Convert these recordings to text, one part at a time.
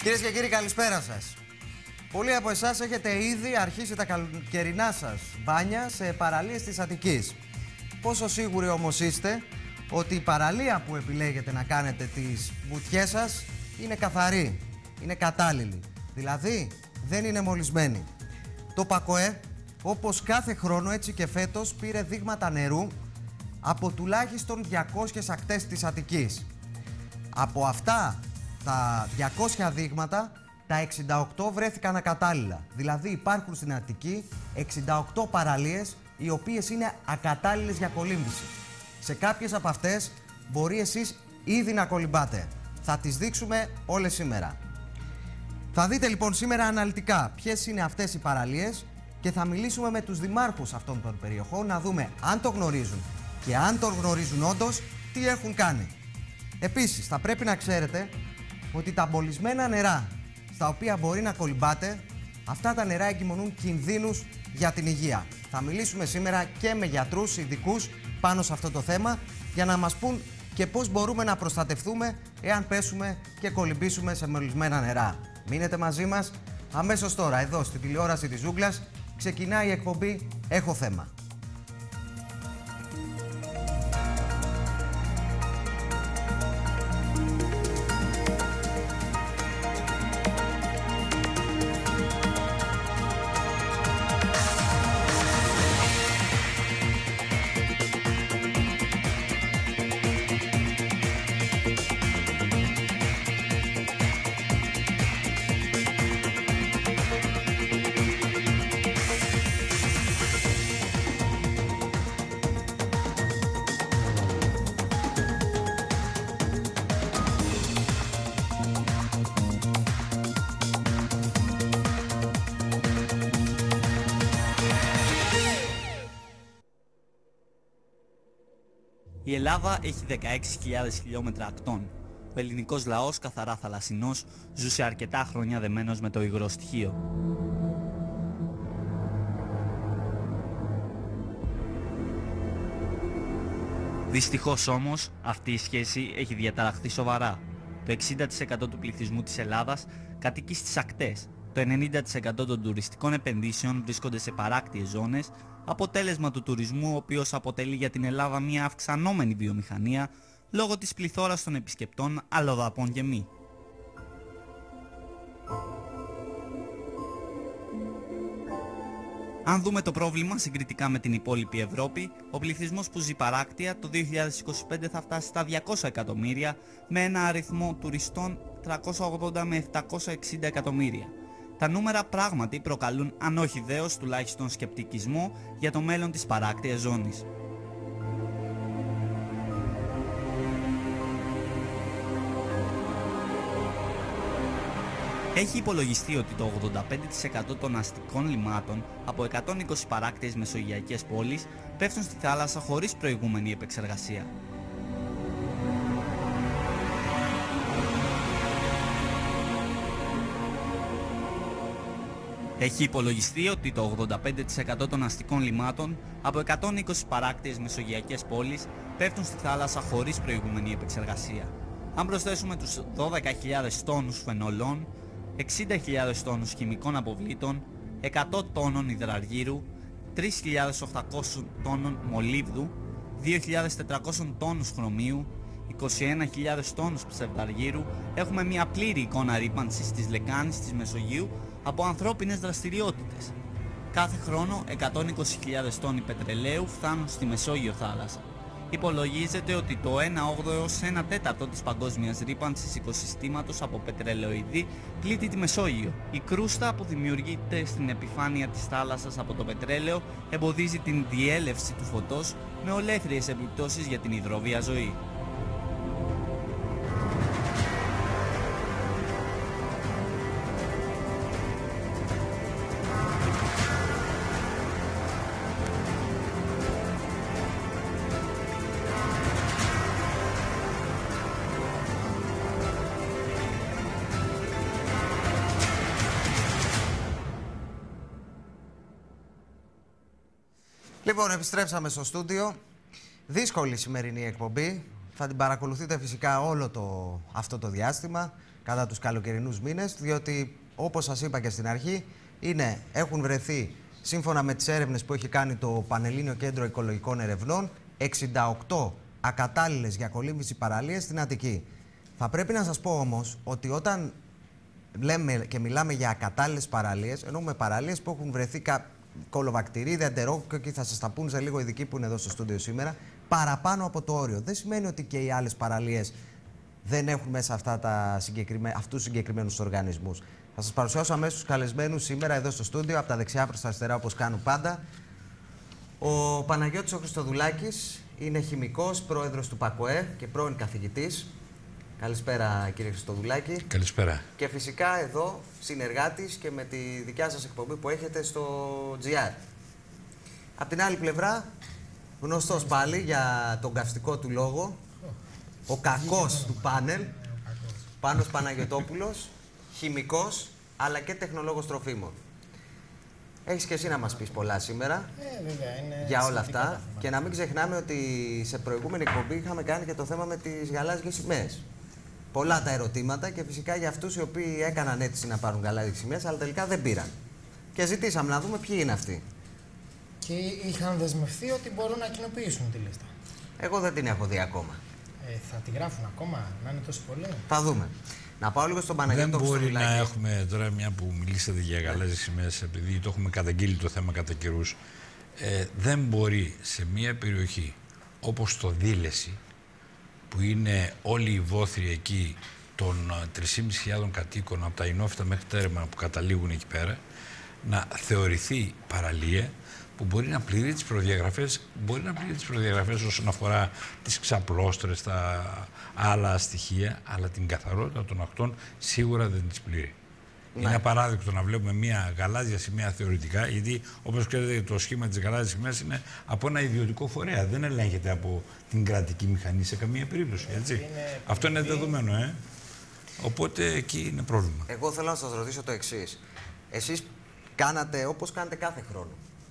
Κυρίες και κύριοι, καλησπέρα σας. Πολλοί από εσάς έχετε ήδη αρχίσει τα καλοκαιρινά σας μπάνια σε παραλίες της Αττικής. Πόσο σίγουροι όμως είστε ότι η παραλία που επιλέγετε να κάνετε τις βουτιές σας είναι καθαρή, είναι κατάλληλη, δηλαδή δεν είναι μολυσμένη? Το ΠΑΚΟΕ, όπως κάθε χρόνο έτσι και φέτος, πήρε δείγματα νερού από τουλάχιστον 200 ακτές της Αττικής. Από αυτά τα 200 δείγματα, τα 68 βρέθηκαν ακατάλληλα. Δηλαδή υπάρχουν στην Αττική 68 παραλίες οι οποίες είναι ακατάλληλες για κολύμβηση. Σε κάποιες από αυτές μπορεί εσείς ήδη να κολυμπάτε. Θα τις δείξουμε όλες σήμερα. Θα δείτε λοιπόν σήμερα αναλυτικά ποιες είναι αυτές οι παραλίες και θα μιλήσουμε με τους δημάρχους αυτών των περιοχών να δούμε αν το γνωρίζουν και αν το γνωρίζουν όντως τι έχουν κάνει. Επίσης θα πρέπει να ξέρετε ότι τα μολυσμένα νερά στα οποία μπορεί να κολυμπάτε, αυτά τα νερά εγκυμονούν κινδύνους για την υγεία. Θα μιλήσουμε σήμερα και με γιατρούς ειδικούς πάνω σε αυτό το θέμα για να μας πούν και πώς μπορούμε να προστατευτούμε εάν πέσουμε και κολυμπήσουμε σε μολυσμένα νερά. Μείνετε μαζί μας αμέσως τώρα εδώ στη τηλεόραση της Ζούγκλας. Ξεκινάει η εκπομπή «Έχω θέμα». Η Ελλάδα έχει 16.000 χιλιόμετρα ακτών. Ο ελληνικός λαός, καθαρά θαλασσινός, ζούσε αρκετά χρόνια δεμένος με το υγρό στοιχείο. Δυστυχώς όμως, αυτή η σχέση έχει διαταραχθεί σοβαρά. Το 60% του πληθυσμού της Ελλάδας κατοικεί στις ακτές. Το 90% των τουριστικών επενδύσεων βρίσκονται σε παράκτιες ζώνες, αποτέλεσμα του τουρισμού, ο οποίος αποτελεί για την Ελλάδα μια αυξανόμενη βιομηχανία λόγω της πληθώρας των επισκεπτών αλλοδαπών και μη. Αν δούμε το πρόβλημα συγκριτικά με την υπόλοιπη Ευρώπη, ο πληθυσμός που ζει παράκτια το 2025 θα φτάσει στα 200 εκατομμύρια με ένα αριθμό τουριστών 380 με 760 εκατομμύρια. Τα νούμερα πράγματι προκαλούν, αν όχι δέος, τουλάχιστον σκεπτικισμό για το μέλλον της παράκτιας ζώνης. Έχει υπολογιστεί ότι το 85% των αστικών λιμάτων από 120 παράκτιες μεσογειακές πόλεις πέφτουν στη θάλασσα χωρίς προηγούμενη επεξεργασία. Έχει υπολογιστεί ότι το 85% των αστικών λιμάτων από 120 παράκτιες μεσογειακές πόλεις πέφτουν στη θάλασσα χωρίς προηγούμενη επεξεργασία. Αν προσθέσουμε τους 12.000 τόνους φαινολών, 60.000 τόνους χημικών αποβλήτων, 100 τόνων υδραργύρου, 3.800 τόνων μολύβδου, 2.400 τόνους χρωμίου, 21.000 τόνους ψευδαργύρου, έχουμε μια πλήρη εικόνα ρύπανσης της λεκάνης της Μεσογείου από ανθρώπινες δραστηριότητες. Κάθε χρόνο 120.000 τόνοι πετρελαίου φτάνουν στη Μεσόγειο θάλασσα. Υπολογίζεται ότι το 1/8 έως 1/4 της παγκόσμιας ρύπανσης οικοσυστήματος από πετρελαιοειδή πλήττει τη Μεσόγειο. Η κρούστα που δημιουργείται στην επιφάνεια της θάλασσας από το πετρέλαιο εμποδίζει την διέλευση του φωτός με ολέθριες επιπτώσεις για την υδρόβια ζωή. Λοιπόν, επιστρέψαμε στο στούντιο. Δύσκολη σημερινή εκπομπή. Θα την παρακολουθείτε φυσικά όλο αυτό το διάστημα. κατά τους καλοκαιρινούς μήνες, διότι όπως σας είπα και στην αρχή, έχουν βρεθεί, σύμφωνα με τις έρευνες που έχει κάνει το Πανελλήνιο Κέντρο Οικολογικών Ερευνών, 68 ακατάλληλες για κολύμβηση παραλίες στην Αττική. Θα πρέπει να σας πω όμως ότι όταν λέμε και μιλάμε για ακατάλληλες παραλίες, εννοούμε παραλίες που έχουν βρεθεί κολοβακτηρίδια, εντερόκοκκο, και θα σας τα πούν σε λίγο ειδικοί που είναι εδώ στο στούντιο σήμερα, παραπάνω από το όριο. Δεν σημαίνει ότι και οι άλλες παραλίες δεν έχουν μέσα αυτούς τους συγκεκριμένους οργανισμούς. Θα σας παρουσιάσω αμέσως τους καλεσμένους σήμερα εδώ στο στούντιο, από τα δεξιά προς τα αριστερά, όπως κάνουν πάντα. Ο Παναγιώτης ο Χριστοδουλάκης είναι χημικός, πρόεδρος του ΠΑΚΟΕ και πρώην καθηγητής. Καλησπέρα, κύριε Χριστοδουλάκη. Καλησπέρα. Και φυσικά εδώ συνεργάτης και με τη δικιά σας εκπομπή που έχετε στο GR. Απ' την άλλη πλευρά, γνωστός πάλι για τον καυστικό του λόγο, ο κακός του πάνελ, Πάνος Παναγιωτόπουλος, χημικός αλλά και τεχνολόγος τροφίμων. Έχεις και εσύ να μας πεις πολλά σήμερα για όλα αυτά. Και να μην ξεχνάμε ότι σε προηγούμενη εκπομπή είχαμε κάνει και το θέμα με τις γαλάζιες σημαίες. Πολλά τα ερωτήματα και φυσικά για αυτούς οι οποίοι έκαναν αίτηση να πάρουν γαλάζιες σημαίες, αλλά τελικά δεν πήραν. Και ζητήσαμε να δούμε ποιοι είναι αυτοί. Και είχαν δεσμευθεί ότι μπορούν να κοινοποιήσουν τη λίστα. Εγώ δεν την έχω δει ακόμα. Θα τη γράφουν ακόμα, να είναι τόσο πολύ. Θα δούμε. Να πάω λίγο στον Παναγιώτη. Δεν μπορεί να έχουμε τώρα, μια που μιλήσατε για γαλάζιες σημαίες, επειδή το έχουμε καταγγείλει το θέμα κατά καιρούς, δεν μπορεί σε μια περιοχή όπως το Δήλεση, που είναι όλη η βόθρη εκεί των 3.500 κατοίκων από τα Ινόφυτα μέχρι Τέρμα που καταλήγουν εκεί πέρα, να θεωρηθεί παραλία που μπορεί να πληρεί τις προδιαγραφές, όσον αφορά τις ξαπλώστρες, τα άλλα στοιχεία, αλλά την καθαρότητα των ακτών σίγουρα δεν τις πληρεί. Ναι. Είναι απαράδεκτο να βλέπουμε μια γαλάζια σημαία θεωρητικά, γιατί όπως ξέρετε το σχήμα της γαλάζιας σημαίας είναι από ένα ιδιωτικό φορέα. Δεν ελέγχεται από την κρατική μηχανή σε καμία περίπτωση. Έτσι. Αυτό είναι δεδομένο. Οπότε εκεί είναι πρόβλημα. Εγώ θέλω να σας ρωτήσω το εξής. Εσείς κάνατε όπως κάνετε κάθε χρόνο.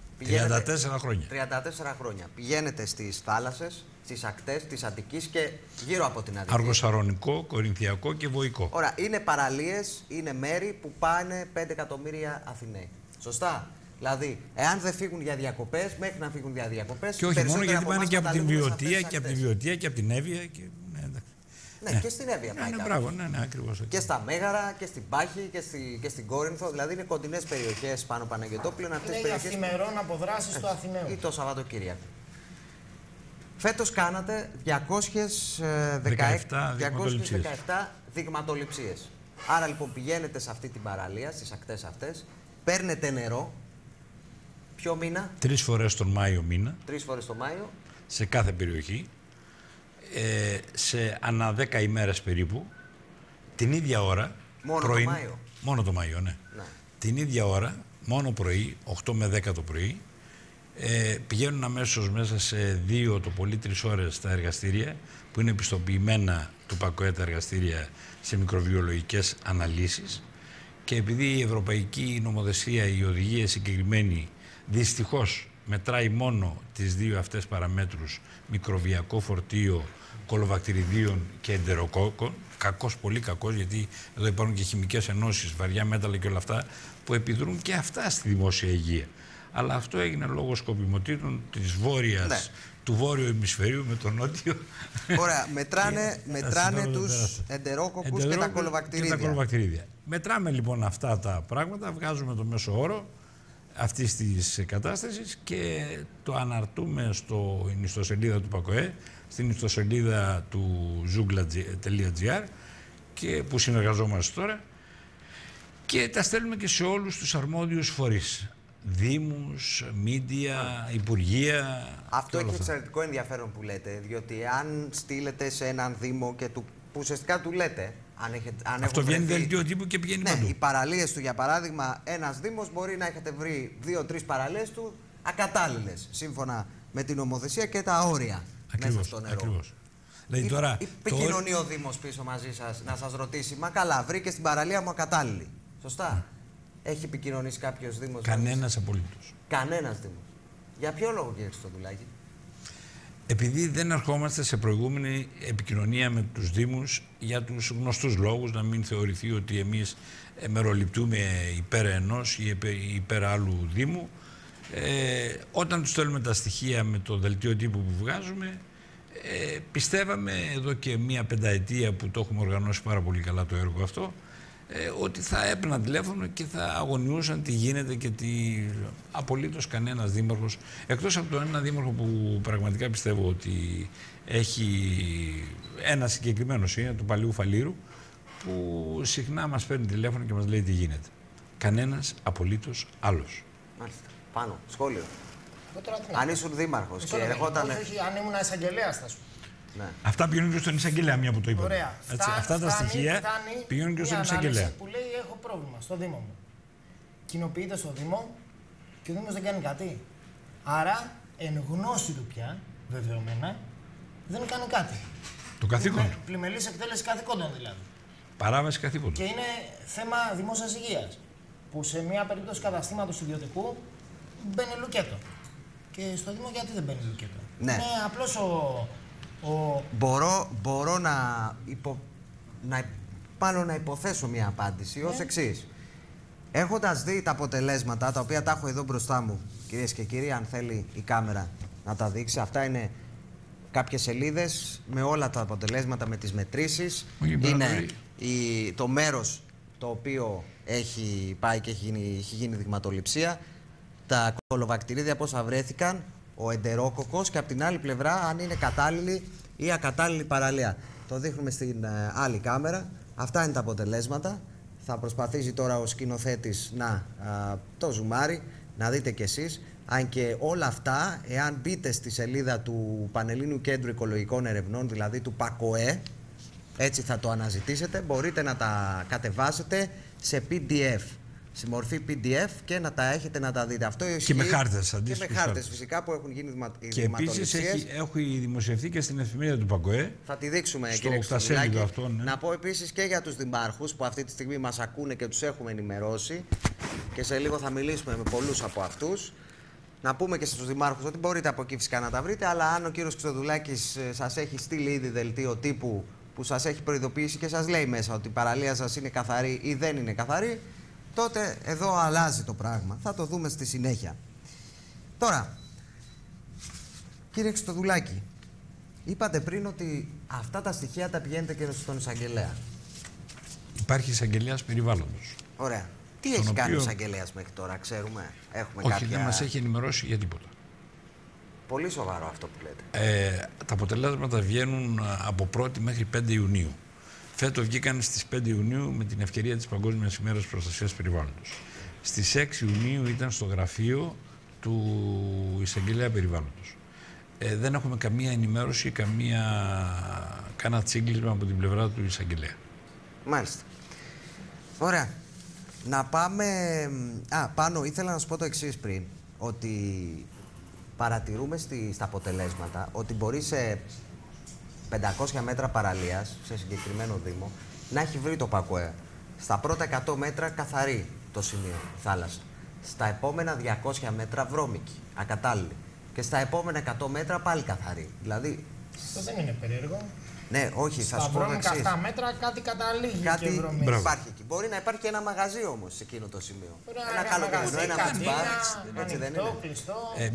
34 χρόνια. 34 χρόνια. Πηγαίνετε στις θάλασσες, στις ακτές της Αττικής και γύρω από την Αττική. Αργοσαρονικό, Κορινθιακό και Βοϊκό. Ωραία, είναι παραλίες, είναι μέρη που πάνε 5 εκατομμύρια Αθηναίοι. Σωστά. Δηλαδή, εάν δεν φύγουν για διακοπές, μέχρι να φύγουν για διακοπές. Και όχι μόνο, γιατί πάνε και από την Βιωτία και από τη Βιωτία και από την Εύβοια. Και... Ναι, και στην Εύβοια πάει. Μπράβο, ναι, ακριβώς. Και στα Μέγαρα και στην Πάχη και στην Κόρινθο. Δηλαδή είναι κοντινές περιοχές πάνω Παναγιωτόπουλο. Είναι οι αυθημερών αποδράσεις του Αθηναίου. Ή το Σαββατοκύριακο. Φέτος κάνατε 217 δειγματοληψίες. Άρα λοιπόν πηγαίνετε σε αυτή την παραλία, στις ακτές αυτές, παίρνετε νερό. Ποιο μήνα? 3 φορές τον Μάιο μήνα. 3 φορές τον Μάιο. Σε κάθε περιοχή. Σε ανά 10 ημέρες περίπου, την ίδια ώρα. Μόνο το Μάιο. Μόνο το Μάιο, ναι. Την ίδια ώρα, μόνο πρωί, 8 με 10 το πρωί, πηγαίνουν αμέσως μέσα σε 2 το πολύ 3 ώρες στα εργαστήρια, που είναι επιστοποιημένα του ΠΑΚΟΕ τα εργαστήρια σε μικροβιολογικές αναλύσεις, και επειδή η ευρωπαϊκή νομοθεσία, η οδηγία συγκεκριμένη, δυστυχώς μετράει μόνο τις 2 αυτές παραμέτρους, μικροβιακό φορτίο κολοβακτηριδίων και εντεροκόκκων, κακός, πολύ κακός, γιατί εδώ υπάρχουν και χημικές ενώσεις, βαριά μέταλλα και όλα αυτά, που επιδρούν και αυτά στη δημόσια υγεία. Αλλά αυτό έγινε λόγω σκοπιμοτήτων της βόρειας, του βόρειου ημισφαιρίου με τον νότιο. Ωραία, μετράνε τους εντερόκοκκους και τα κολοβακτηρίδια. Μετράμε λοιπόν αυτά τα πράγματα, βγάζουμε το μέσο όρο αυτής της κατάστασης και το αναρτούμε στην ιστοσελίδα του ΠΑΚΟΕ, στην ιστοσελίδα του zoogla.gr, και που συνεργαζόμαστε τώρα, και τα στέλνουμε και σε όλους τους αρμόδιους φορείς. Δήμους, μίντια, υπουργεία. Αυτό έχει εξαιρετικό ενδιαφέρον που λέτε, διότι αν στείλετε σε έναν Δήμο και που ουσιαστικά του λέτε, αυτό βγαίνει δελτίο τύπου και πηγαίνει παντού. Οι παραλίες του, για παράδειγμα, ένας Δήμος μπορεί να έχετε βρει 2-3 παραλίες του ακατάλληλες, σύμφωνα με την νομοθεσία και τα όρια μέσα στο νερό. Ακριβώς. Δηλαδή, τώρα, επικοινωνεί ο Δήμος πίσω μαζί σας να σας ρωτήσει, μα καλά, βρήκε στην παραλία μου ακατάλληλη. Σωστά. Έχει επικοινωνήσει κάποιος Δήμος? Κανένας απολύτως. Κανένας Δήμος. Για ποιο λόγο, κύριε Χριστοδουλάκη? Επειδή δεν ερχόμαστε σε προηγούμενη επικοινωνία με τους Δήμους για τους γνωστούς λόγους, να μην θεωρηθεί ότι εμείς μεροληπτούμε υπέρ ενός ή υπέρ άλλου Δήμου, όταν τους στέλνουμε τα στοιχεία με το δελτίο τύπου που βγάζουμε, πιστεύαμε εδώ και μία πενταετία που το έχουμε οργανώσει πάρα πολύ καλά το έργο αυτό, ότι θα έπαιρναν τηλέφωνο και θα αγωνιούσαν τι γίνεται και τι απολύτως κανένας δήμαρχος, εκτός από τον ένα δήμαρχο που πραγματικά πιστεύω ότι έχει ένα συγκεκριμένο είναι του Παλαιού Φαλήρου, που συχνά μας παίρνει τηλέφωνο και μας λέει τι γίνεται. Κανένας απολύτως άλλος. Μάλιστα. Πάνω, σχόλιο. Τώρα, αν ήσουν δήμαρχος και ερχόταν. Όχι, αν ήμουν εισαγγελέας, θα σου. Ναι. Αυτά πηγαίνουν και στον εισαγγελέα, μια που το είπαμε. Ωραία. Αυτά τα στοιχεία πηγαίνουν και στον εισαγγελέα. Που λέει: έχω πρόβλημα στο Δήμο μου. Κοινοποιείται στο Δήμο και ο Δήμος δεν κάνει κάτι. Άρα, εν γνώση του πια, βεβαιωμένα, δεν κάνει κάτι. Το καθήκον του. Πλημελής εκτέλεση καθηκόντων δηλαδή. Παράβαση καθήκοντος. Και είναι θέμα δημόσιας υγείας. Που σε μια περίπτωση καταστήματος ιδιωτικού μπαίνει λουκέτο. Και στο Δήμο γιατί δεν μπαίνει λουκέτο. Ναι. Είναι απλώς Μπορώ να υποθέσω μια απάντηση ως εξής. Έχοντας δει τα αποτελέσματα, τα οποία τα έχω εδώ μπροστά μου, κυρίες και κύριοι, αν θέλει η κάμερα να τα δείξει, αυτά είναι κάποιες σελίδες με όλα τα αποτελέσματα, με τις μετρήσεις. Είναι το μέρος το οποίο έχει πάει και έχει γίνει δειγματοληψία, τα κολοβακτηρίδια πόσα βρέθηκαν, ο εντερόκοκος και από την άλλη πλευρά αν είναι κατάλληλη ή ακατάλληλη παραλία. Το δείχνουμε στην άλλη κάμερα. Αυτά είναι τα αποτελέσματα. Θα προσπαθήσει τώρα ο σκηνοθέτης να το ζουμάρει, να δείτε κι εσείς. Αν και όλα αυτά, εάν μπείτε στη σελίδα του Πανελλήνιου Κέντρου Οικολογικών Ερευνών, δηλαδή του ΠΑΚΟΕ, έτσι θα το αναζητήσετε, μπορείτε να τα κατεβάσετε σε PDF. Σε μορφή PDF και να τα έχετε να τα δείτε. Αυτό και με χάρτες, και με χάρτες φυσικά που έχουν γίνει και δειγματοληψίες. επίσης έχει δημοσιευθεί και στην εφημερίδα του ΠΑΚΟΕ. Θα τη δείξουμε, στο κύριε Χρυστοδουλάκη. αυτό, ναι. Να πω επίσης και για τους δημάρχους που αυτή τη στιγμή μας ακούνε και τους έχουμε ενημερώσει και σε λίγο θα μιλήσουμε με πολλούς από αυτούς. Να πούμε και στους δημάρχους ότι μπορείτε από εκεί φυσικά να τα βρείτε, αλλά αν ο κύριος Χρυστοδουλάκης σας έχει στείλει ήδη δελτίο τύπου που σας έχει προειδοποιήσει και σας λέει μέσα ότι η παραλία σας είναι καθαρή ή δεν είναι καθαρή, τότε εδώ αλλάζει το πράγμα. Θα το δούμε στη συνέχεια. Τώρα, κύριε Χρυστοδουλάκη, είπατε πριν ότι αυτά τα στοιχεία τα πηγαίνετε και στον εισαγγελέα. Υπάρχει εισαγγελέας περιβάλλοντος. Ωραία. Τι έχει κάνει ο εισαγγελέας μέχρι τώρα, ξέρουμε? Έχουμε όχι, κάποια... δεν μας έχει ενημερώσει για τίποτα. Πολύ σοβαρό αυτό που λέτε. Τα αποτελέσματα βγαίνουν από 1η μέχρι 5 Ιουνίου. Φέτος βγήκαν στις 5 Ιουνίου με την ευκαιρία της Παγκόσμιας ημέρας προστασίας περιβάλλοντος. Στις 6 Ιουνίου ήταν στο γραφείο του εισαγγελέα περιβάλλοντος. Δεν έχουμε καμία ενημέρωση, κανένα τσίγκλισμα από την πλευρά του εισαγγελέα. Μάλιστα. Ωραία. Να πάμε... Πάνω ήθελα να σου πω το εξής πριν, ότι παρατηρούμε στα αποτελέσματα ότι μπορεί σε 500 μέτρα παραλίας, σε συγκεκριμένο δήμο, να έχει βρει το ΠΑΚΟΕ στα πρώτα 100 μέτρα καθαρή το σημείο, θάλασσα. Στα επόμενα 200 μέτρα βρώμικη, ακατάλληλη. Και στα επόμενα 100 μέτρα πάλι καθαρή. Δηλαδή... Αυτό δεν είναι περίεργο. Ναι, όχι, θα σου πω το εξής. Στα βρώμικα μέτρα κάτι καταλήγει κάτι και βρωμίζει. Υπάρχει εκεί. Μπορεί να υπάρχει και ένα μαγαζί όμως σε εκείνο το σημείο. Ένα καλοκαιρινό, ένα μπαρ. Έτσι δεν είναι?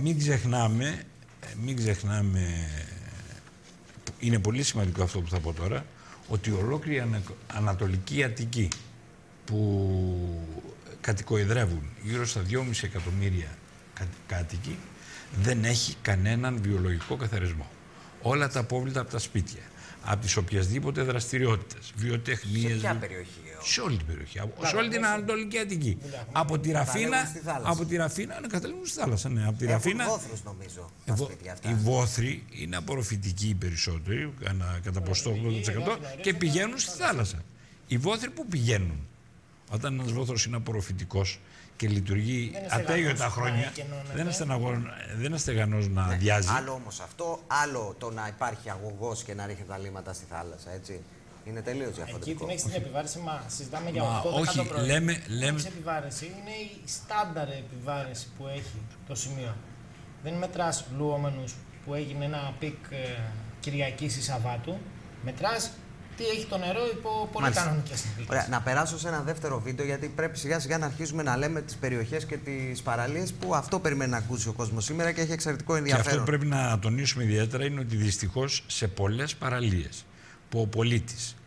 Μην ξεχνάμε, είναι πολύ σημαντικό αυτό που θα πω τώρα, ότι ολόκληρη Ανατολική Αττική που κατοικοειδρεύουν γύρω στα 2,5 εκατομμύρια κάτοικοι δεν έχει κανέναν βιολογικό καθαρισμό. Όλα τα απόβλητα από τα σπίτια, από τις οποιασδήποτε δραστηριότητες, βιοτεχνίες... Σε ποια περιοχή? Σε όλη την περιοχή, σε όλη την Ανατολική Αττική. Από τη Ραφίνα, να καταλήγουν στη θάλασσα. Ναι, από τη Ραφίνα. Βόθρους, νομίζω. Οι βόθροι είναι απορροφητικοί οι περισσότεροι, κατά ποσοστό 80%, και πηγαίνουν στη θάλασσα. Οι βόθροι που πηγαίνουν? Όταν ένας βόθρος είναι απορροφητικός και λειτουργεί ατέλειωτα χρόνια, δεν είναι στεγανός να αδειάζει. Άλλο όμως αυτό, άλλο το να υπάρχει αγωγός και να ρίχνει τα λίμματα στη θάλασσα, έτσι. Είναι τελείως διαφορετικό. Εκεί την έχεις την επιβάρυνση, συζητάμε για 8 όχι, λέμε... Η επιβάρυνση είναι η στάνταρ επιβάρυνση που έχει το σημείο. Δεν μετράς λουόμενους που έγινε ένα πικ Κυριακής ή Σαββάτου, μετράς τι έχει το νερό υπό πολύ κανονικές συνθήκες. Ωραία, να περάσω σε ένα δεύτερο βίντεο, γιατί πρέπει σιγά σιγά να αρχίσουμε να λέμε τις περιοχές και τις παραλίες που αυτό περιμένει να ακούσει ο κόσμος σήμερα και έχει εξαιρετικό ενδιαφέρον. Και αυτό που πρέπει να τονίσουμε ιδιαίτερα είναι ότι δυστυχώς σε πολλές παραλίες που ο πολίτης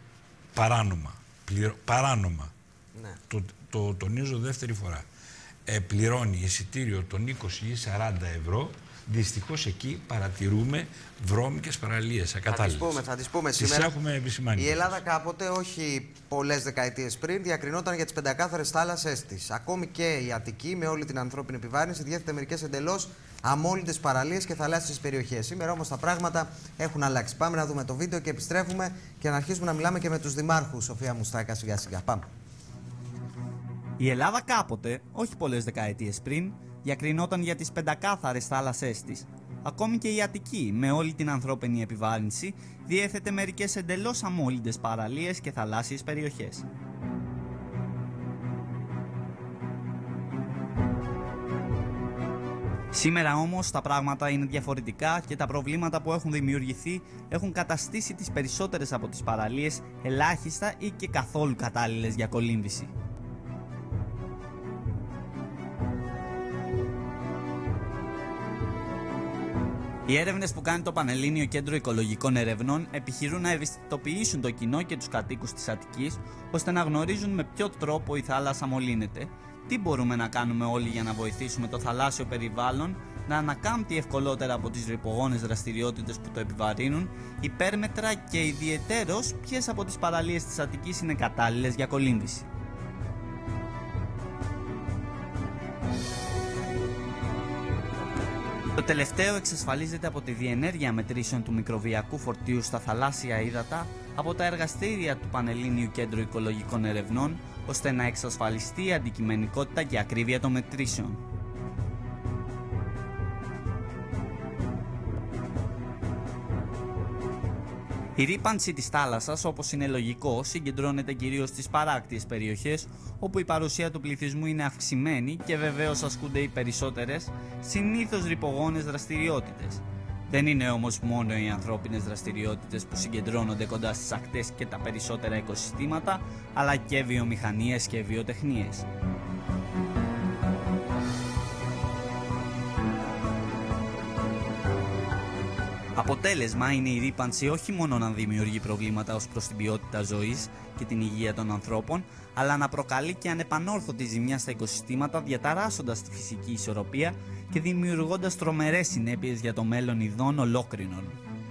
παράνομα, ναι, το τονίζω δεύτερη φορά, πληρώνει εισιτήριο των 20 ή 40 ευρώ, δυστυχώς εκεί παρατηρούμε βρώμικες παραλίες ακατάλληλες. Θα τις πούμε σήμερα. Έχουμε επισημάνει. Η Ελλάδα κάποτε, όχι πολλές δεκαετίες πριν, διακρινόταν για τις πεντακάθαρες θάλασσές της. Ακόμη και η Αττική, με όλη την ανθρώπινη επιβάρυνση, διέθετε μερικές εντελώς αμόλυντες παραλίες και θαλάσσιες περιοχές. Σήμερα όμως τα πράγματα έχουν αλλάξει. Πάμε να δούμε το βίντεο και επιστρέφουμε και να αρχίσουμε να μιλάμε και με τους δημάρχους. Σοφία Μουστάκα, σιγά σιγά. Πάμε. Η Ελλάδα κάποτε, όχι πολλές δεκαετίες πριν, διακρινόταν για τις πεντακάθαρες θάλασσές της. Ακόμη και η Αττική, με όλη την ανθρώπινη επιβάρυνση, διέθετε μερικές εντελώς αμόλυντες παραλίες και θαλάσσιες περιοχές. Σήμερα όμως τα πράγματα είναι διαφορετικά και τα προβλήματα που έχουν δημιουργηθεί έχουν καταστήσει τις περισσότερες από τις παραλίες ελάχιστα ή και καθόλου κατάλληλες για κολύμβηση. Οι έρευνες που κάνει το Πανελλήνιο Κέντρο Οικολογικών Ερευνών επιχειρούν να ευαισθητοποιήσουν το κοινό και τους κατοίκους της Αττικής, ώστε να γνωρίζουν με ποιο τρόπο η θάλασσα μολύνεται, τι μπορούμε να κάνουμε όλοι για να βοηθήσουμε το θαλάσσιο περιβάλλον να ανακάμπτει ευκολότερα από τις ρυπογόνες δραστηριότητες που το επιβαρύνουν, υπέρμετρα και ιδιαιτέρως ποιες από τις παραλίες της Αττικής είναι κατάλληλες για κολύμβηση. Το τελευταίο εξασφαλίζεται από τη διενέργεια μετρήσεων του μικροβιακού φορτίου στα θαλάσσια ύδατα από τα εργαστήρια του Πανελλήνιου Κέντρου Οικολογικών Ερευνών, ώστε να εξασφαλιστεί η αντικειμενικότητα και ακρίβεια των μετρήσεων. Η ρύπανση της θάλασσας, όπως είναι λογικό, συγκεντρώνεται κυρίως στις παράκτιες περιοχές, όπου η παρουσία του πληθυσμού είναι αυξημένη και βεβαίως ασκούνται οι περισσότερες, συνήθως ρυπογόνες δραστηριότητες. Δεν είναι όμως μόνο οι ανθρώπινες δραστηριότητες που συγκεντρώνονται κοντά στις ακτές και τα περισσότερα οικοσυστήματα, αλλά και βιομηχανίες και βιοτεχνίες. Αποτέλεσμα είναι η ρύπανση όχι μόνο να δημιουργεί προβλήματα ως προς την ποιότητα ζωής και την υγεία των ανθρώπων, αλλά να προκαλεί και ανεπανόρθωτη ζημιά στα οικοσυστήματα, διαταράσσοντας τη φυσική ισορροπία και δημιουργώντας τρομερές συνέπειες για το μέλλον ειδών ολόκληρων.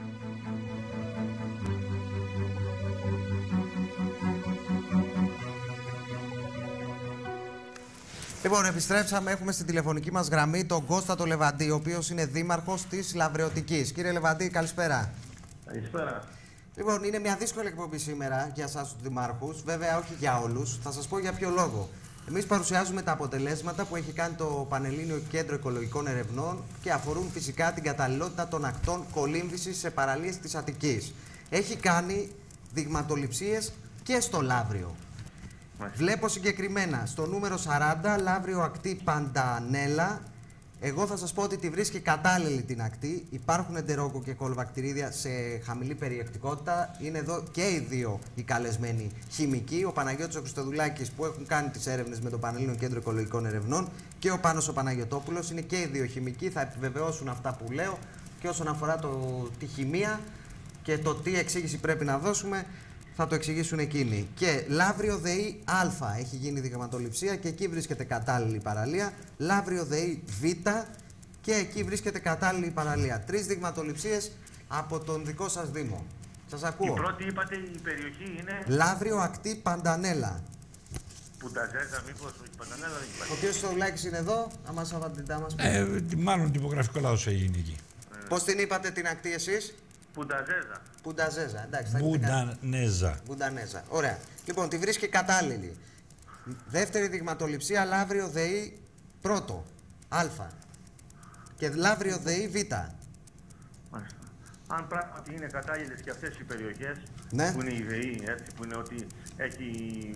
Λοιπόν, επιστρέψαμε. Έχουμε στην τηλεφωνική μας γραμμή τον Κώστα το Λεβαντή, ο οποίος είναι δήμαρχος της Λαβρεωτικής. Κύριε Λεβαντή, καλησπέρα. Καλησπέρα. Λοιπόν, είναι μια δύσκολη εκπομπή σήμερα για εσάς τους δημάρχους. Βέβαια, όχι για όλους. Θα σας πω για ποιο λόγο. Εμείς παρουσιάζουμε τα αποτελέσματα που έχει κάνει το Πανελλήνιο Κέντρο Οικολογικών Ερευνών και αφορούν φυσικά την καταλληλότητα των ακτών κολύμβησης σε παραλίες της Αττικής. Έχει κάνει δειγματοληψίες και στο Λαύριο. Βλέπω συγκεκριμένα στο νούμερο 40, Λαύριο ακτή Παντανέλα. Εγώ θα σας πω ότι τη βρίσκει κατάλληλη την ακτή. Υπάρχουν εντερόκο και κολοβακτηρίδια σε χαμηλή περιεκτικότητα. Είναι εδώ και οι δύο οι καλεσμένοι χημικοί. Ο Παναγιώτης ο Χριστοδουλάκης, που έχουν κάνει τις έρευνες με το Πανελλήνιο Κέντρο Οικολογικών Ερευνών, και ο Πάνος ο Παναγιωτόπουλος. Είναι και οι δύο χημικοί. Θα επιβεβαιώσουν αυτά που λέω. Και όσον αφορά τη χημεία και το τι εξήγηση πρέπει να δώσουμε, θα το εξηγήσουν εκείνοι. Και Λαύριο ΔΕΗ Α έχει γίνει δειγματοληψία και εκεί βρίσκεται κατάλληλη παραλία. Λαύριο ΔΕΗ Β και εκεί βρίσκεται κατάλληλη παραλία. 3 δειγματοληψίες από τον δικό σας Δήμο. Σας ακούω. Η πρώτη είπατε η περιοχή είναι... Λαύριο ακτή Παντανέλα. Πουνταζέζα, μήπως όχι Παντανέλα δεν υπάρχει. Ο κ. Στοουλάκης είναι εδώ, να μας πει. Μάλλον τυπογραφικό λάθος έγινε εκεί. Πώς την είπατε την ακτή εσείς? Πουνταζέζα. Πουνταζέζα, εντάξει. Μπουντανέζα. Ωραία. Λοιπόν, τη βρίσκει κατάλληλη. Δεύτερη δειγματοληψία, Λαύριο ΔΕΗ πρώτο, Α. Και Λαύριο ΔΕΗ Β. Μάλιστα. Αν πράγματι είναι κατάλληλες και αυτές οι περιοχές, ναι, που είναι η ΔΕΗ, έτσι, που είναι ότι έχει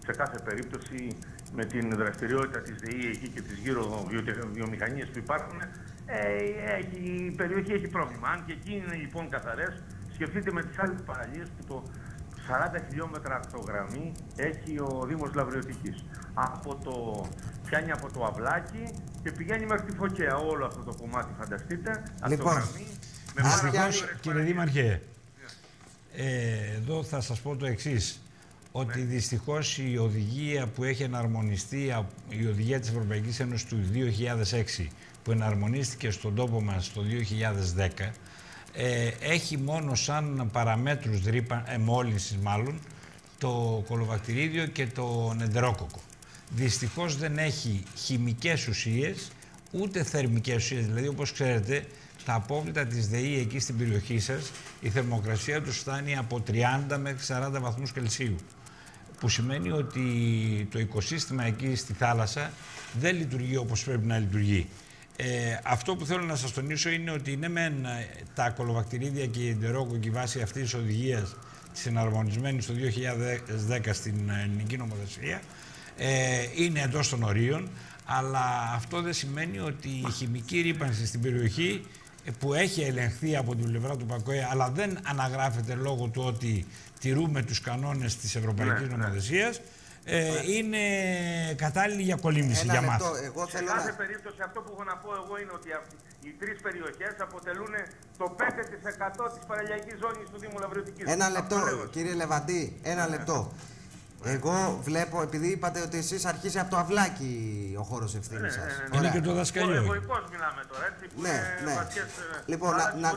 σε κάθε περίπτωση με την δραστηριότητα της ΔΕΗ εκεί και τις γύρω βιομηχανίες που υπάρχουν, η περιοχή έχει πρόβλημα. Αν και εκεί είναι λοιπόν καθαρές, σκεφτείτε με τις άλλες παραλίες που το 40 χιλιόμετρα ακτογραμμή έχει ο Δήμος Λαβριωτικής. Πιάνει από το Αυλάκι και πηγαίνει μέχρι τη Φωκαία. Όλο αυτό το κομμάτι, φανταστείτε. Λοιπόν, κύριε Δήμαρχε, εδώ θα σας πω το εξής. Ότι δυστυχώς η οδηγία που έχει εναρμονιστεί, η οδηγία της Ευρωπαϊκής Ένωσης του 2006, που εναρμονίστηκε στον τόπο μας το 2010, έχει μόνο σαν παραμέτρους μόλυνσης μάλλον το κολοβακτηρίδιο και το νεντερόκοκο. Δυστυχώς δεν έχει χημικές ουσίες, ούτε θερμικές ουσίες. Δηλαδή, όπως ξέρετε, τα απόβλητα της ΔΕΗ εκεί στην περιοχή σας, η θερμοκρασία τους φτάνει από 30 μέχρι 40 βαθμούς Κελσίου. Που σημαίνει ότι το οικοσύστημα εκεί στη θάλασσα δεν λειτουργεί όπως πρέπει να λειτουργεί. Αυτό που θέλω να σας τονίσω είναι ότι ναι μεν τα κολοβακτηρίδια και η εντερόκοκη βάση αυτής της οδηγίας της εναρμονισμένης το 2010 στην ελληνική νομοθεσία είναι εντός των ορίων, αλλά αυτό δεν σημαίνει ότι η χημική ρύπανση στην περιοχή που έχει ελεγχθεί από την πλευρά του ΠΑΚΟΕ, αλλά δεν αναγράφεται λόγω του ότι τηρούμε τους κανόνες της Ευρωπαϊκής Νομοθεσίας, είναι κατάλληλη για κολύμβηση για μας. Σε κάθε περίπτωση αυτό που έχω να πω εγώ είναι ότι οι τρεις περιοχές αποτελούν το 5% της παραλιακής ζώνης του Δήμου Λαβριωτικής. Ένα λεπτό, κύριε Λεβαντή, ένα λεπτό. Εγώ βλέπω, επειδή είπατε ότι εσείς αρχίζει από το Αυλάκι ο χώρος ευθύνης σας. Είναι και το δασκαλιό. Εγωικός μιλάμε τώρα, έτσι, που είναι βασικές... Λοιπόν,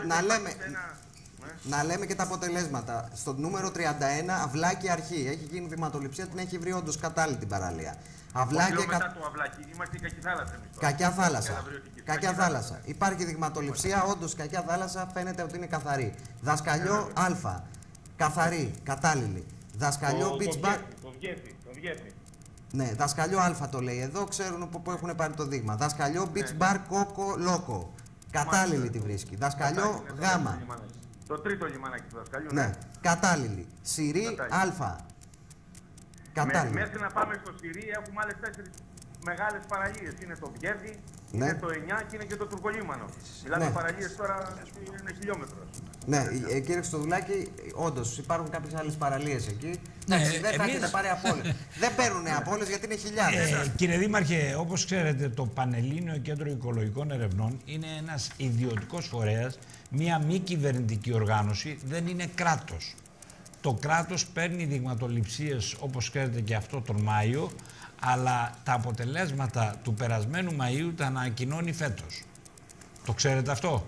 να λέμε και τα αποτελέσματα. Στο νούμερο 31, Αυλάκι αρχή. Έχει γίνει βηματοληψία, την έχει βρει όντως κατάλληλη την παραλία. Αυλάκι μετά το Αυλάκι, είμαστε η Κακιά Θάλασσα. Κακιά Θάλασσα. Κακιά Θάλασσα. Υπάρχει δειγματοληψία, όντως Κακιά Θάλασσα φαίνεται ότι είναι καθαρή. Δασκαλιό Α. Καθαρή, κατάλληλη. Δασκαλιό Beach Bar. Το Βιέφι. Ναι, δασκαλιό Α το λέει εδώ, ξέρουν που έχουν πάρει το δείγμα. Δασκαλιό Beach Bar Κόκο Λόκο. Κατάλληλη τη βρίσκει. Δασκαλιό Γ. Το τρίτο λιμάνακι του δασκαλιού. Ναι, κατάλληλη. Συρί Α. Κατάλληλη. Μέχρι να πάμε στο Συρί έχουμε άλλες 4 μεγάλες παραλίες. Είναι το Βιέφι, είναι το 9 και είναι και το Τουρκολίμανο. Μιλάμε παραλίες τώρα είναι χιλιόμετρος. Ναι, κύριε Χριστοδουλάκη, όντως υπάρχουν κάποιες άλλες παραλίες εκεί. Ναι, δεν θα έχετε πάρει απόλυτες. Δεν παίρνουν απόλυτες γιατί είναι χιλιάδες. Κύριε Δήμαρχε, όπως ξέρετε, το Πανελλήνιο Κέντρο Οικολογικών Ερευνών είναι ένας ιδιωτικός φορέας, μία μη κυβερνητική οργάνωση, δεν είναι κράτος. Το κράτος παίρνει δειγματοληψίες, όπως ξέρετε και αυτό τον Μάιο, αλλά τα αποτελέσματα του περασμένου Μαΐου τα ανακοινώνει φέτος. Το ξέρετε αυτό?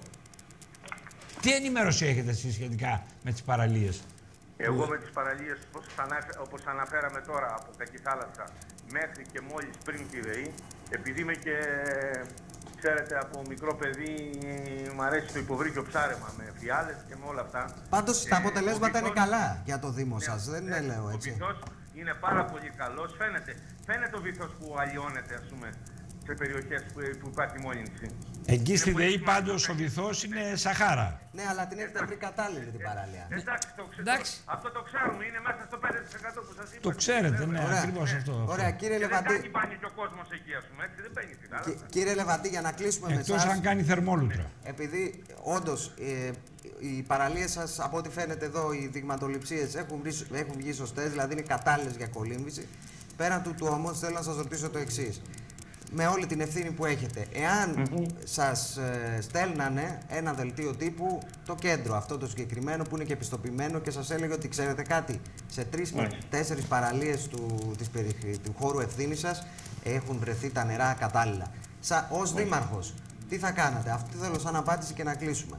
Τι ενημέρωση έχετε εσείς σχετικά με τις παραλίες? Εγώ με τις παραλίες, όπως αναφέραμε τώρα, από Κακή Θάλασσα μέχρι και μόλις πριν τη ΔΕΗ, επειδή είμαι και, ξέρετε, από μικρό παιδί, μου αρέσει το υποβρύχιο ψάρεμα με φιάλες και με όλα αυτά. Πάντως τα αποτελέσματα είναι καλά για το Δήμο σας, δεν λέω έτσι. Ο βυθός είναι πάρα πολύ καλός, φαίνεται ο βυθός που αλλοιώνεται, ας πούμε, σε περιοχές που υπάρχει μόλυνση. Εκεί στη ΔΕΗ πάντως ο βυθός είναι Σαχάρα. Ναι, αλλά την έχετε βρει κατάλληλη την παραλία. Εντάξει, αυτό το ξέρουμε, είναι μέσα στο 5% που σας είπα. Το ξέρετε, ναι, ακριβώς αυτό. Ωραία, κύριε Λεβαντή. Δεν κάνει και ο κόσμος εκεί, ας πούμε, έτσι, δεν παίρνει στη θάλασσα. Κύριε Λεβαντή, για να κλείσουμε με εσάς. Εκτός αν κάνει θερμόλουτρα. Επειδή όντως οι παραλίες σας, από ό,τι φαίνεται εδώ, οι δειγματοληψίες έχουν βγει σωστές, δηλαδή είναι κατάλληλες για κολύμβηση. Πέραν του όμως, θέλω να σας ρωτήσω το εξής. Με όλη την ευθύνη που έχετε, εάν σας στέλνανε ένα δελτίο τύπου το κέντρο, αυτό το συγκεκριμένο που είναι και επιστοποιημένο και σας έλεγε ότι ξέρετε κάτι, σε 3-4 παραλίες του χώρου ευθύνης σας έχουν βρεθεί τα νερά κατάλληλα. Ως δήμαρχος, τι θα κάνατε? Αυτό θέλω σαν απάντηση και να κλείσουμε.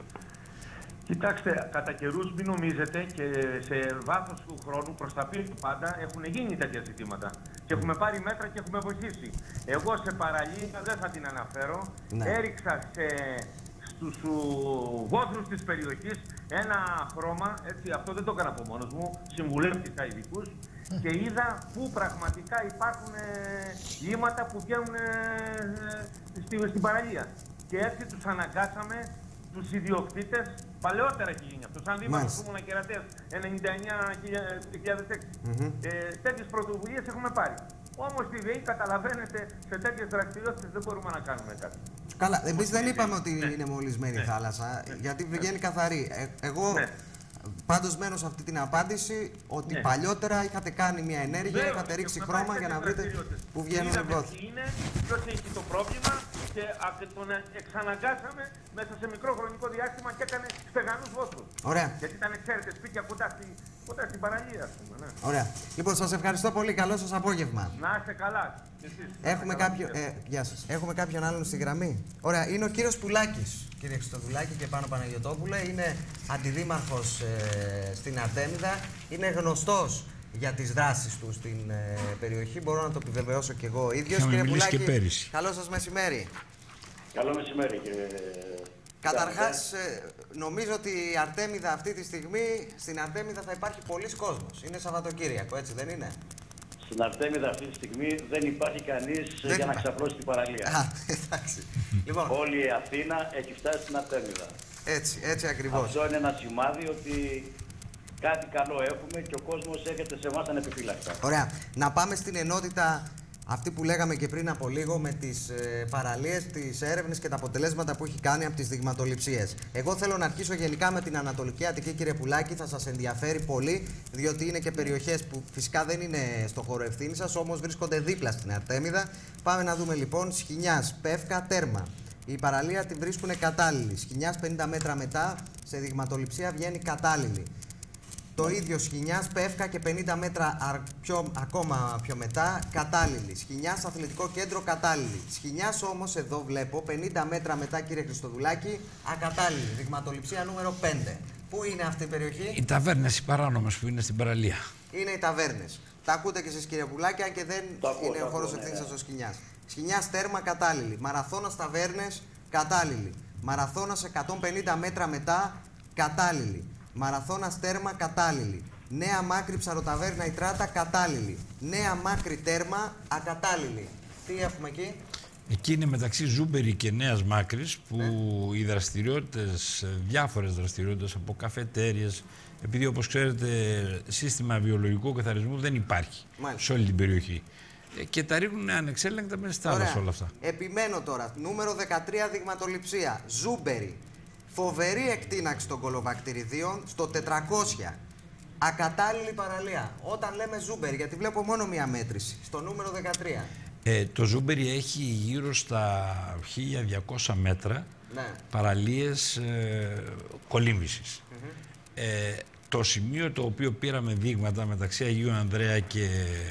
Κοιτάξτε, κατά καιρούς μην νομίζετε και σε βάθος του χρόνου προς τα πίσω πάντα έχουν γίνει τέτοια ζητήματα. Και έχουμε πάρει μέτρα και έχουμε βοηθήσει. Εγώ σε παραλία, δεν θα την αναφέρω, έριξα στους βόθρους της περιοχής ένα χρώμα, έτσι, αυτό δεν το έκανα από μόνος μου, συμβουλεύτηκα ειδικούς και είδα που πραγματικά υπάρχουν λίμματα που βγαίνουν στην παραλία. Και έτσι τους αναγκάσαμε τους ιδιοκτήτες. Παλαιότερα έχει γίνει αυτό. Σαν δήμαρχος που ήμουν κερατέας 99-2006. Τέτοιες πρωτοβουλίες έχουμε πάρει. Όμως στη ΔΕΗ, καταλαβαίνετε, σε τέτοιες δραστηριότητες δεν μπορούμε να κάνουμε κάτι. Καλά, εμείς δεν είπαμε ότι είναι μολυσμένη η θάλασσα, γιατί βγαίνει καθαρή. Εγώ πάντως μένω σε αυτή την απάντηση ότι παλιότερα είχατε κάνει μια ενέργεια, είχατε ρίξει χρώμα για να βρείτε που βγαίνουν οι βόθοι. Ποιος έχει το πρόβλημα και τον εξαναγκάσαμε μέσα σε μικρό χρονικό διάστημα και έκανε στεγανούς βόθρους. Ωραία. Γιατί ήταν, ξέρετε, σπίτια κοντά στην παραλία, ας πούμε. Ναι. Ωραία. Λοιπόν, σας ευχαριστώ πολύ. Καλό σας απόγευμα. Να είστε καλά. Γεια σας. Έχουμε κάποιον άλλον στη γραμμή. Ωραία. Είναι ο κύριος Πουλάκης, κύριε Χριστοδουλάκη και Πάνο Παναγιωτόπουλε. Είναι αντιδήμαρχος στην Αρτέμιδα. Είναι γνωστός για τις δράσεις του στην περιοχή. Μπορώ να το επιβεβαιώσω και εγώ ίδιος. Κύριε Πουλάκη, καλό σας μεσημέρι. Καλό μεσημέρι, κύριε. Καταρχάς, νομίζω ότι η Αρτέμιδα αυτή τη στιγμή, στην Αρτέμιδα θα υπάρχει πολλής κόσμος. Είναι Σαββατοκύριακο, έτσι δεν είναι? Στην Αρτέμιδα αυτή τη στιγμή δεν υπάρχει κανείς για να ξαπλώσει την παραλία. Εντάξει. Λοιπόν, όλη η Αθήνα έχει φτάσει στην Αρτέμιδα. Έτσι ακριβώς. Αυτό είναι ένα σημάδι ότι κάτι καλό έχουμε και ο κόσμος έρχεται σε εμάς ανεπιφύλακτα. Ωραία. Να πάμε στην ενότητα αυτή που λέγαμε και πριν από λίγο με τις παραλίες, τις έρευνες και τα αποτελέσματα που έχει κάνει από τις δειγματοληψίες. Εγώ θέλω να αρχίσω γενικά με την Ανατολική Αττική, κύριε Πουλάκη, θα σας ενδιαφέρει πολύ, διότι είναι και περιοχές που φυσικά δεν είναι στο χώρο ευθύνης σας, όμως βρίσκονται δίπλα στην Αρτέμιδα. Πάμε να δούμε λοιπόν Σχοινιάς, Πεύκα, Τέρμα. Η παραλία τη βρίσκουν κατάλληλη. Σχοινιάς 50 μέτρα μετά, σε δειγματοληψία βγαίνει κατάλληλη. Το ίδιο Σχοινιάς, Πεύκα και 50 μέτρα ακόμα πιο μετά, κατάλληλη. Σχοινιάς, Αθλητικό Κέντρο, κατάλληλη. Σχοινιάς όμως, εδώ βλέπω, 50 μέτρα μετά, κύριε Χριστοδουλάκη, ακατάλληλη. Δειγματοληψία νούμερο 5. Πού είναι αυτή η περιοχή? Οι ταβέρνες, οι παράνομες που είναι στην παραλία. Είναι οι ταβέρνες. Τα ακούτε και εσείς, κύριε Πουλάκη, αν και δεν είναι ο χώρος ευθύνης σας ο Σχοινιάς. Σχοινιάς, Τέρμα, κατάλληλη. Μαραθώνας, ταβέρνες, κατάλληλη. Μαραθώνας 150 μέτρα μετά, κατάλληλη. Μαραθώνας, Τέρμα, κατάλληλη. Νέα Μάκρη, Ψαροταβέρνα, η Τράτα, κατάλληλη. Νέα Μάκρη, Τέρμα, ακατάλληλη. Τι έχουμε εκεί? Εκεί είναι μεταξύ Ζούμπερη και Νέας Μάκρης που οι δραστηριότητες, διάφορες δραστηριότητες από καφετέριες, επειδή όπως ξέρετε σύστημα βιολογικού καθαρισμού δεν υπάρχει σε όλη την περιοχή. Και τα ρίχνουν ανεξέλεγκτα μέσα στη θάλασσα όλα αυτά. Επιμένω τώρα. Νούμερο 13 δειγματοληψία. Ζούμπερη. Φοβερή εκτείναξη των κολοβακτηριδίων στο 400. Ακατάλληλη παραλία. Όταν λέμε Ζούμπερη, γιατί βλέπω μόνο μία μέτρηση. Στο νούμερο 13. Το Ζούμπερι έχει γύρω στα 1200 μέτρα παραλίες κολύμβησης. Το σημείο το οποίο πήραμε δείγματα μεταξύ Αγίου Ανδρέα και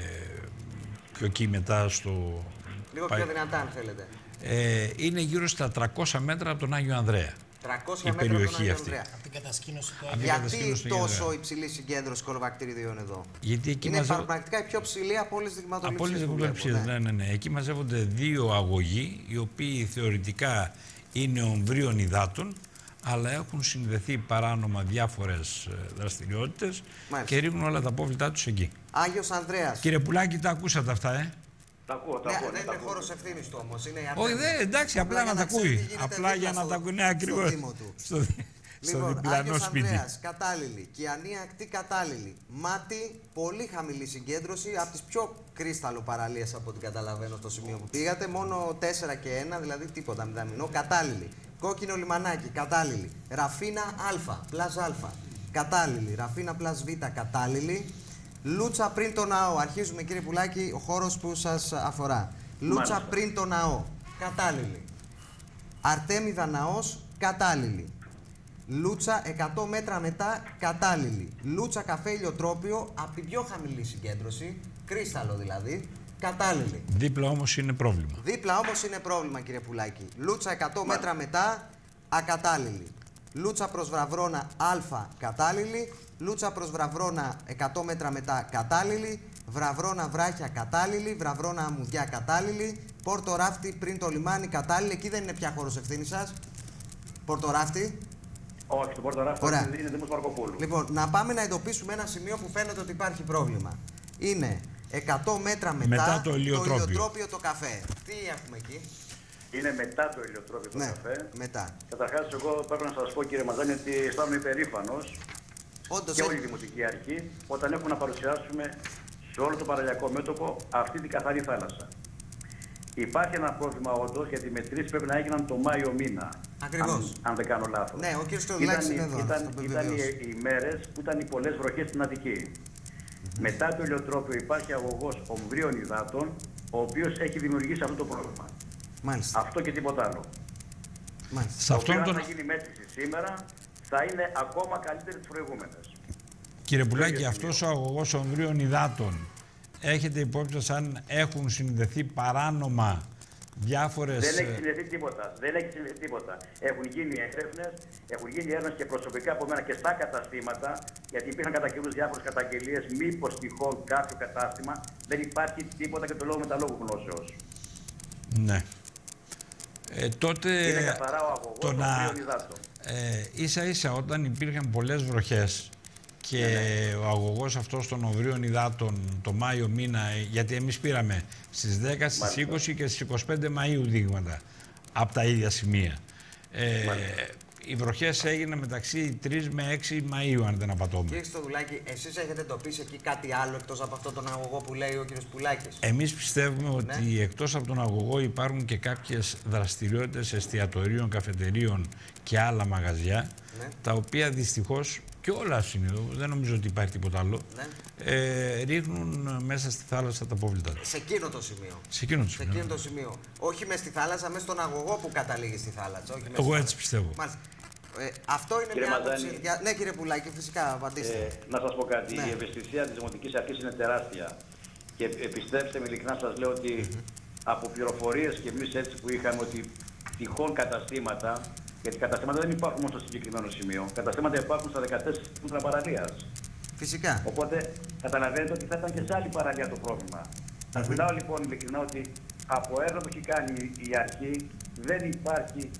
πιο εκεί μετά στο... Λίγο πιο δυνατά αν θέλετε. Είναι γύρω στα 300 μέτρα από τον Άγιο Ανδρέα. 300 η περιοχή αυτή. Από την κατασκήνωση του Γιατί τόσο υψηλή συγκέντρωση κολοβακτηριδίων εδώ? Γιατί εκεί είναι πραγματικά η πιο ψηλή από όλες τις δειγματοληψίες. Ναι. Εκεί μαζεύονται δύο αγωγοί, οι οποίοι θεωρητικά είναι ομβρίων υδάτων, αλλά έχουν συνδεθεί παράνομα διάφορες δραστηριότητες και ρίχνουν όλα τα απόβλητά τους εκεί. Άγιος Ανδρέας. Κύριε Πουλάκη, τα ακούσατε αυτά, Τα ακούω. Δεν είναι χώρος ευθύνης του όμως. Όχι, εντάξει, απλά να τα ακούει. Απλά για να τα ακούει, ναι, ακριβώς. Στο διπλανό σπίτι. Ανδρέας, κατάλληλη. Κιανία Ακτή, κατάλληλη. Μάτι, πολύ χαμηλή συγκέντρωση. Από τις πιο κρίσταλο παραλίες από ό,τι καταλαβαίνω στο σημείο που πήγατε. Μόνο 4 και 1, δηλαδή τίποτα μηδαμινό. Κατάλληλη. Κόκκινο Λιμανάκι, κατάλληλη. Ραφίνα Α, πλάζ Α, κατάλληλη. Ραφίνα πλάζ Β, κατάλληλη. Λούτσα πριν το ναό. Αρχίζουμε, κύριε Πουλάκη, ο χώρος που σας αφορά. Λούτσα πριν το ναό. Κατάλληλη. Αρτέμιδα ναός. Κατάλληλη. Λούτσα 100 μέτρα μετά. Κατάλληλη. Λούτσα καφέ ηλιοτρόπιο από την πιο χαμηλή συγκέντρωση. Κρίσταλο δηλαδή. Κατάλληλη. Δίπλα όμως είναι πρόβλημα. Δίπλα όμως είναι πρόβλημα, κύριε Πουλάκη. Λούτσα 100 μέτρα μετά. Ακατάλληλη. Λούτσα προς Βραβρώνα Α. Κατάλληλη. Λούτσα προς Βραβρώνα 100 μέτρα μετά, κατάλληλη. Βραβρώνα Βράχια, κατάλληλη. Βραβρώνα Αμμουδιά, κατάλληλη. Πόρτο Ράφτη πριν το λιμάνι, κατάλληλη. Εκεί δεν είναι πια χώρος ευθύνης σας. Πόρτο Ράφτη. Όχι, το Πόρτο Ράφτη είναι Δήμος Μαρκοπούλου. Λοιπόν, να πάμε να εντοπίσουμε ένα σημείο που φαίνεται ότι υπάρχει πρόβλημα. Είναι 100 μέτρα μετά το ηλιοτρόπιο το καφέ. Τι έχουμε εκεί? Είναι μετά το ηλιοτρόπιο το καφέ. Μετά. Καταρχάς, εγώ πρέπει να σας πω, κύριε Μαζάνη, ότι αισθάνομαι υπερήφανος και όλη η Δημοτική Αρχή όταν έχουμε να παρουσιάσουμε σε όλο το παραλιακό μέτωπο αυτή την καθαρή θάλασσα. Υπάρχει ένα πρόβλημα όντως, γιατί οι μετρήσεις πρέπει να έγιναν το Μάιο μήνα. Ακριβώς. Αν δεν κάνω λάθος. Ναι, ο κ. Στοδουλάκης είναι εδώ. Ήταν οι μέρες που ήταν οι πολλές βροχές στην Αττική. Μετά το ηλιοτρόπιο υπάρχει αγωγός ομβρίων υδάτων, ο οποίος έχει δημιουργήσει αυτό το πρόβλημα. Μάλιστα. Αυτό και τίποτα άλλο. Μάλιστα. Σε αυτόν τον... Αν γίνει μέτρηση σήμερα, θα είναι ακόμα καλύτερη τις προηγούμενες. Κύριε Πουλάκη, αυτός ο αγωγός ομβρίων υδάτων, έχετε υπόψη σας αν έχουν συνδεθεί παράνομα διάφορες... Δεν έχει συνδεθεί τίποτα. Δεν έχει συνδεθεί τίποτα. Έχουν γίνει έρευνες και προσωπικά από μένα και στα καταστήματα, γιατί υπήρχαν κατά καιρούς διάφορες καταγγελίες, μήπως τυχόν κάποιο κατάστημα δεν υπάρχει τίποτα και το λόγο με τα λόγου γνώσεως. Ναι. Τότε είναι καθαρά ο αγωγός των ομβρίων υδάτων. Ίσα ίσα όταν υπήρχαν πολλές βροχές και ο αγωγός αυτός των ομβρίων υδάτων το Μάιο μήνα, γιατί εμείς πήραμε στις 10, στις 20 και στις 25 Μαΐου δείγματα από τα ίδια σημεία. Οι βροχές έγιναν μεταξύ 3 με 6 Μαΐου, αν δεν απατώμε. Κύριε Στοδουλάκη, εσείς έχετε εντοπίσει εκεί κάτι άλλο εκτός από αυτόν τον αγωγό που λέει ο κύριος Πουλάκης? Εμείς πιστεύουμε ότι εκτός από τον αγωγό υπάρχουν και κάποιες δραστηριότητες εστιατορίων, καφετερίων και άλλα μαγαζιά, τα οποία δυστυχώς και όλα συνήθως, δεν νομίζω ότι υπάρχει τίποτα άλλο, ρίχνουν μέσα στη θάλασσα τα απόβλητα. Σε εκείνο το σημείο. Σε εκείνο το σημείο. Όχι μέσα στη θάλασσα, μέσα στον αγωγό που καταλήγει στη θάλασσα. Όχι Εγώ έτσι πιστεύω. Μάλιστα. Αυτό είναι μια άποψη. Ναι, κύριε Πουλάκη, φυσικά απαντήστε. Να σας πω κάτι. Η ευαισθησία της Δημοτικής Αρχής είναι τεράστια. Και πιστέψτε με, ειλικρινά σας λέω ότι από πληροφορίες και εμείς έτσι που είχαμε, ότι τυχόν καταστήματα, γιατί καταστήματα δεν υπάρχουν μόνο στο συγκεκριμένο σημείο. Καταστήματα υπάρχουν στα 14 κέντρα παραλίας. Φυσικά. Οπότε καταλαβαίνετε ότι θα ήταν και σε άλλη παραλία το πρόβλημα. Σας μιλάω λοιπόν ειλικρινά ότι από έρευνα που έχει κάνει η αρχή δεν υπάρχει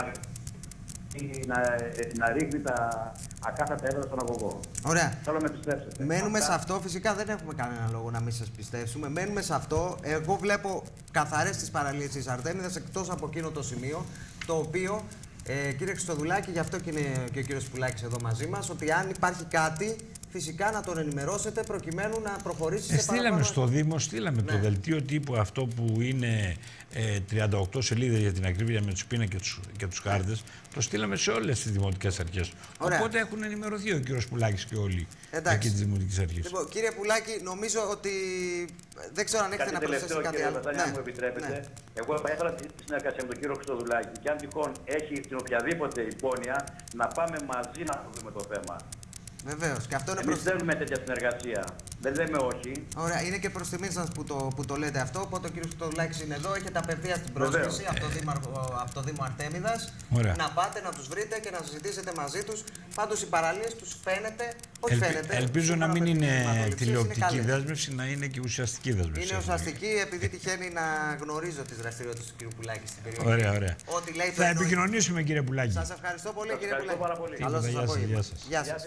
να ρίχνει τα ακάθαρτα έδρα στον αγωγό. Ωραία. Θέλω να με πιστέψετε. Μένουμε σε αυτό. Φυσικά δεν έχουμε κανένα λόγο να μην σας πιστέψουμε. Μένουμε σε αυτό. Εγώ βλέπω καθαρές τις παραλίες της Αρτέμιδας εκτός από εκείνο το σημείο, το οποίο, κύριε Χριστοδουλάκη, γι' αυτό και είναι και ο κύριος Πουλάκης εδώ μαζί μας, ότι αν υπάρχει κάτι, φυσικά να τον ενημερώσετε προκειμένου να προχωρήσει σε παραπάνω. Στείλαμε στο Δήμο, το δελτίο τύπου αυτό που είναι 38 σελίδες για την ακρίβεια με τους πίνακες και τους χάρτες. Το στείλαμε σε όλες τις δημοτικές αρχές. Ωραία. Οπότε έχουν ενημερωθεί ο κύριος Πουλάκης και όλοι εκεί της Δημοτικής Αρχής. Λοιπόν, κύριε Πουλάκη, νομίζω ότι δεν ξέρω αν έχετε να προσθέσετε κάτι άλλο. Αν μου επιτρέπετε, εγώ θα ήθελα τη συνεργασία με τον κύριο Χριστοδουλάκη και αν τυχόν έχει την οποιαδήποτε υπόνοια να πάμε μαζί να δούμε το θέμα. Βεβαίως. Και αυτό είναι εμείς θέλουμε τέτοια συνεργασία. Δεν λέμε όχι. Ωραία, είναι και προς τιμή σας που το λέτε αυτό. Οπότε ο κ. Στοδουλάκης είναι εδώ. Έχετε απευθείας την πρόσκληση από το Δήμο Αρτέμιδας. Να πάτε να τους βρείτε και να συζητήσετε μαζί τους. Πάντως οι παραλίες τους φαίνεται. Όχι φαίνεται. Ελπίζω να μην είναι τηλεοπτική δέσμευση, να είναι και ουσιαστική δέσμευση. Είναι ουσιαστική, επειδή τυχαίνει να γνωρίζω τις δραστηριότητες του κ. Πουλάκη στην περιοχή. Ωραία, ωραία. Ό,τι λέει, θα επικοινωνήσουμε, κύριε Πουλάκη. Σας ευχαριστώ πολύ, κύριε Πουλάκη. Καλώς σας απόγευμα. Γεια σας.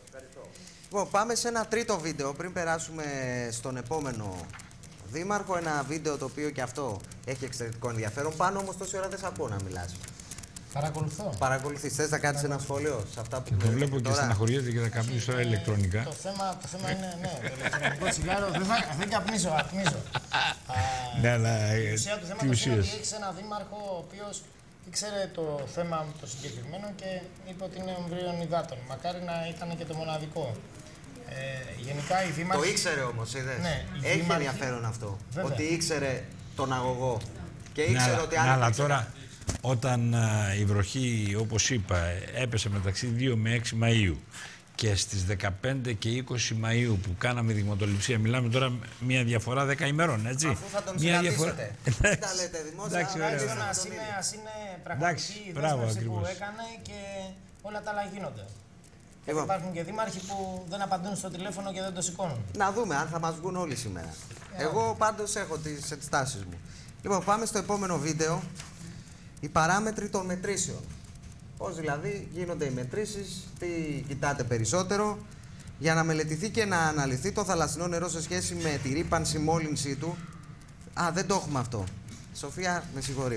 Λοιπόν, πάμε σε ένα τρίτο βίντεο πριν περάσουμε στον επόμενο δήμαρχο. Ένα βίντεο το οποίο και αυτό έχει εξαιρετικό ενδιαφέρον. Πάνω όμως τόση ώρα δεν σε ακούω να μιλάς. Παρακολουθώ. Παρακολουθείς. Θες να κάνεις ένα σχόλιο σε αυτά που το βλέπω και στεναχωριέται και θα καπνίσει τώρα ηλεκτρονικά. Το θέμα είναι, ναι, το ηλεκτρονικό τσιγάρο δεν καπνίζω, ατμίζω. Ναι, αλλά η ουσία του θέματος είναι ότι έχεις ένα δήμαρχο ο οποίος ήξερε το θέμα το συγκεκριμένο και είπε ότι είναι ομβρίων υδάτων. Μακάρι να ήταν και το μοναδικό. Γενικά οι δήμαρχοι... Το ήξερε όμως, είδες. Ναι, έχει ενδιαφέρον αυτό. Βέβαια. Ότι ήξερε τον αγωγό. Και ήξερε ότι αν... αλλά τώρα, όταν η βροχή, όπως είπα, έπεσε μεταξύ 2 με 6 Μαΐου και στις 15 και 20 Μαΐου που κάναμε δειγματοληψία, μιλάμε τώρα μια διαφορά 10 ημερών, έτσι. Αφού θα τον συναντήσετε. Δεν τα λέτε δημόσια. Ας είναι πραγματική η δέσμευση που έκανε και όλα τα άλλα γίνονται. Λοιπόν. Υπάρχουν και δήμαρχοι που δεν απαντούν στο τηλέφωνο και δεν το σηκώνουν. Να δούμε αν θα μας βγουν όλοι σήμερα. Εγώ πάντως έχω τις ενστάσεις μου. Λοιπόν, πάμε στο επόμενο βίντεο. Οι παράμετροι των μετρήσεων. Πώς δηλαδή γίνονται οι μετρήσεις, τι κοιτάτε περισσότερο, για να μελετηθεί και να αναλυθεί το θαλασσινό νερό σε σχέση με τη ρύπανση, μόλυνσή του. Α, δεν το έχουμε αυτό. Σοφία, με συγχωρείς.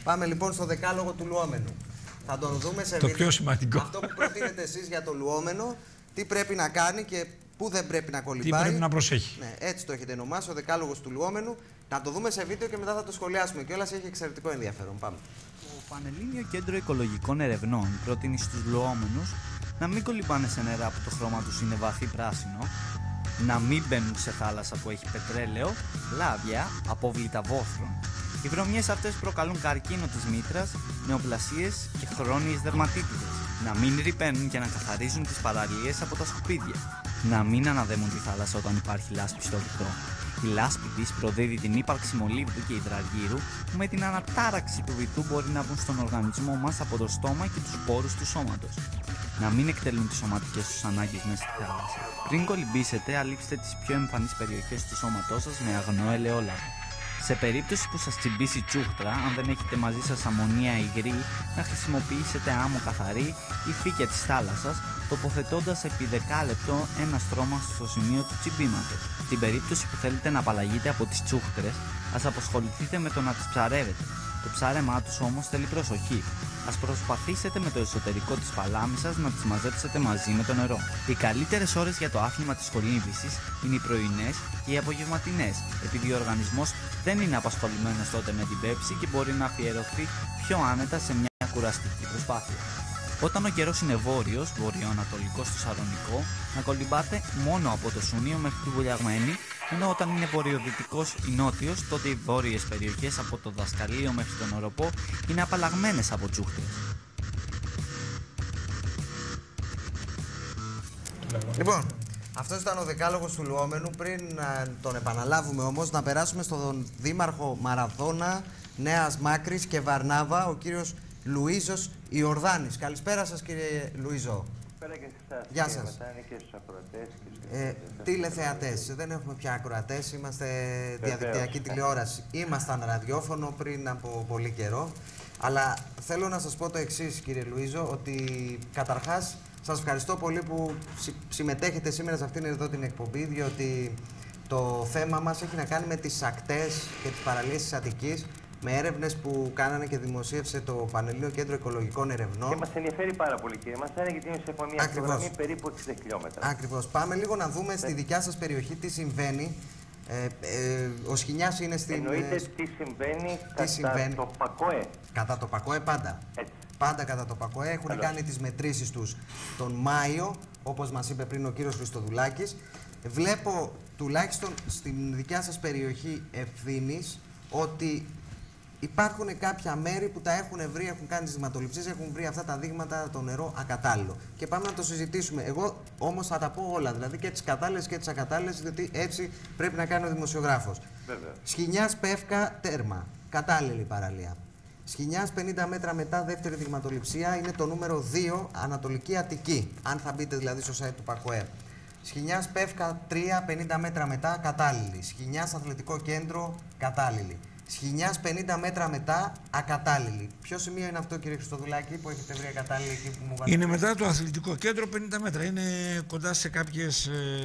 Πάμε λοιπόν στο δεκάλογο του λουόμενου. Θα τον δούμε σε το πιο σημαντικό. Αυτό που προτείνετε εσείς για το λουόμενο, τι πρέπει να κάνει και πού δεν πρέπει να κολυμπάει. Τι πρέπει να προσέχει. Ναι, έτσι το έχετε ονομάσει, ο δεκάλογος του λουόμενου. Να το δούμε σε βίντεο και μετά θα το σχολιάσουμε κιόλας, έχει εξαιρετικό ενδιαφέρον. Πάμε. Το Πανελλήνιο Κέντρο Οικολογικών Ερευνών προτείνει στους λουόμενους να μην κολυμπάνε σε νερά που το χρώμα τους είναι βαθύ πράσινο, να μην μπαίνουν σε θάλασσα που έχει πετρέλαιο, λάδια, απόβλητα βόθρων. Οι βρωμιές αυτές προκαλούν καρκίνο της μήτρας, νεοπλασίες και χρόνιες δερματίτιδες. Να μην ρυπαίνουν και να καθαρίζουν τις παραλίες από τα σκουπίδια. Να μην αναδέμουν τη θάλασσα όταν υπάρχει λάσπη στο βυθό. Η λάσπη της προδίδει την ύπαρξη μολύβδου και υδραργύρου που με την ανατάραξη του βυθού μπορεί να μπουν στον οργανισμό μας από το στόμα και τους πόρους του σώματος. Να μην εκτελούν τις σωματικές τους ανάγκες μέσα στη θάλασσα. Πριν κολυμπήσετε, αλείψτε τις πιο εμφανείς περιοχές του σώματός σας με αγνό ελαιόλαδο. Σε περίπτωση που σας τσιμπήσει τσούχτρα, αν δεν έχετε μαζί σας αμμονία υγρή, να χρησιμοποιήσετε άμμο καθαρή ή φύκια της θάλασσας, τοποθετώντας επί 10 λεπτό ένα στρώμα στο σημείο του τσιμπήματος. Στην περίπτωση που θέλετε να απαλλαγείτε από τις τσούχτρες, ας απασχοληθείτε με το να τις ψαρεύετε. Το ψάρεμά τους όμως θέλει προσοχή. Ας προσπαθήσετε με το εσωτερικό της παλάμης σας να τις μαζέψετε μαζί με το νερό. Οι καλύτερες ώρες για το άθλημα της κολύμβησης είναι οι πρωινές και οι απογευματινές, επειδή ο οργανισμός δεν είναι απασχολημένος τότε με την πέψη και μπορεί να αφιερωθεί πιο άνετα σε μια κουραστική προσπάθεια. Όταν ο καιρός είναι βόρειος, βορειοανατολικός στο Σαρονικό, να κολυμπάτε μόνο από το Σούνιο μέχρι τη Βουλιαγμένη, ενώ όταν είναι βορειοδυτικός ή νότιος, τότε οι βόρειες περιοχές από το Δασκαλείο μέχρι τον Οροπό είναι απαλλαγμένες από τσούχτες. Λοιπόν, αυτός ήταν ο δεκάλογος του λουόμενου. Πριν τον επαναλάβουμε όμως, να περάσουμε στον δήμαρχο Μαραθώνα, Νέας Μάκρης και Βαρνάβα, ο κύριος Λουίζος Ιορδάνης. Καλησπέρα σας, κύριε Λουίζο. Καλησπέρα και σε εσάς. Γεια σας. Και στους ακροατές. Τηλεθεατές. Δεν έχουμε πια ακροατές, είμαστε διαδικτυακή τηλεόραση. Ήμασταν ραδιόφωνο πριν από πολύ καιρό. Αλλά θέλω να σας πω το εξής, κύριε Λουίζο, ότι καταρχάς σας ευχαριστώ πολύ που συμμετέχετε σήμερα σε αυτήν εδώ την εκπομπή, διότι το θέμα μας έχει να κάνει με τις ακτές και τις παραλίες της Αττικής, με έρευνες που κάνανε και δημοσίευσε το Πανελλήνιο Κέντρο Οικολογικών Ερευνών. Και μας ενδιαφέρει πάρα πολύ, κύριε Μασάρα, γιατί είναι σε μια γραμμή περίπου 60 χιλιόμετρα. Ακριβώς. Πάμε λίγο να δούμε στη δικιά σας περιοχή τι συμβαίνει. Ο Σχοινιάς είναι στην... Εννοείται τι συμβαίνει κατά το ΠΑΚΟΕ. Κατά το ΠΑΚΟΕ πάντα. Έτσι. Πάντα κατά το ΠΑΚΟΕ. Έχουν κάνει τις μετρήσεις τους τον Μάιο, όπως μας είπε πριν ο κύριος Χριστοδουλάκης. Βλέπω τουλάχιστον στην δικιά σας περιοχή ευθύνης ότι υπάρχουν κάποια μέρη που τα έχουν βρει, έχουν κάνει τις δειγματοληψίες, έχουν βρει αυτά τα δείγματα, το νερό ακατάλληλο. Και πάμε να το συζητήσουμε. Εγώ όμως θα τα πω όλα, δηλαδή και τις κατάλληλες και τις ακατάλληλες, διότι έτσι πρέπει να κάνει ο δημοσιογράφος. Βέβαια. Σχοινιάς Πεύκα Τέρμα. Κατάλληλη παραλία. Σχοινιάς 50 μέτρα μετά, δεύτερη δειγματοληψία, είναι το νούμερο 2, Ανατολική Αττική. Αν θα μπείτε δηλαδή στο site του ΠΑΚΟΕ. Σχοινιάς Πεύκα 3, 50 μέτρα μετά, κατάλληλη. Σχοινιάς Αθλητικό Κέντρο, κατάλληλη. Σχοινιάς 50 μέτρα μετά, ακατάλληλη. Ποιο σημείο είναι αυτό, κύριε Χριστοδουλάκη, που έχετε βρει ακατάλληλη εκεί που μου βάλετε? Είναι μετά το Αθλητικό Κέντρο 50 μέτρα. Είναι κοντά σε κάποιες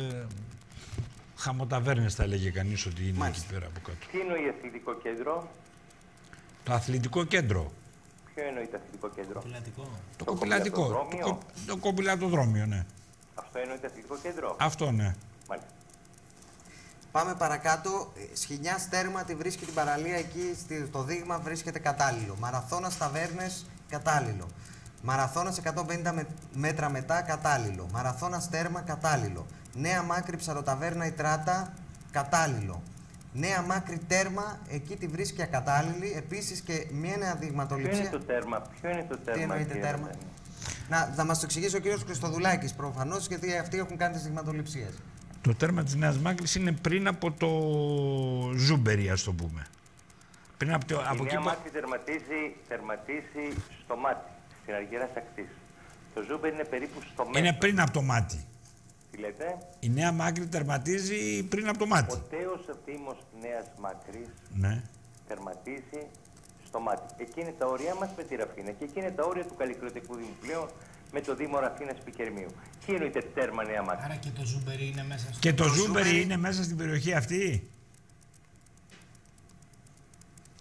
χαμοταβέρνες, θα έλεγε κανείς ότι είναι εκεί πέρα από κάτω. Τι εννοεί Αθλητικό Κέντρο? Το Αθλητικό Κέντρο. Ποιο εννοεί το Αθλητικό Κέντρο? Το κοπηλατικό. Το κοπηλατοδρόμιο, ναι. Αυτό εννοεί το Αθλητικό Κέντρο? Αυτό, ναι. Μάλιστα. Πάμε παρακάτω. Σχοινιάς Τέρμα τη βρίσκει την παραλία εκεί, στο δείγμα βρίσκεται κατάλληλο. Μαραθώνας Ταβέρνες, κατάλληλο. Μαραθώνας 150 μέτρα μετά, κατάλληλο. Μαραθώνας Τέρμα, κατάλληλο. Νέα Μάκρη Ψαροταβέρνα Ιτράτα, κατάλληλο. Νέα Μάκρη Τέρμα, εκεί τη βρίσκει ακατάλληλη. Επίσης και μια νέα δειγματοληψία. Ποιο είναι το τέρμα? Ποιο είναι το τέρμα? Τι εννοείται τέρμα? Να μας το εξηγήσει ο κύριος Χριστοδουλάκης προφανώς, γιατί αυτοί έχουν κάνει τις δειγματοληψίες. Το τέρμα της Νέας Μάκρης είναι πριν από το Ζούμπερι, ας το πούμε. Πριν από το, η Νέα Μάκρη τερματίζει στο μάτι, στην αργυρά ακτής. Το Ζούμπερι είναι περίπου στο μέσο. Είναι πριν από το μάτι. Τι λέτε? Η Νέα Μάκρη τερματίζει πριν από το μάτι. Ο τέος δήμος Νέας Μάκρης τερματίζει στο μάτι. Εκεί είναι τα όρια μας με τη Ραφίνα και εκεί είναι τα όρια του Καλλικροτικού Δήμου πλέον με το Δήμο Ραφίνας Πικερμίου. Τι εννοείται τέρμα Νέα Μάκρη? Άρα και το Ζούμπερι είναι μέσα στο... Και το Ζούμπερι είναι μέσα στην περιοχή αυτή.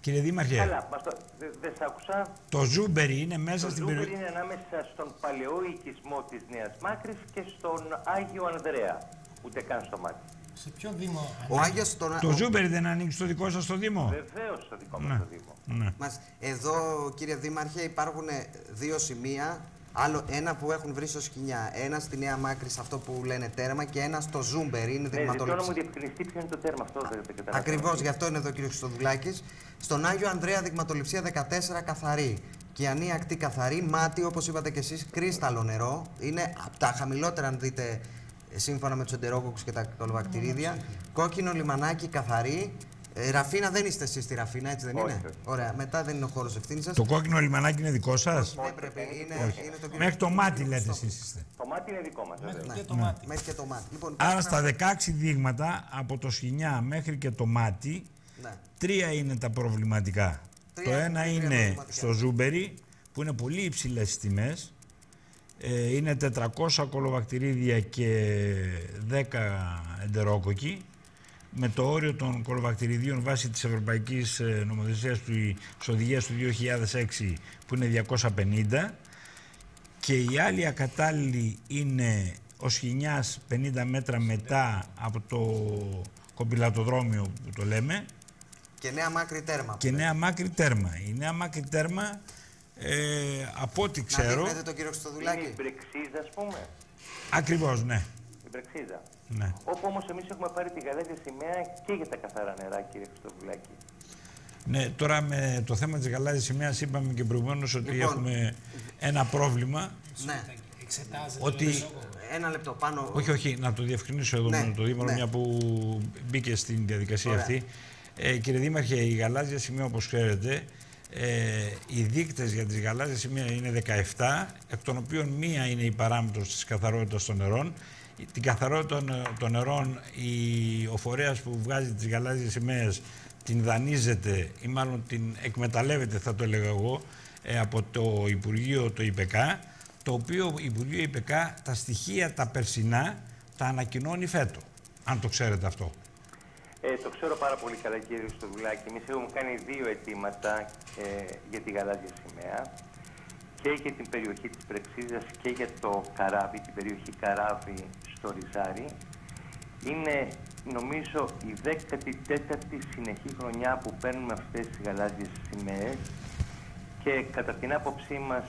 Κύριε Δήμαρχε, δεν σ' άκουσα. Το Ζούμπερι είναι μέσα στην περιοχή. Το Ζούμπερι είναι ανάμεσα στον παλαιό οικισμό της Νέας Μάκρης και στον Άγιο Ανδρέα. Ούτε καν στο μάτι. Σε ποιο Δήμο? Το Ζούμπερι δεν ανοίξει στο δικό σας το Δήμο? Βεβαίως στο δικό μας το Δήμο. Ναι. Εδώ, κύριε Δήμαρχε, υπάρχουν δύο σημεία. Άλλο ένα που έχουν βρει στο Σκοινιά. Ένα στη Νέα Μάκρη, σε αυτό που λένε τέρμα, και ένα στο Ζούμπερι. Είναι δειγματοληψία. Ζητώ να μου διευκρινιστεί ποιο είναι το τέρμα αυτό, δεν καταλαβαίνω. Ακριβώς, γι' αυτό είναι εδώ ο κύριος Χριστοδουλάκης. Στον Άγιο Ανδρέα, δειγματοληψία 14 καθαρή. Κιανή ακτή καθαρή, μάτι, όπως είπατε και εσείς, κρίσταλο νερό. Είναι από τα χαμηλότερα, αν δείτε, σύμφωνα με τους εντερόκοκκους και τα κολοβακτηρίδια. Κόκκινο λιμανάκι καθαρή. Ραφίνα, δεν είστε εσείς στη Ραφίνα, έτσι δεν είναι? Ωραία, μετά δεν είναι ο χώρος ευθύνης σας. Το κόκκινο λιμανάκι είναι δικό σας? Δεν πρέπει, είναι το Μέχρι το μάτι λέτε εσείς είστε. Το μάτι είναι δικό μας. Μέχρι και το μάτι. Λοιπόν, άρα στα 16 δείγματα, από το Σκοινιά μέχρι και το μάτι, 3 είναι τα προβληματικά. Το ένα είναι στο Ζούμπερι, που είναι πολύ υψηλές τις τιμές. Είναι 400 κολοβακτηρίδια και 10 εντερόκοκκοι, με το όριο των κολοβακτηριδίων βάσει της Ευρωπαϊκής Νομοθεσίας της Οδηγίας του 2006 που είναι 250, και η άλλη ακατάλληλη είναι ο Σκοινιάς 50 μέτρα μετά από το κομπηλατοδρόμιο που το λέμε, και Νέα Μάκρη τέρμα. Και Νέα Μάκρη τέρμα. Η Νέα Μάκρη τέρμα, από ό,τι ξέρω... Να δείτε τον κύριο Χριστοδουλάκη. Είναι η Μπρεξίζα, ας πούμε. Ακριβώς, ναι. Η Μπρεξίζα. Ναι. Όπου όμως εμείς έχουμε πάρει τη γαλάζια σημαία και για τα καθαρά νερά, κύριε Χριστοδουλάκη. Ναι, τώρα με το θέμα της γαλάζιας σημαίας είπαμε και προηγουμένως ότι έχουμε ένα πρόβλημα. Ναι. Ότι... Ένα λεπτό πάνω. Όχι, να το διευκρινίσω εδώ με το Δήμαρχο, μια που μπήκε στην διαδικασία αυτή. Κύριε Δήμαρχε, η γαλάζια σημαία, όπως ξέρετε, οι δείκτες για τις γαλάζιες σημαία είναι 17, εκ των οποίων μία είναι η παράμετρος της καθαρότητας των νερών. Την καθαρότητα των νερών, ο φορέας που βγάζει τις γαλάζιες σημαίες την δανείζεται, ή μάλλον την εκμεταλλεύεται, θα το έλεγα εγώ, από το Υπουργείο, το ΙΠΕΚΑ, το οποίο Υπουργείο ΙΠΕΚΑ τα στοιχεία τα περσινά τα ανακοινώνει φέτο, αν το ξέρετε αυτό. Το ξέρω πάρα πολύ καλά, κύριε Χριστοδουλάκη. Εμείς έχουμε κάνει 2 αιτήματα για τη γαλάζια σημαία, και για την περιοχή της Πρεξίζας και για το Καράβι, την περιοχή Καράβι στο Ριζάρι. Είναι, νομίζω, η 14η συνεχή χρονιά που παίρνουμε αυτές τις γαλάζιες σημαίες, και κατά την άποψή μας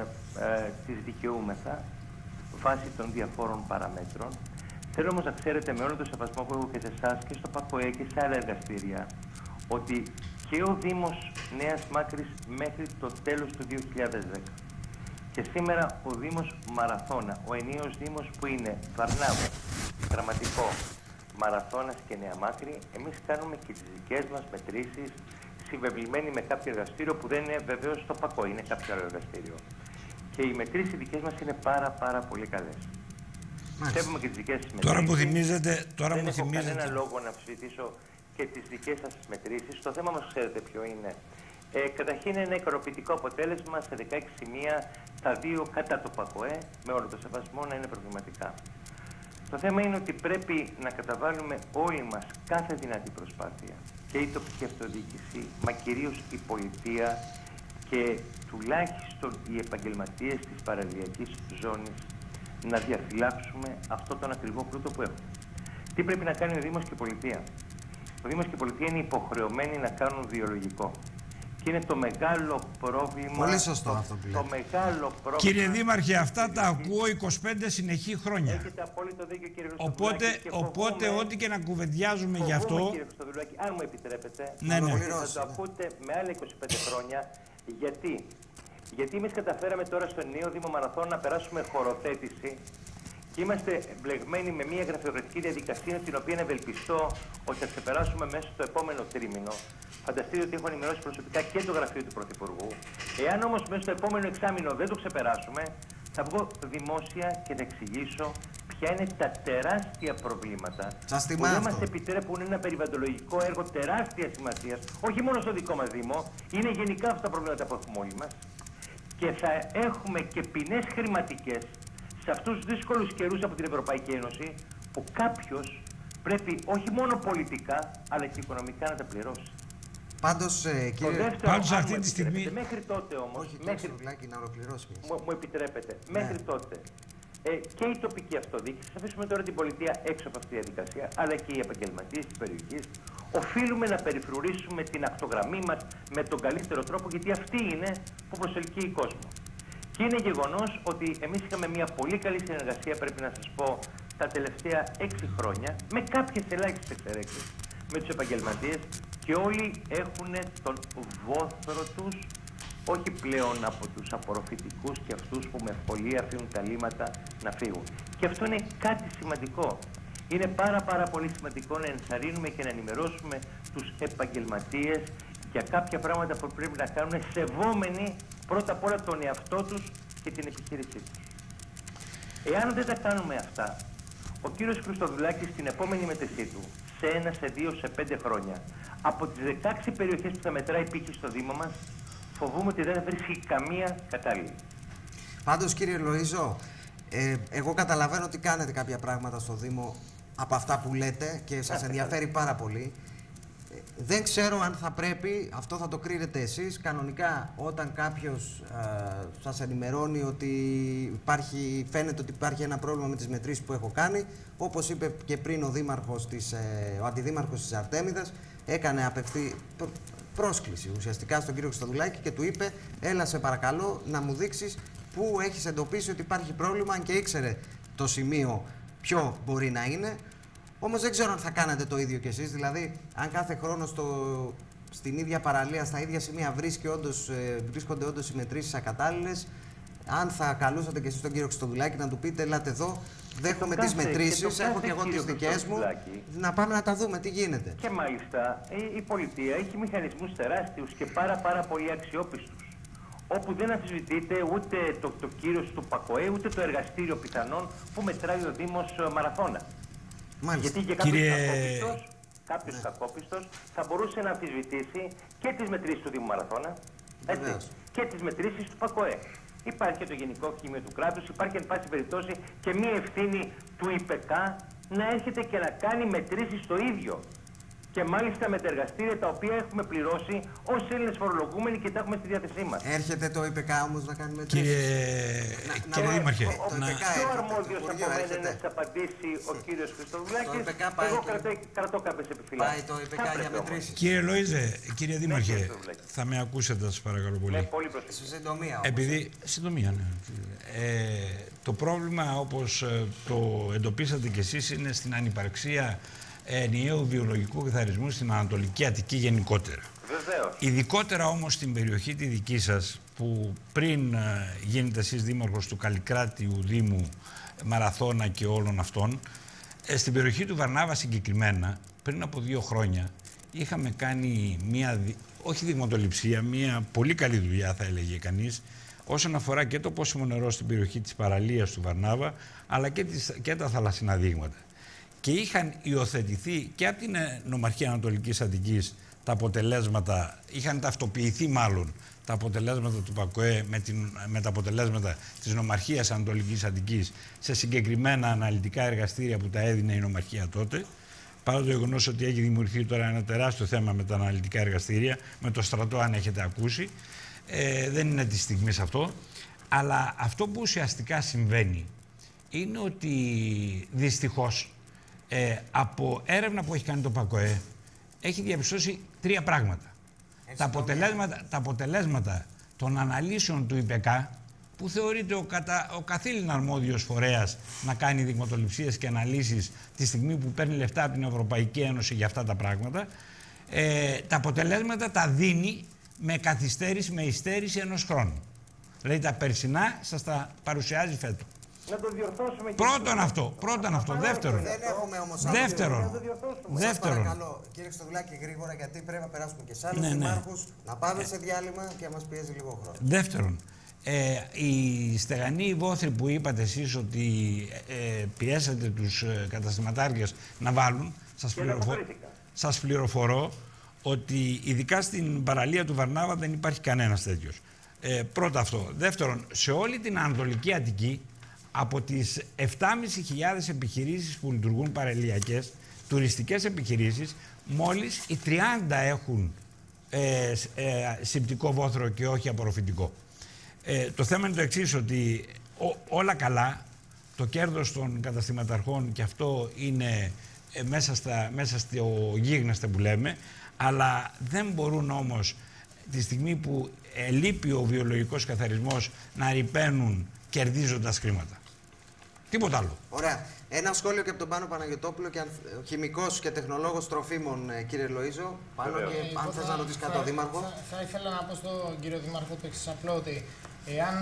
τις δικαιούμεθα βάσει των διαφόρων παραμέτρων. Θέλω όμως να ξέρετε, με όλο το σεβασμό που έχω και σε εσάς και στο ΠΑΚΟΕ και σε άλλα εργαστήρια, ότι και ο Δήμος Νέας Μάκρης μέχρι το τέλος του 2010 και σήμερα ο Δήμος Μαραθώνα, ο ενίος Δήμος που είναι Βαρνάβα, Γραμματικό, Μαραθώνας και Νέα Μάκρη, εμείς κάνουμε και τις δικές μας μετρήσεις συμβεβλημένοι με κάποιο εργαστήριο που δεν είναι βεβαίως στο ΠΑΚΟ, είναι κάποιο άλλο εργαστήριο. Και οι μετρήσεις δικές μας είναι πάρα πολύ καλές. Ξέρουμε και τις δικές σας μετρήσεις. Τώρα μου θυμίζετε... Δεν έχω κανένα λόγο να αμφισβητήσω και τις δικές σας μετρήσεις. Το θέμα μας ξέρετε ποιο είναι. Καταρχήν ένα ικανοποιητικό αποτέλεσμα σε 16 σημεία, τα 2 κατά το ΠΑΚΟΕ, με όλο το σεβασμό, να είναι προβληματικά. Το θέμα είναι ότι πρέπει να καταβάλουμε όλοι μας κάθε δυνατή προσπάθεια, και η τοπική αυτοδιοίκηση, μα κυρίως η πολιτεία και τουλάχιστον οι επαγγελματίες της παραλιακής ζώνης, να διαφυλάξουμε αυτό τον ακριβό πλούτο που έχουμε. Τι πρέπει να κάνει ο Δήμος και η πολιτεία? Ο Δήμος και η πολιτεία είναι υποχρεωμένοι να κάνουν βιολογικό. Και είναι το μεγάλο πρόβλημα. Πολύ σωστό αυτό που το μεγάλο πρόβλημα. Κύριε Δήμαρχε, αυτά τα ακούω 25 συνεχή χρόνια. Έχετε απόλυτο δίκιο, κύριε Χριστοδουλάκη. Οπότε ό,τι και να κουβεντιάζουμε γι' αυτό. Κύριε Χριστοδουλάκη, αν μου επιτρέπετε, ναι. θα το ακούτε με άλλα 25 χρόνια. Γιατί εμείς καταφέραμε τώρα στο νέο Δήμο Μαραθώνα να περάσουμε χωροθέτηση και είμαστε μπλεγμένοι με μια γραφειοκρατική διαδικασία την οποία ευελπιστώ ότι θα ξεπεράσουμε μέσα στο επόμενο τρίμηνο. Φανταστείτε ότι έχω ενημερώσει προσωπικά και το γραφείο του Πρωθυπουργού. Εάν όμως μέσα στο επόμενο εξάμηνο δεν το ξεπεράσουμε, θα βγω δημόσια και θα εξηγήσω ποια είναι τα τεράστια προβλήματα που δεν μας επιτρέπουν ένα περιβαλλοντολογικό έργο τεράστια σημασία, όχι μόνο στο δικό μας Δήμο, είναι γενικά αυτά τα προβλήματα που έχουμε όλοι μας. Και θα έχουμε και ποινές χρηματικές σε αυτούς τους δύσκολους καιρούς από την Ευρωπαϊκή Ένωση, που κάποιος πρέπει όχι μόνο πολιτικά αλλά και οικονομικά να τα πληρώσει. Πάντως, κύριε... Πάντως αυτή τη στιγμή... Μέχρι τότε όμως... Όχι, μέχρι... να ολοκληρώσει. Μου επιτρέπετε. Μέχρι τότε. Και η τοπική αυτοδιοίκηση, θα αφήσουμε τώρα την πολιτεία έξω από αυτή τη διαδικασία, αλλά και οι επαγγελματίες της περιοχής, οφείλουμε να περιφρουρήσουμε την ακτογραμμή μας με τον καλύτερο τρόπο, γιατί αυτή είναι που προσελκύει κόσμο. Και είναι γεγονός ότι εμείς είχαμε μια πολύ καλή συνεργασία, πρέπει να σας πω, τα τελευταία 6 χρόνια, με κάποιες ελάχιστες εξαιρέξεις, με τους επαγγελματίες, και όλοι έχουν τον βόθρο τους, όχι πλέον από τους απορροφητικούς και αυτούς που με ευκολία αφήνουν τα λίμματα να φύγουν. Και αυτό είναι κάτι σημαντικό. Είναι πάρα πολύ σημαντικό να ενθαρρύνουμε και να ενημερώσουμε τους επαγγελματίες για κάποια πράγματα που πρέπει να κάνουν, σεβόμενοι πρώτα απ' όλα τον εαυτό τους και την επιχείρησή τους. Εάν δεν τα κάνουμε αυτά, ο κύριος Χριστοδουλάκης στην επόμενη μετρησή του, σε 1, σε 2, σε 5 χρόνια, από τις 16 περιοχές που θα μετράει πύχη στο Δήμο μας, φοβούμαι ότι δεν θα βρίσκει καμία κατάλληλη. Πάντως, κύριε Λοΐζο, εγώ καταλαβαίνω ότι κάνετε κάποια πράγματα στο Δήμο από αυτά που λέτε και σας ενδιαφέρει πάρα πολύ. Δεν ξέρω αν θα πρέπει, αυτό θα το κρίνετε εσείς, κανονικά όταν κάποιος σας ενημερώνει ότι φαίνεται ότι υπάρχει ένα πρόβλημα με τις μετρήσεις που έχω κάνει, όπως είπε και πριν ο αντιδήμαρχος της Αρτέμιδας, έκανε πρόσκληση ουσιαστικά στον κύριο Χριστοδουλάκη και του είπε: έλα σε παρακαλώ να μου δείξεις πού έχεις εντοπίσει ότι υπάρχει πρόβλημα, αν και ήξερε το σημείο ποιο μπορεί να είναι. Όμως δεν ξέρω αν θα κάνετε το ίδιο κι εσείς, δηλαδή αν κάθε χρόνο στην ίδια παραλία, στα ίδια σημεία βρίσκονται όντως οι μετρήσεις ακατάλληλες, αν θα καλούσατε κι εσείς τον κύριο Χριστοδουλάκη να του πείτε: ελάτε εδώ, δέχομαι τις μετρήσεις, έχω και εγώ τις δικές μου, να πάμε να τα δούμε τι γίνεται. Και μάλιστα η πολιτεία έχει μηχανισμούς τεράστιους και πάρα πολύ αξιόπιστους, όπου δεν αμφισβητείται ούτε το κύρος του ΠΑΚΟΕ, ούτε το εργαστήριο πιθανόν που μετράει ο Δήμος Μαραθώνα. Μάλιστα. Γιατί κάποιος κακόπιστος θα μπορούσε να αμφισβητήσει και τις μετρήσεις του Δήμου Μαραθώνα, έτσι, και τις μετρήσεις του ΠΑΚΟΕ. Υπάρχει και το Γενικό Χημείο του Κράτους, υπάρχει εν πάση περιπτώσει και μία ευθύνη του ΙΠΕΚΑ να έρχεται και να κάνει μετρήσεις το ίδιο. Και μάλιστα με τα εργαστήρια τα οποία έχουμε πληρώσει ως Έλληνες φορολογούμενοι και τα έχουμε στη διάθεσή μας. Έρχεται το ΙΠΕΚΑ όμως να κάνει μετρήσεις. Κύριε Δήμαρχε, πιο αρμόδιος από μένα να σας απαντήσει ο κύριος Χριστοδουλάκης. Εγώ κρατώ κάποιες επιφυλάξεις. Πάει το ΙΠΕΚΑ για μετρήσεις. Κύριε Λοΐζε, κύριε Δήμαρχε, θα με ακούσετε, σας παρακαλώ πολύ. Ναι, πολύ προσοχή. Συντομία. Συντομία, ναι. Το πρόβλημα, όπως το εντοπίσατε κι εσείς, είναι στην ανυπαρξία ενιαίου βιολογικού καθαρισμού στην Ανατολική Αττική γενικότερα. Βεβαίως. Ειδικότερα όμως στην περιοχή τη δική σας, που πριν γίνετε εσείς δήμαρχος του Καλλικράτιου Δήμου, Μαραθώνα και όλων αυτών, στην περιοχή του Βαρνάβα συγκεκριμένα, πριν από 2 χρόνια, είχαμε κάνει όχι δειγματοληψία, μια πολύ καλή δουλειά θα έλεγε κανείς, όσον αφορά και το πόσιμο νερό στην περιοχή της παραλίας του Βαρνάβα, αλλά και τα θαλασσινά δείγματα. Και είχαν υιοθετηθεί και από την Νομαρχία Ανατολικής Αττικής τα αποτελέσματα, είχαν ταυτοποιηθεί μάλλον τα αποτελέσματα του ΠΑΚΟΕ με τα αποτελέσματα της Νομαρχίας Ανατολικής Αττικής σε συγκεκριμένα αναλυτικά εργαστήρια που τα έδινε η Νομαρχία τότε. Παρά το γεγονός ότι έχει δημιουργηθεί τώρα ένα τεράστιο θέμα με τα αναλυτικά εργαστήρια, με το στρατό, αν έχετε ακούσει, δεν είναι τη στιγμή αυτό. Αλλά αυτό που ουσιαστικά συμβαίνει είναι ότι δυστυχώς από έρευνα που έχει κάνει το ΠΑΚΟΕ έχει διαπιστώσει 3 πράγματα. Τα αποτελέσματα των αναλύσεων του ΙΠΕΚΑ, που θεωρείται ο καθήλυνα αρμόδιος φορέας να κάνει δειγματοληψίες και αναλύσεις τη στιγμή που παίρνει λεφτά από την Ευρωπαϊκή Ένωση για αυτά τα πράγματα, τα αποτελέσματα τα δίνει με καθυστέρηση, με υστέρηση 1 χρόνου. Δηλαδή τα περσινά σας τα παρουσιάζει φέτος. Να το διορθώσουμε. Πρώτον αυτό. Δεύτερον. Δεν έχουμε όμως Δεύτερον. Παρακαλώ, κύριε Χριστοδουλάκη, γρήγορα, γιατί πρέπει να περάσουμε και σε άλλους δημάρχους, να πάμε σε διάλειμμα και μας πιέζει λίγο χρόνο. Δεύτερον, η στεγανή βόθρη που είπατε εσείς ότι πιέσατε τους καταστηματάρχες να βάλουν, σας πληροφορώ ότι ειδικά στην παραλία του Βαρνάβα δεν υπάρχει κανένας τέτοιος. Πρώτα αυτό. Δεύτερον, σε όλη την Ανατολική Αττική, από τις 7.500 επιχειρήσεις που λειτουργούν παραλιακές, τουριστικές επιχειρήσεις, μόλις οι 30 έχουν συμπτικό βόθρο και όχι απορροφητικό. Το θέμα είναι το εξής, ότι όλα καλά, το κέρδος των καταστηματαρχών και αυτό είναι μέσα στο γίγνεσθε που λέμε, αλλά δεν μπορούν όμως τη στιγμή που λείπει ο βιολογικός καθαρισμός να ρυπαίνουν κερδίζοντας χρήματα. Τίποτα άλλο. Ωραία. Ένα σχόλιο και από τον Πάνο Παναγιωτόπουλο, και χημικός και τεχνολόγος τροφίμων, κύριε Λοΐζο. Πάνο, και αν θες να ρωτήσεις κάτι τον Δήμαρχο. Θα ήθελα να πω στον κύριο Δήμαρχο το εξής απλό, ότι εάν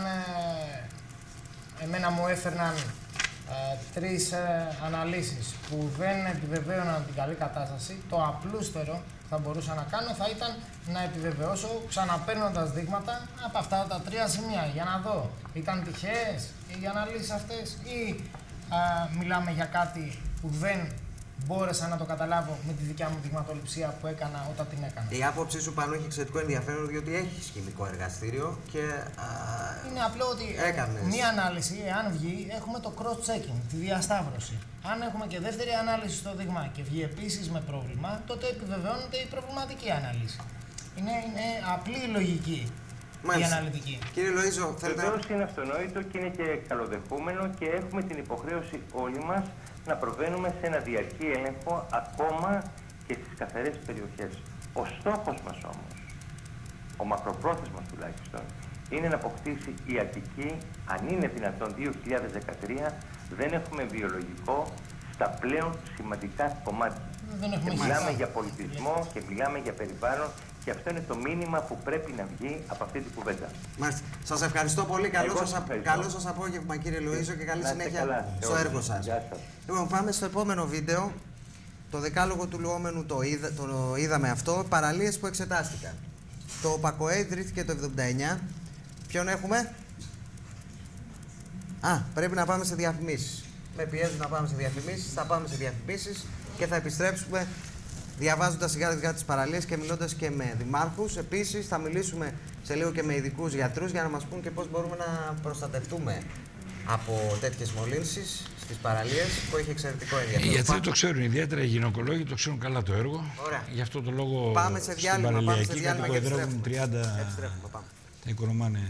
εμένα μου έφερναν 3 αναλύσεις που δεν επιβεβαίωναν την καλή κατάσταση, το απλούστερο θα μπορούσα να κάνω θα ήταν να επιβεβαιώσω ξαναπαίρνοντας δείγματα από αυτά τα 3 σημεία για να δω ήταν τυχαίες οι αναλύσεις αυτές ή μιλάμε για κάτι που δεν μπόρεσα να το καταλάβω με τη δικιά μου δειγματοληψία που έκανα όταν την έκανα. Η άποψή σου πάνω έχει εξαιρετικό ενδιαφέρον, διότι έχει χημικό εργαστήριο και. Είναι απλό ότι μία ανάλυση, εάν βγει, έχουμε το cross-checking, τη διασταύρωση. Αν έχουμε και δεύτερη ανάλυση στο δείγμα και βγει επίσης με πρόβλημα, τότε επιβεβαιώνεται η προβληματική ανάλυση. Είναι απλή η λογική. Μάλιστα. Η αναλυτική. Κύριε Λοΐζο, θέλετε. Βεβαίως είναι αυτονόητο και είναι και καλοδεχούμενο και έχουμε την υποχρέωση όλοι μας να προβαίνουμε σε ένα διαρκή έλεγχο ακόμα και στις καθαρές περιοχές. Ο στόχος μας όμως, ο μακροπρόθεσμος τουλάχιστον, είναι να αποκτήσει η Αττική, αν είναι δυνατόν 2013, δεν έχουμε βιολογικό στα πλέον σημαντικά κομμάτια. Και μιλάμε για πολιτισμό και μιλάμε για περιβάλλον. Και αυτό είναι το μήνυμα που πρέπει να βγει από αυτή την κουβέντα. Μάλιστα. Σας ευχαριστώ πολύ. Καλό σας απόγευμα, κύριε Λοΐζο, και καλή συνέχεια στο έργο σας. Λοιπόν, πάμε στο επόμενο βίντεο. Το δεκάλογο του λουόμενου το είδαμε αυτό. Παραλίες που εξετάστηκαν. Το ΠΑΚΟΕ ιδρύθηκε το 1979. Ποιον έχουμε? Πρέπει να πάμε σε διαφημίσεις. Με πιέζουν να πάμε σε διαφημίσεις. Θα πάμε σε διαφημίσεις και θα επιστρέψουμε διαβάζοντας σιγά σιγά τις παραλίες και μιλώντας και με δημάρχους. Επίσης θα μιλήσουμε σε λίγο και με ειδικούς γιατρούς για να μας πούν και πώς μπορούμε να προστατευτούμε από τέτοιες μολύνσεις στις παραλίες, που έχει εξαιρετικό ενδιαφέρον. Οι γιατροί το ξέρουν, ιδιαίτερα οι γυναικολόγοι το ξέρουν καλά το έργο. Ωραία. Γι' αυτό το λόγο πάμε σε διάλειμμα, στην παραλιακή κατηγορεύουν 30 τα οικονομάνε.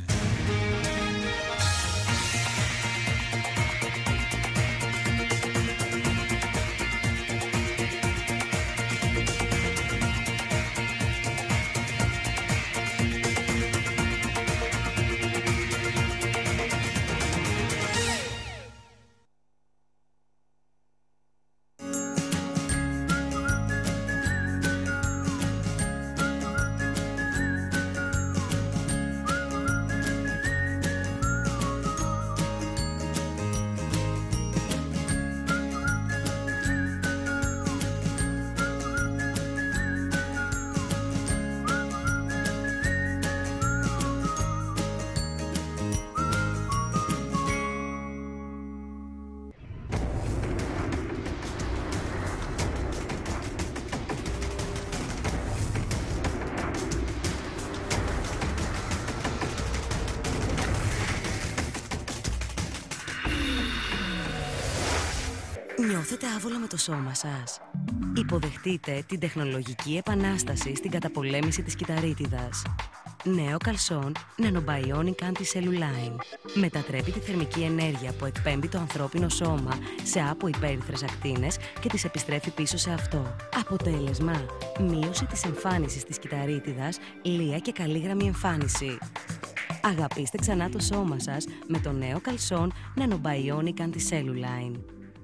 Νιώθετε άβολα με το σώμα σας? Υποδεχτείτε την τεχνολογική επανάσταση στην καταπολέμηση της κυταρίτιδας. Νέο καλσόν Nanobionic Anti-Cellulline. Μετατρέπει τη θερμική ενέργεια που εκπέμπει το ανθρώπινο σώμα σε αποϊπέρυθρες ακτίνες και τις επιστρέφει πίσω σε αυτό. Αποτέλεσμα: μείωση της εμφάνισης της κυταρίτιδας, λία και καλή εμφάνιση. Αγαπήστε ξανά το σώμα σας με το νέο καλσόν Nanobionic Anti-Cellulline.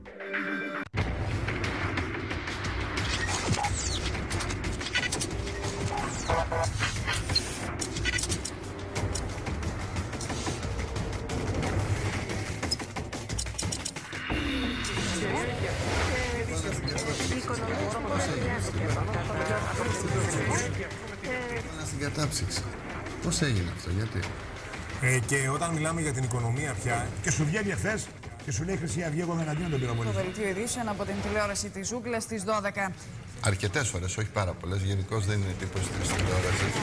Στην κατάψυξη. Πώς έγινε αυτό, γιατί? Και όταν μιλάμε για την οικονομία πια, και σου βγαίνει εχθές και σου λέει Χρυσή Αυγή, εγώ δεν αντίνω τον πυροβολισμό. Το δελτίο ειδήσεων από την τηλεόραση της Ζούγκλας στις 12. Αρκετές φορές, όχι πάρα πολλές. Γενικώς δεν είναι τύπος της τηλεόρασης.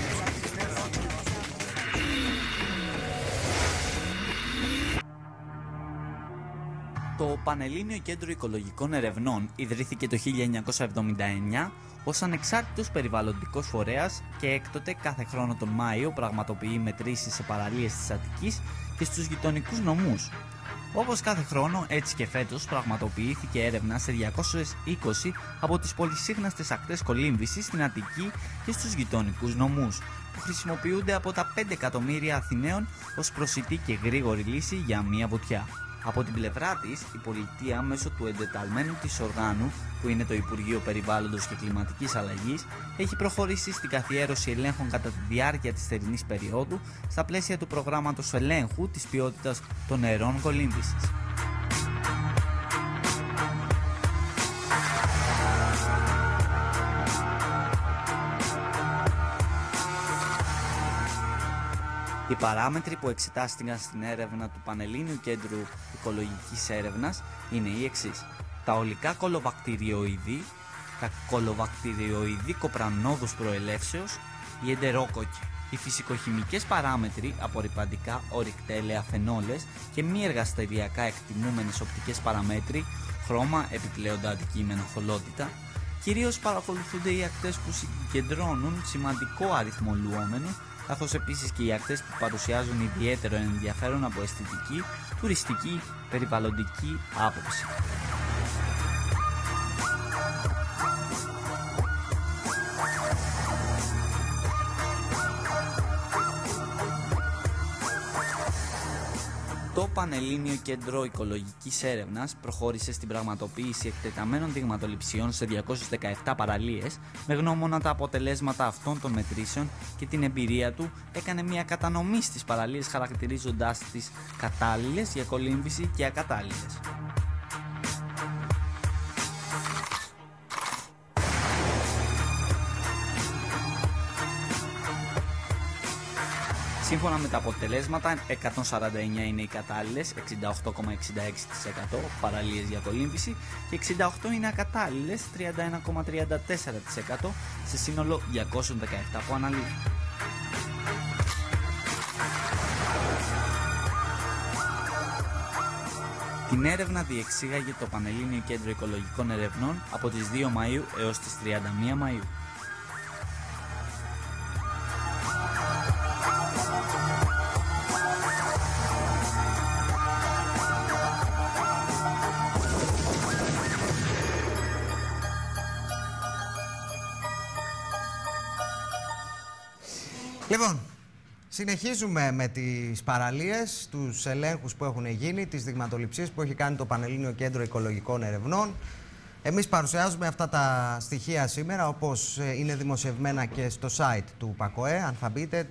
Το Πανελλήνιο Κέντρο Οικολογικών Ερευνών ιδρύθηκε το 1979 ως ανεξάρτητος περιβαλλοντικός φορέας και έκτοτε κάθε χρόνο τον Μάιο πραγματοποιεί μετρήσεις σε παραλίες της Αττικής και στους γειτονικούς νομούς. Όπως κάθε χρόνο, έτσι και φέτος πραγματοποιήθηκε έρευνα σε 220 από τις πολυσύχναστες ακτές κολύμβησης στην Αττική και στους γειτονικούς νομούς, που χρησιμοποιούνται από τα 5 εκατομμύρια Αθηναίων ως προσιτή και γρήγορη λύση για μία βουτιά. Από την πλευρά της, η πολιτεία μέσω του εντεταλμένου της οργάνου, που είναι το Υπουργείο Περιβάλλοντος και Κλιματικής Αλλαγής, έχει προχωρήσει στην καθιέρωση ελέγχων κατά τη διάρκεια της θερινής περίοδου στα πλαίσια του προγράμματος ελέγχου της ποιότητας των νερών κολύμβησης. Οι παράμετροι που εξετάστηκαν στην έρευνα του Πανελλήνιου Κέντρου Οικολογικής Έρευνας είναι οι εξής: τα ολικά κολοβακτηριοειδή, τα κολοβακτηριοειδή κοπρανόδους προελεύσεως, οι εντερόκοκκοι. Οι φυσικοχημικές παράμετροι, απορρυπαντικά ορυκτέλεα φενόλες και μη εργαστηριακά εκτιμούμενες οπτικές παραμέτροι, χρώμα, επιπλέοντα αντικείμενο, χολότητα. Κυρίως παρακολουθούνται οι ακτές που συγκεντρώνουν σημαντικό αριθμό λουόμενου, καθώς επίσης και οι ακτές που παρουσιάζουν ιδιαίτερο ενδιαφέρον από αισθητική, τουριστική, περιβαλλοντική άποψη. Το Πανελλήνιο Κέντρο Οικολογικής Έρευνας προχώρησε στην πραγματοποίηση εκτεταμένων δειγματοληψιών σε 217 παραλίες, με γνώμονα τα αποτελέσματα αυτών των μετρήσεων και την εμπειρία του έκανε μια κατανομή στις παραλίες, χαρακτηρίζοντάς τις κατάλληλες για κολύμβηση και ακατάλληλες. Σύμφωνα με τα αποτελέσματα, 149 είναι οι κατάλληλες, 68,66% παραλίες για κολύμβηση, και 68 είναι ακατάλληλες, 31,34% σε σύνολο 217 που αναλύθηκαν. Την έρευνα διεξήγαγε το Πανελλήνιο Κέντρο Οικολογικών Ερευνών από τις 2 Μαΐου έως τις 31 Μαΐου. Λοιπόν, συνεχίζουμε με τις παραλίες, τους ελέγχους που έχουν γίνει, τις δειγματοληψίες που έχει κάνει το Πανελλήνιο Κέντρο Οικολογικών Ερευνών. Εμείς παρουσιάζουμε αυτά τα στοιχεία σήμερα, όπως είναι δημοσιευμένα και στο site του ΠΑΚΟΕ. Αν θα μπείτε,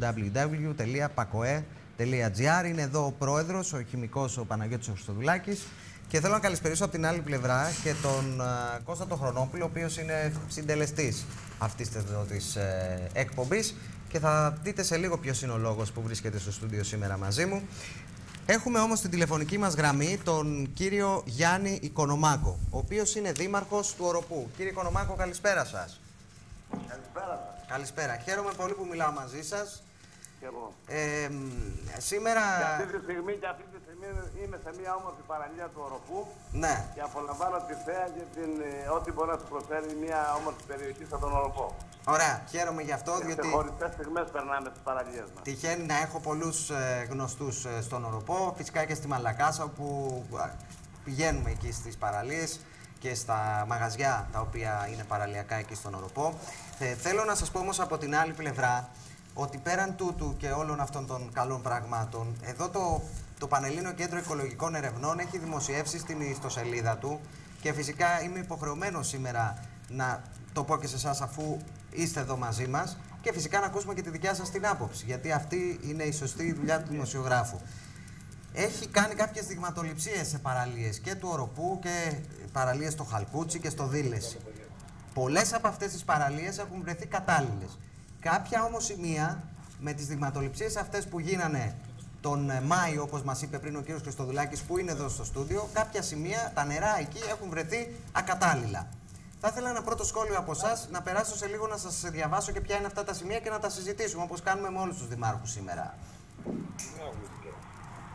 www.pakoe.gr. Είναι εδώ ο πρόεδρος, ο χημικός, ο Παναγιώτης ο Χριστοδουλάκης. Και θέλω να καλησπερίσω από την άλλη πλευρά και τον Κώστα τον Χρονόπουλο, ο οποίος είναι συντελεστής αυτής της εκπομπής. Και θα δείτε σε λίγο ποιος είναι ο λόγος που βρίσκεται στο στούντιο σήμερα μαζί μου. Έχουμε όμως στην τηλεφωνική μας γραμμή τον κύριο Γιάννη Οικονομάκο, ο οποίος είναι δήμαρχος του Οροπού. Κύριε Οικονομάκο, καλησπέρα σας. Καλησπέρα σας. Καλησπέρα. Χαίρομαι πολύ που μιλάω μαζί σας. Και εγώ. Σήμερα... Και αυτή τη στιγμή είμαι σε μια όμορφη παραλία του Οροπού. Ναι. Και απολαμβάνω τη θέα και ό,τι μπορεί να σου προσφέρει μια όμορφη περιοχή σαν τον Οροπό. Ωραία, χαίρομαι γι' αυτό, διότι... Σε χωριστές στιγμές περνάμε στις παραλίες μας. Τυχαίνει να έχω πολλούς γνωστούς στον Οροπό, φυσικά και στη Μαλακάσα, όπου πηγαίνουμε εκεί στις παραλίες και στα μαγαζιά τα οποία είναι παραλιακά εκεί στον Οροπό. Θέλω να σας πω όμως από την άλλη πλευρά ότι πέραν τούτου και όλων αυτών των καλών πραγμάτων, εδώ το Πανελλήνιο Κέντρο Οικολογικών Ερευνών έχει δημοσιεύσει στην ιστοσελίδα του και φυσικά είμαι υποχρεωμένος σήμερα να το πω και σε εσάς, αφού είστε εδώ μαζί μας, και φυσικά να ακούσουμε και τη δικιά σας την άποψη, γιατί αυτή είναι η σωστή δουλειά του δημοσιογράφου. Έχει κάνει κάποιες δειγματοληψίες σε παραλίες και του Οροπού και παραλίες στο Χαλκούτσι και στο Δήλεση. Πολλές από αυτές τις παραλίες έχουν βρεθεί κατάλληλες. Κάποια όμως σημεία με τις δειγματοληψίες αυτές που γίνανε τον Μάιο, όπως μας είπε πριν ο κύριος Χριστοδουλάκης, που είναι εδώ στο στούντιο, κάποια σημεία, τα νερά εκεί έχουν βρεθεί ακατάλληλα. Θα ήθελα ένα πρώτο σχόλιο από εσάς, να περάσω σε λίγο να σας διαβάσω και ποια είναι αυτά τα σημεία και να τα συζητήσουμε, όπως κάνουμε με όλους τους δημάρχους σήμερα.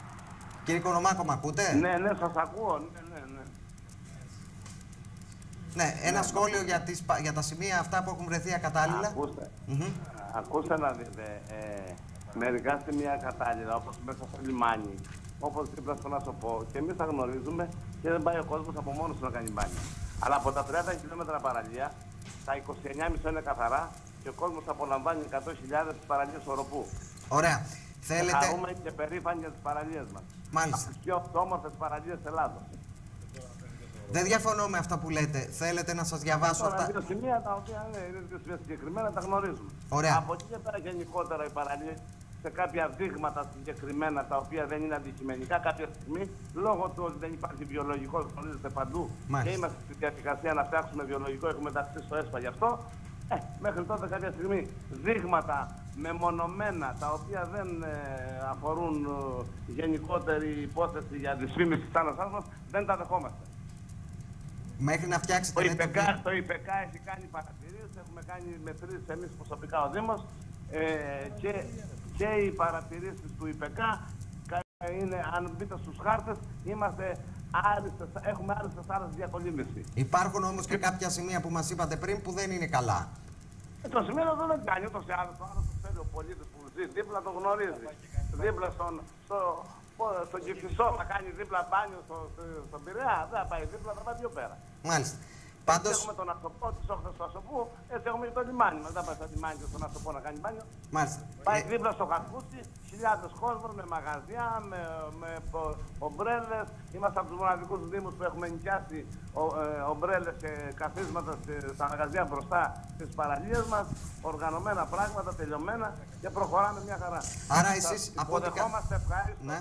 Κύριε Οικονομάκο, μ' ακούτε? Ναι, σας ακούω. Ναι. Ναι, ένα σχόλιο για τα σημεία αυτά που έχουν βρεθεί ακατάλληλα. Ακούστε να δείτε, μερικά σημεία κατάλληλα, όπως μέσα στο λιμάνι, όπως δίπλα στον Άσοπο, και εμείς τα γνωρίζουμε και δεν πάει ο κόσμος από μόνος του να κάνει μπάνια. Αλλά από τα 30 χιλιόμετρα παραλία, τα 29,5 είναι καθαρά και ο κόσμος απολαμβάνει 100.000 τις παραλίες οροπού. Ωραία. Θέλετε... Χαρούμε και περήφανοι για τις παραλίες μας. Μάλιστα. Από τις πιο όμορφες παραλίες της Ελλάδος. Δεν διαφωνώ με αυτά που λέτε. Θέλετε να σας διαβάσω αυτά. Τώρα, δύο σημεία τα οποία είναι δύο σημεία συγκεκριμένα, τα γνωρίζουμε. Ωραία. Από εκεί και πέρα γενικότερα οι παραλίες σε κάποια δείγματα συγκεκριμένα τα οποία δεν είναι αντικειμενικά κάποια στιγμή, λόγω του ότι δεν υπάρχει βιολογικό, γνωρίζετε παντού. Μάλιστα. Και είμαστε στη διαδικασία να φτιάξουμε βιολογικό, έχουμε ενταχθεί στο ΕΣΠΑ γι' αυτό. Μέχρι τότε κάποια στιγμή δείγματα μεμονωμένα τα οποία δεν αφορούν γενικότερη υπόθεση για δυσφήμιση της θάλασσάς μας, δεν τα δεχόμαστε. Μέχρι να φτιάξετε... Το ΙΠΚ έχει κάνει παρατηρήσεις, έχουμε κάνει μετρήσεις εμείς προσωπικά ο Δήμος και οι παρατηρήσεις του ΙΠΚ είναι, αν μπείτε στους χάρτες, έχουμε άριστες άλλες διακολύμβηση. Υπάρχουν όμως και κάποια σημεία που μας είπατε πριν που δεν είναι καλά. Το σημείο εδώ δεν κάνει ούτως ή άλλως, το άλλο το ξέρει ο πολίτης που ζει δίπλα το γνωρίζει. Δίπλα στον Κηφισό θα κάνει δίπλα μπάνιο στον Πειραιά, δεν θα πάει δίπλα, θα πάει πιο πέρα. Μάλιστα. Πάντως... Έχουμε τον Αστοπό, τις όχθες του Αστοπού, έτσι έχουμε και το λιμάνι μας. Δεν πάει στο λιμάνι και στον Αστοπό να κάνει μπάνιο. Μάλιστα. Πάει δίπλα στο Χαλκούτσι, χιλιάδες κόσμος με μαγαζιά, με ομπρέλες. Είμαστε από τους μοναδικούς δήμους που έχουμε νοικιάσει ομπρέλες και καθίσματα στα μαγαζιά μπροστά στις παραλίες μας. Οργανωμένα πράγματα, τελειωμένα και προχωράμε μια χαρά. Άρα εσείς υποδεχόμαστε ευχάριστο. Ναι.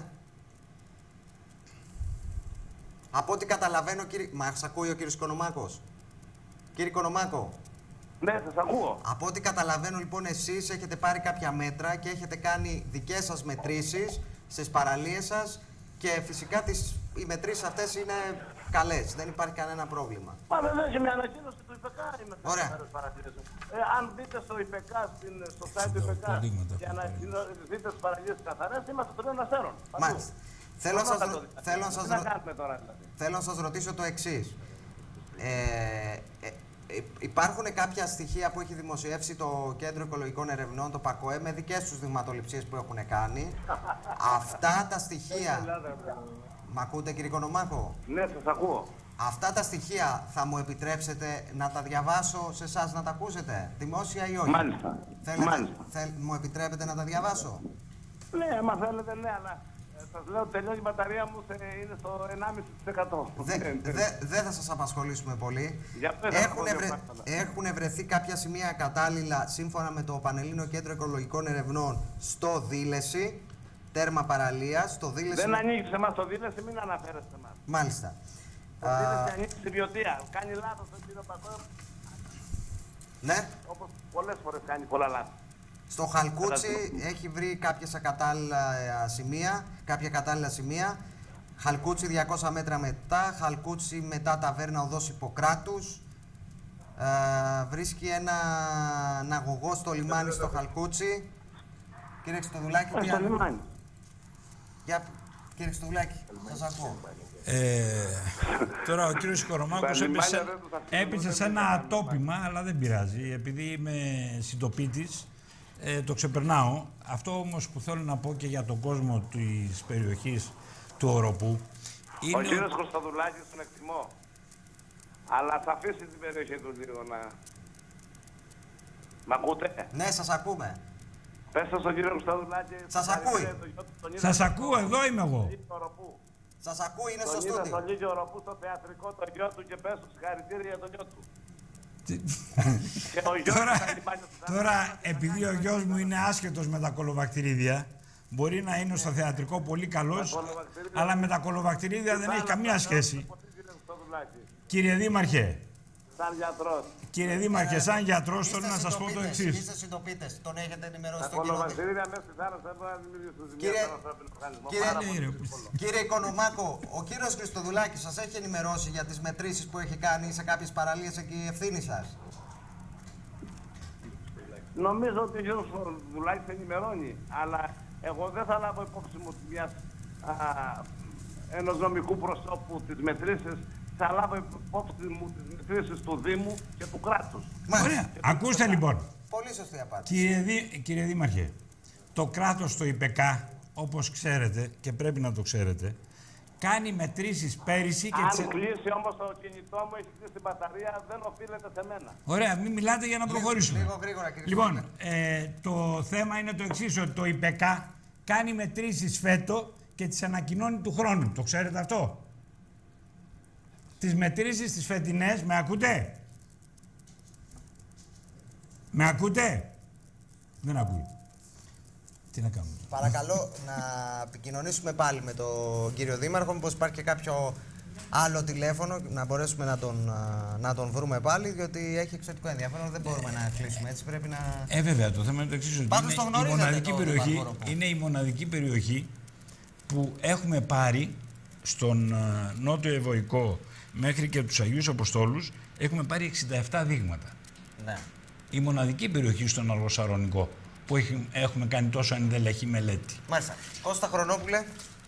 Από ό,τι καταλαβαίνω, κύριε... Μας ακούει ο κύριος Οικονομάκος. Κύριε Οικονομάκο. Ναι, σας ακούω. Από ό,τι καταλαβαίνω, λοιπόν, εσείς έχετε πάρει κάποια μέτρα και έχετε κάνει δικές σας μετρήσεις στις παραλίες σας και φυσικά οι μετρήσεις αυτές είναι καλές. Δεν υπάρχει κανένα πρόβλημα. Μα βέβαια και με ανακοίνωση του ΙΠΚ είμαι σε Ωραία. αν δείτε στο ΙΠΚ, στο site του ΙΠΚ και δείτε τις παραλίες καθαρές, είμαστε των νέων αστέρων. Μάλιστα. Θέλω να σας ρωτήσω το εξής. Υπάρχουν κάποια στοιχεία που έχει δημοσιεύσει το Κέντρο Οικολογικών Ερευνών, το ΠΑΚΟΕ, με δικές τους δειγματοληψίες που έχουν κάνει. Αυτά τα στοιχεία... Μ' ακούτε, κύριε Οικονομάκο? Ναι, σας ακούω. Αυτά τα στοιχεία θα μου επιτρέψετε να τα διαβάσω σε εσάς, να τα ακούσετε, δημόσια ή όχι? Μάλιστα. Μου επιτρέπετε να τα διαβάσω? Ναι, μα θέλετε, ναι, αλλά σας λέω τελειώσει η μπαταρία μου είναι στο 1,5%. Δεν θα σας απασχολήσουμε πολύ. Έχουν βρεθεί κάποια σημεία κατάλληλα σύμφωνα με το Πανελλήνιο Κέντρο Οικολογικών Ερευνών στο Δήλεση, τέρμα παραλίας. Στο Δήλεση... Δεν ανοίγει σε εμάς το Δήλεση, μην αναφέρεστε εμάς. Μάλιστα. Το Δήλεση ανοίγει στην Βιωτία. Κάνει λάθος τον κύριο Πακό. Ναι. Όπως πολλές φορές κάνει πολλά λάθη. Στο Χαλκούτσι έχει βρει κάποια κατάλληλα σημεία. Χαλκούτσι 200 μέτρα μετά, Χαλκούτσι μετά ταβέρνα Οδός Ιπποκράτους. Βρίσκει ένα αγωγό στο λιμάνι στο Χαλκούτσι. Κύριε Χριστοδουλάκη, τι άλλο? λιμάνι. Κύριε Χριστοδουλάκη, σας ακούω. Τώρα ο κύριος Οικονομάκος έπεσε σε ένα ατόπιμα, αλλά δεν πειράζει. Επειδή είμαι συντοπίτης, το ξεπερνάω. Αυτό όμως που θέλω να πω και για τον κόσμο της περιοχής του Οροπού είναι... Ο κύριος Κωνσταντουλάκης τον εκτιμώ. Αλλά θα αφήσει την περιοχή του λίγο να... Μ' ακούτε? Ναι, σας ακούμε. Πέστε στον κύριο Κωνσταντουλάκη... Σας ακούει. Σας ακούω, εδώ είμαι εγώ. Σας ακούει, είναι στο στούντιο. Τον είδα στούντιο. στον Λύκειο Οροπού στο θεατρικό το γιο του και πες του συγχαρητήρια για τον γιο του. Τώρα, επειδή ο γιος μου είναι άσχετος με τα κολοβακτηρίδια, μπορεί να είναι στο θεατρικό πολύ καλός, αλλά με τα κολοβακτηρίδια δεν έχει καμία σχέση. Κύριε Δήμαρχε, Κύριε Δήμαρχε, σαν γιατρός θέλω να σας πω το εξής. Είστε συντοπίτες, τον έχετε ενημερώσει τα στον κοινό. Κύριε Οικονομάκο, ο κύριος Χριστοδουλάκης σας έχει ενημερώσει για τις μετρήσεις που έχει κάνει σε κάποιες παραλίες εκεί, ευθύνη σας? Νομίζω ότι ο κύριος Χριστοδουλάκης ενημερώνει, αλλά εγώ δεν θα λάβω υπόψη μου ενός νομικού προσώπου τις μετρήσεις θα λάβω υπόψη μου τις μετρήσεις του Δήμου και του κράτους. Ωραία. Ακούστε λοιπόν. Πολύ σωστή απάντηση. Κύριε Δήμαρχε, το κράτος το ΙΠΕΚΑ, όπως ξέρετε και πρέπει να το ξέρετε, κάνει μετρήσεις πέρυσι και... Αν κλείσει όμως το κινητό μου, έχει κλείσει την μπαταρία, δεν οφείλεται σε μένα. Ωραία, μην μιλάτε για να προχωρήσουμε. Λίγο γρήγορα, κύριε. Λοιπόν, το θέμα είναι το εξής, ότι το ΙΠΕΚΑ κάνει μετρήσεις φέτο και τις ανακοινώνει του χρόνου. Το ξέρετε αυτό? Τις μετρήσεις τις φετινές, με ακούτε? Με ακούτε? Δεν ακούει. Τι να κάνουμε. Παρακαλώ να επικοινωνήσουμε πάλι με τον κύριο Δήμαρχο, μήπως υπάρχει και κάποιο άλλο τηλέφωνο, να μπορέσουμε να τον βρούμε πάλι, διότι έχει εξωτικό ενδιαφέρον, δεν μπορούμε να κλείσουμε έτσι, πρέπει να... Βέβαια, το θέμα είναι το εξής, ότι είναι η μοναδική περιοχή που έχουμε πάρει στον Νότιο Ευωικό μέχρι και τους Αγίους Αποστόλους, έχουμε πάρει 67 δείγματα. Ναι. Η μοναδική περιοχή στον Αργοσαρονικό που έχουμε κάνει τόσο ενδελεχή μελέτη. Μάλιστα. Κώστα Χρονόπουλε.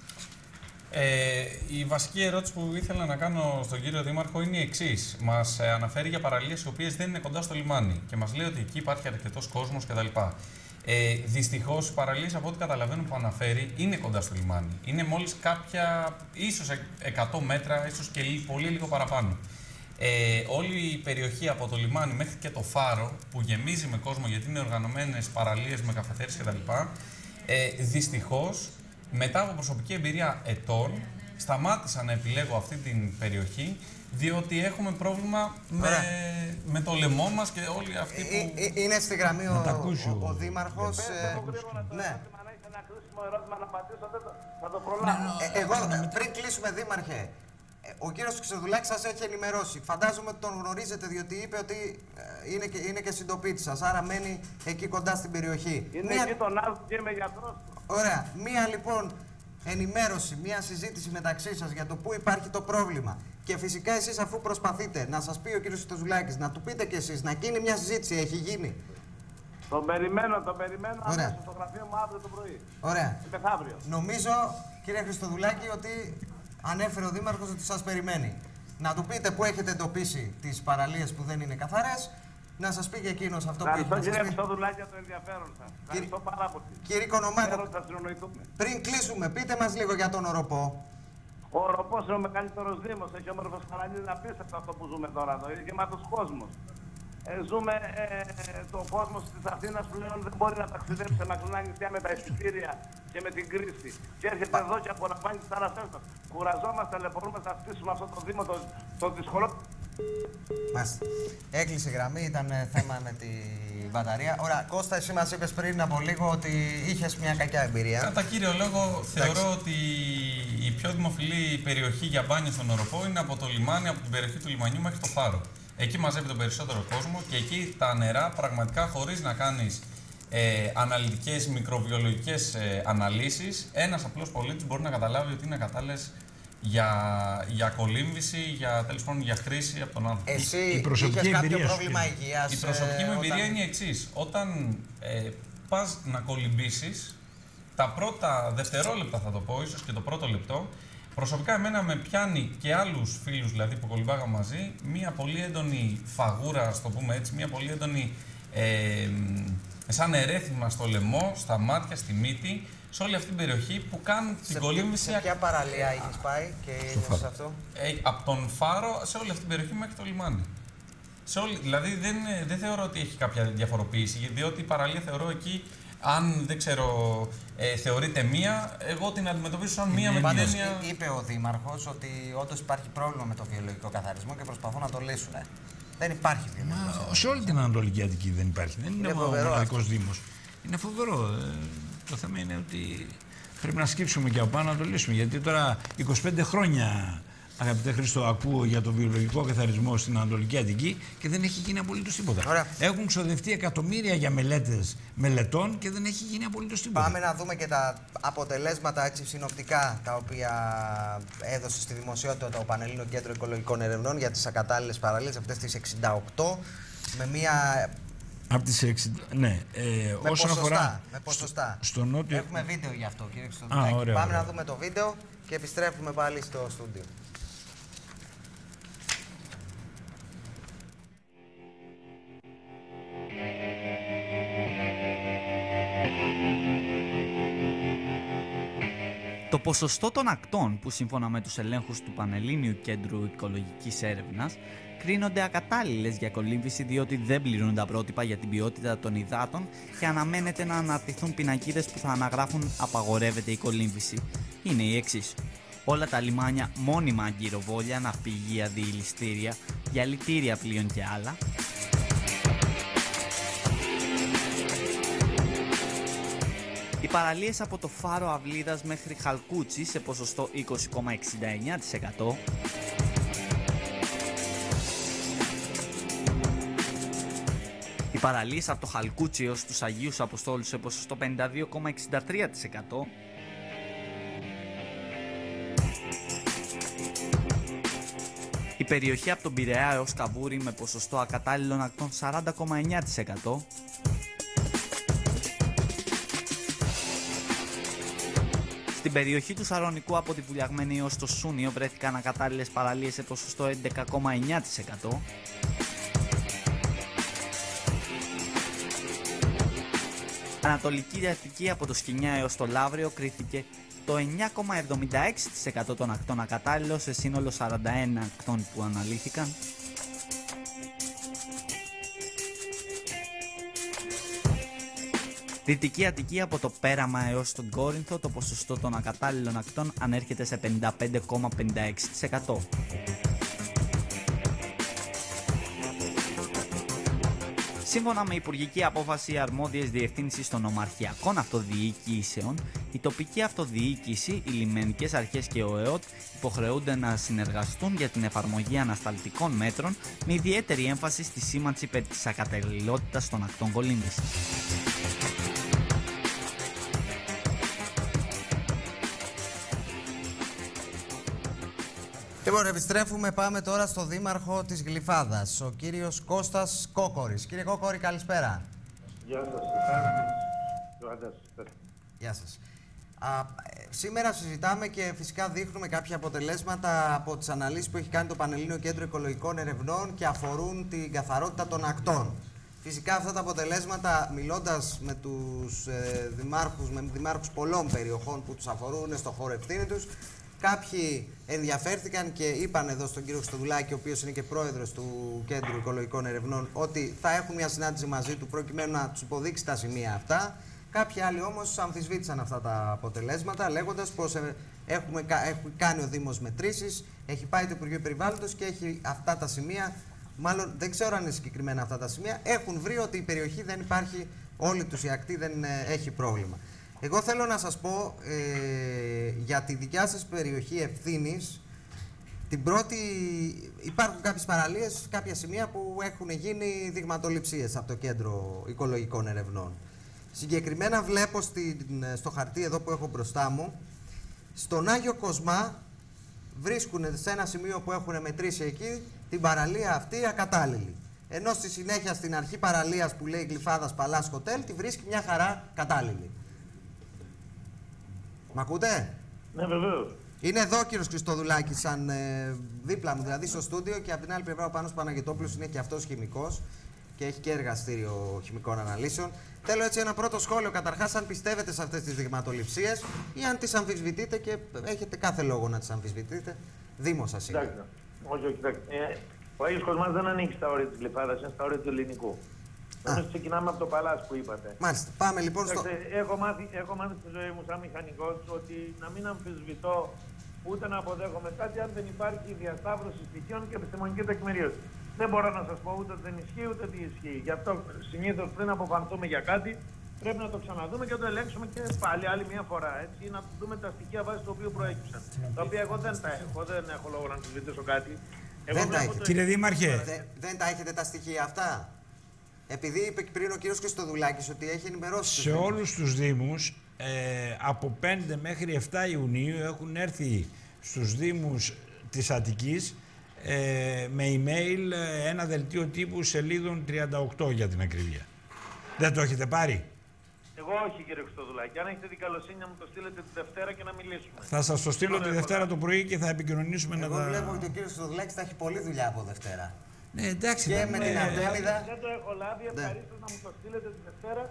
Η βασική ερώτηση που ήθελα να κάνω στον κύριο Δήμαρχο είναι η εξής. Μας αναφέρει για παραλίες οι οποίες δεν είναι κοντά στο λιμάνι και μας λέει ότι εκεί υπάρχει αρκετός κόσμος κτλ. Δυστυχώς οι παραλίες, από ό,τι καταλαβαίνω που αναφέρει, είναι κοντά στο λιμάνι. Είναι μόλις κάποια, ίσως 100 μέτρα, ίσως και πολύ λίγο παραπάνω. Όλη η περιοχή από το λιμάνι μέχρι και το φάρο που γεμίζει με κόσμο, γιατί είναι οργανωμένες παραλίες με καφετέρειες κτλ. Δυστυχώς, μετά από προσωπική εμπειρία ετών, σταμάτησα να επιλέγω αυτή την περιοχή, διότι έχουμε πρόβλημα με το λαιμό μας και όλοι αυτοί που... Είναι στη γραμμή ο Δήμαρχος. Ναι. Εγώ πριν κλείσουμε, Δήμαρχε, ο κύριος Ξεδουλάκης σας έχει ενημερώσει. Φαντάζομαι ότι τον γνωρίζετε, διότι είπε ότι είναι και συντοπίτης σας, άρα μένει εκεί κοντά στην περιοχή. Είναι εκεί τον άλλο και είμαι γιατρός. Ωραία. Μία λοιπόν ενημέρωση, μία συζήτηση μεταξύ σας για το πού υπάρχει το πρόβλημα. Και φυσικά εσείς, αφού προσπαθείτε να σας πει ο κύριος Ξεδουλάκης, να του πείτε κι εσείς, να γίνει μια συζήτηση, έχει γίνει? Τον περιμένω αμέσως στο γραφείο μου αύριο το πρωί. Ωραία. Και μεθαύριο. Νομίζω, κύριε Χριστοδουλάκη, ότι ανέφερε ο Δήμαρχος ότι σας περιμένει. Να του πείτε που έχετε εντοπίσει τις παραλίες που δεν είναι καθαρές, να σας πει και εκείνος αυτό που έχει. Κύριε Χριστοδουλάκη, για το ενδιαφέρον σας. Ευχαριστώ πάρα πολύ. Κύριε Οικονομάκο, πριν κλείσουμε, πείτε μας λίγο για τον Οροπό. Ο Οροπός είναι ο μεγαλύτερος δήμος, έχει όμορφες παραλίες, απίστευτο αυτό που ζούμε τώρα εδώ, είναι γεμάτος κόσμος. Ζούμε το κόσμο της Αθήνας πλέον δεν μπορεί να ταξιδέψει σε μακρινά νησιά με τα εισιτήρια και με την κρίση. Και έρχεται εδώ και απολαμβάνει τις θάλασσές μας. Κουραζόμαστε, ταλαιπωρούμε, θα στήσουμε αυτό το Δήμο, το δυσκολό. Μάλιστα. Έκλεισε η γραμμή, ήταν θέμα με τη μπαταρία. Ωραία, Κώστα, εσύ μας είπες πριν από λίγο ότι είχες μια κακιά εμπειρία. Κατά κύριο λόγο, θεωρώ ότι η πιο δημοφιλή περιοχή για μπάνιο στον Οροπό είναι από το λιμάνι, από την περιοχή του λιμανιού μέχρι το φάρο. Εκεί μαζεύει τον περισσότερο κόσμο και εκεί τα νερά πραγματικά, χωρίς να κάνεις αναλυτικές μικροβιολογικές αναλύσεις, ένας απλός πολίτης μπορεί να καταλάβει ότι είναι κατάλληλες για κολύμβηση, τέλος πάντων για χρήση από τον άνθρωπο. Εσύ είχες κάποιο πρόβλημα υγείας? Η προσωπική μου εμπειρία είναι η εξής. Όταν πας να κολυμπήσεις, τα πρώτα δευτερόλεπτα θα το πω, ίσως και το πρώτο λεπτό, προσωπικά εμένα με πιάνει και άλλους φίλους δηλαδή που κολυμπάγαμε μαζί μία πολύ έντονη φαγούρα, ας το πούμε έτσι, μία πολύ έντονη σαν ερέθισμα στο λαιμό, στα μάτια, στη μύτη, σε όλη αυτή την περιοχή που κάνουν την κολύμβηση. Σε ποια παραλία είχες πάει και ήρθες σε αυτό? Από τον Φάρο σε όλη αυτή την περιοχή μέχρι το λιμάνι. Δηλαδή δεν θεωρώ ότι έχει κάποια διαφοροποίηση, διότι η παραλία θεωρώ εκεί, αν δεν ξέρω, θεωρείται μία, εγώ την αντιμετωπίζω σαν μία με την έννοια. Είπε ο Δήμαρχος ότι όντως υπάρχει πρόβλημα με το βιολογικό καθαρισμό και προσπαθούν να το λύσουν. Δεν υπάρχει βιολογικό καθαρισμό. Σε όλη την Ανατολική Αττική δεν υπάρχει. Δεν είναι ο μοναδικός Δήμος. Είναι φοβερό. Το θέμα είναι ότι πρέπει να σκύψουμε και από πάνω να το λύσουμε. Γιατί τώρα 25 χρόνια, αγαπητέ Χρήστο, ακούω για το βιολογικό καθαρισμό στην Ανατολική Αττική και δεν έχει γίνει απολύτως τίποτα. Ωραία. Έχουν ξοδευτεί εκατομμύρια για μελετών και δεν έχει γίνει απολύτως τίποτα. Πάμε να δούμε και τα αποτελέσματα έτσι, συνοπτικά, τα οποία έδωσε στη δημοσιότητα το Πανελλήνιο Κέντρο Οικολογικών Ερευνών για τις ακατάλληλες παραλίες, αυτές τις 68, με μία... Από τις 60, ναι. Όσον αφορά με ποσοστά. Στο νότιο... Έχουμε βίντεο γι' αυτό, κύριε Χριστοδουλάκη. Πάμε να δούμε το βίντεο και επιστρέφουμε πάλι στο στούντιο. Το ποσοστό των ακτών που σύμφωνα με τους ελέγχους του Πανελλήνιου Κέντρου Οικολογικής Έρευνας κρίνονται ακατάλληλες για κολύμβηση διότι δεν πληρούν τα πρότυπα για την ποιότητα των υδάτων και αναμένεται να αναρτηθούν πινακίδες που θα αναγράφουν «Απαγορεύεται η κολύμβηση». Είναι οι εξής: όλα τα λιμάνια μόνιμα αγκυροβόλια, ναυπηγεία, διηληστήρια, διαλυτήρια πλοίων και άλλα. Οι παραλίες από το Φάρο Αυλίδας μέχρι Χαλκούτσι σε ποσοστό 20,69%. Οι παραλίες από το Χαλκούτσι έως τους Αγίους Αποστόλους σε ποσοστό 52,63%. Η περιοχή από τον Πειραιά έως Καβούρη με ποσοστό ακατάλληλων ακτών 40,9%. Στην περιοχή του Σαρονικού από τη Βουλιαγμένη έως το Σούνιο βρέθηκαν ακατάλληλες παραλίες σε ποσοστό 11,9%. Ανατολική Αττική από το Σκοινιά έως το Λαύριο κρίθηκε το 9,76% των ακτών ακατάλληλο σε σύνολο 41 ακτών που αναλύθηκαν. Δυτική Αττική από το Πέραμα έως τον Κόρινθο το ποσοστό των ακατάλληλων ακτών ανέρχεται σε 55,56%. Σύμφωνα με υπουργική απόφαση, οι αρμόδιες διευθύνσεις των ομαρχιακών αυτοδιοικήσεων, η τοπική αυτοδιοίκηση, οι λιμενικές αρχές και ο ΕΟΤ υποχρεούνται να συνεργαστούν για την εφαρμογή ανασταλτικών μέτρων με ιδιαίτερη έμφαση στη σήμανση περί της ακαταλληλότητας των ακτών κολύμβησης. Λοιπόν, επιστρέφουμε, πάμε τώρα στο δήμαρχο της Γλυφάδας, ο κύριος Κώστας Κόκορης. Κύριε Κόκορη, καλησπέρα. Γεια σας. Γεια σας. Σήμερα συζητάμε και φυσικά δείχνουμε κάποια αποτελέσματα από τις αναλύσεις που έχει κάνει το Πανελλήνιο Κέντρο Οικολογικών Ερευνών και αφορούν την καθαρότητα των ακτών. Φυσικά αυτά τα αποτελέσματα, μιλώντας με τους δημάρχους πολλών περιοχών που τους αφορούν στο χώρο ευθύνη τους, κάποιοι ενδιαφέρθηκαν και είπαν εδώ στον κύριο Χριστοδουλάκη, ο οποίος είναι και πρόεδρος του Κέντρου Οικολογικών Ερευνών, ότι θα έχουν μια συνάντηση μαζί του προκειμένου να τους υποδείξει τα σημεία αυτά. Κάποιοι άλλοι όμως αμφισβήτησαν αυτά τα αποτελέσματα, λέγοντας πως έχουμε κάνει ο Δήμος μετρήσεις, έχει πάει το Υπουργείο Περιβάλλοντος και έχει αυτά τα σημεία. Μάλλον δεν ξέρω αν είναι συγκεκριμένα αυτά τα σημεία. Έχουν βρει ότι η περιοχή δεν υπάρχει, όλη τους η ακτή δεν έχει πρόβλημα. Εγώ θέλω να σας πω για τη δικιά σας περιοχή ευθύνης. Την πρώτη, υπάρχουν κάποιες παραλίες, κάποια σημεία που έχουν γίνει δειγματοληψίες από το Κέντρο Οικολογικών Ερευνών. Συγκεκριμένα βλέπω στο χαρτί εδώ που έχω μπροστά μου, στον Άγιο Κοσμά βρίσκουν σε ένα σημείο που έχουν μετρήσει εκεί την παραλία αυτή ακατάλληλη. Ενώ στη συνέχεια στην αρχή παραλίας που λέει Γλυφάδας Παλάς Χοτέλ τη βρίσκει μια χαρά κατάλληλη. Μ' ακούτε? Ναι, βεβαίως. Είναι εδώ ο κύριος Χριστοδουλάκης, σαν δίπλα μου, δηλαδή στο στούντιο, και από την άλλη πλευρά ο Πάνος Παναγετόπουλος είναι και αυτός χημικός και έχει και εργαστήριο χημικών αναλύσεων. Θέλω έτσι ένα πρώτο σχόλιο, καταρχάς, αν πιστεύετε σε αυτές τις δειγματοληψίες ή αν τις αμφισβητείτε, και έχετε κάθε λόγο να τις αμφισβητείτε. Δήμο σας είναι. Κοιτάξτε. Όχι, κοιτάξτε. Ο Άγιος Κοσμάς δεν ανήκει στα όρια της Γλυφάδας, είναι στα όρια του ελληνικού. Εμείς ξεκινάμε από το Παλάς που είπατε. Μάλιστα. Πάμε λοιπόν στο. Έχω μάθει στη ζωή μου σαν μηχανικός ότι να μην αμφισβητώ ούτε να αποδέχομαι κάτι αν δεν υπάρχει διασταύρωση στοιχείων και επιστημονική τεκμηρίωση. Δεν μπορώ να σας πω ούτε ότι δεν ισχύει ούτε ότι ισχύει. Γι' αυτό συνήθως πριν αποφανθούμε για κάτι πρέπει να το ξαναδούμε και να το ελέγξουμε και πάλι άλλη μια φορά. Έτσι, να δούμε τα στοιχεία βάσει του οποίου προέκυψαν. Τα οποία εγώ δεν τα έχω, δεν έχω λόγο να αμφισβητήσω κάτι. Κύριε Δήμαρχε, δεν τα έχετε τα στοιχεία αυτά? Επειδή είπε πριν ο κύριος Χριστοδουλάκης ότι έχει ενημερώσει. Σε όλους τους Δήμους, από 5 μέχρι 7 Ιουνίου έχουν έρθει στους Δήμους της Αττικής με email ένα δελτίο τύπου σελίδων 38 για την ακρίβεια. Δεν το έχετε πάρει? Εγώ όχι, κύριε Χριστοδουλάκη. Αν έχετε την καλοσύνη να μου το στείλετε τη Δευτέρα και να μιλήσουμε. Θα σας το στείλω τη Δευτέρα το πρωί και θα επικοινωνήσουμε. Εγώ βλέπω ότι ο κύριος Χριστοδουλάκης θα έχει πολλή δουλειά από Δευτέρα. Ναι, εντάξει. Και με την Αρτέμιδα. Δεν το έχω λάβει. Ευχαρίστως να μου το στείλετε τη Δευτέρα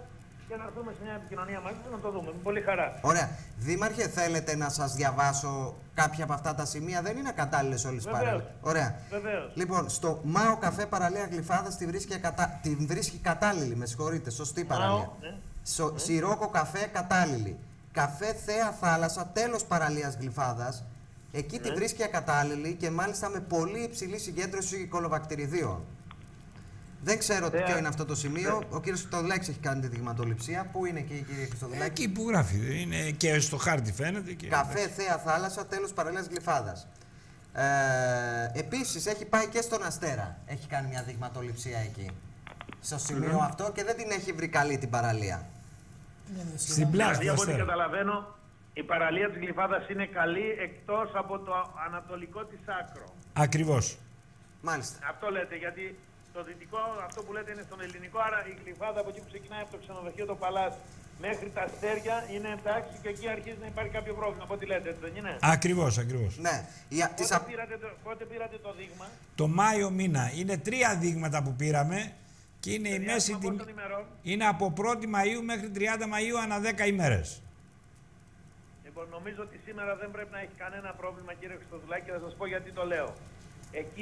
και να έρθουμε σε μια επικοινωνία μαζί του να το δούμε. Με πολύ χαρά. Ωραία. Δήμαρχε, θέλετε να σας διαβάσω κάποια από αυτά τα σημεία? Δεν είναι κατάλληλες όλες τις παραλίες. Ωραία. Βεβαίως. Λοιπόν, στο Μάο Καφέ παραλία Γλυφάδας την βρίσκει κατάλληλη, με συγχωρείτε, σωστή παραλία. Ναι. Σιρόκο Καφέ κατάλληλη. Καφέ Θέα Θάλασσα, τέλος παραλίας Γλυφάδας. Εκεί τη βρίσκει ακατάλληλη και μάλιστα με πολύ υψηλή συγκέντρωση κολοβακτηριδίων. Δεν ξέρω ποιο είναι αυτό το σημείο. Ο κύριος Χριστοδουλάκης έχει κάνει τη δειγματοληψία. Πού είναι εκεί, κύριε Χριστοδουλάκη? Εκεί που γράφει. Είναι και στο χάρτη φαίνεται. Και... Καφέ Θέα Θάλασσα, τέλος παραλίας Γλυφάδας. Επίσης έχει πάει και στον Αστέρα. Έχει κάνει μια δειγματοληψία εκεί. Στο σημείο αυτό και δεν την έχει βρει καλή την παραλία. Στην πλάση. Από ό,τι καταλαβαίνω, η παραλία της Γλυφάδας είναι καλή εκτός από το ανατολικό της άκρο. Ακριβώς. Μάλιστα. Αυτό λέτε, γιατί το δυτικό, αυτό που λέτε είναι στον ελληνικό, άρα η Γλυφάδα από εκεί που ξεκινάει από το ξενοδοχείο το Παλάτι μέχρι τα αστέρια είναι εντάξει και εκεί αρχίζει να υπάρχει κάποιο πρόβλημα. Από ό,τι λέτε, δεν είναι? Ακριβώς, ακριβώς. Ναι. Πότε πήρατε το δείγμα? Το Μάιο μήνα. Είναι 3 δείγματα που πήραμε και είναι η μέση τιμή. Είναι από 1η Μαΐου μέχρι 30 Μαΐου ανά 10 ημέρες. Λοιπόν, νομίζω ότι σήμερα δεν πρέπει να έχει κανένα πρόβλημα, κύριε Χριστοδουλάκη, και θα σας πω γιατί το λέω. Εκεί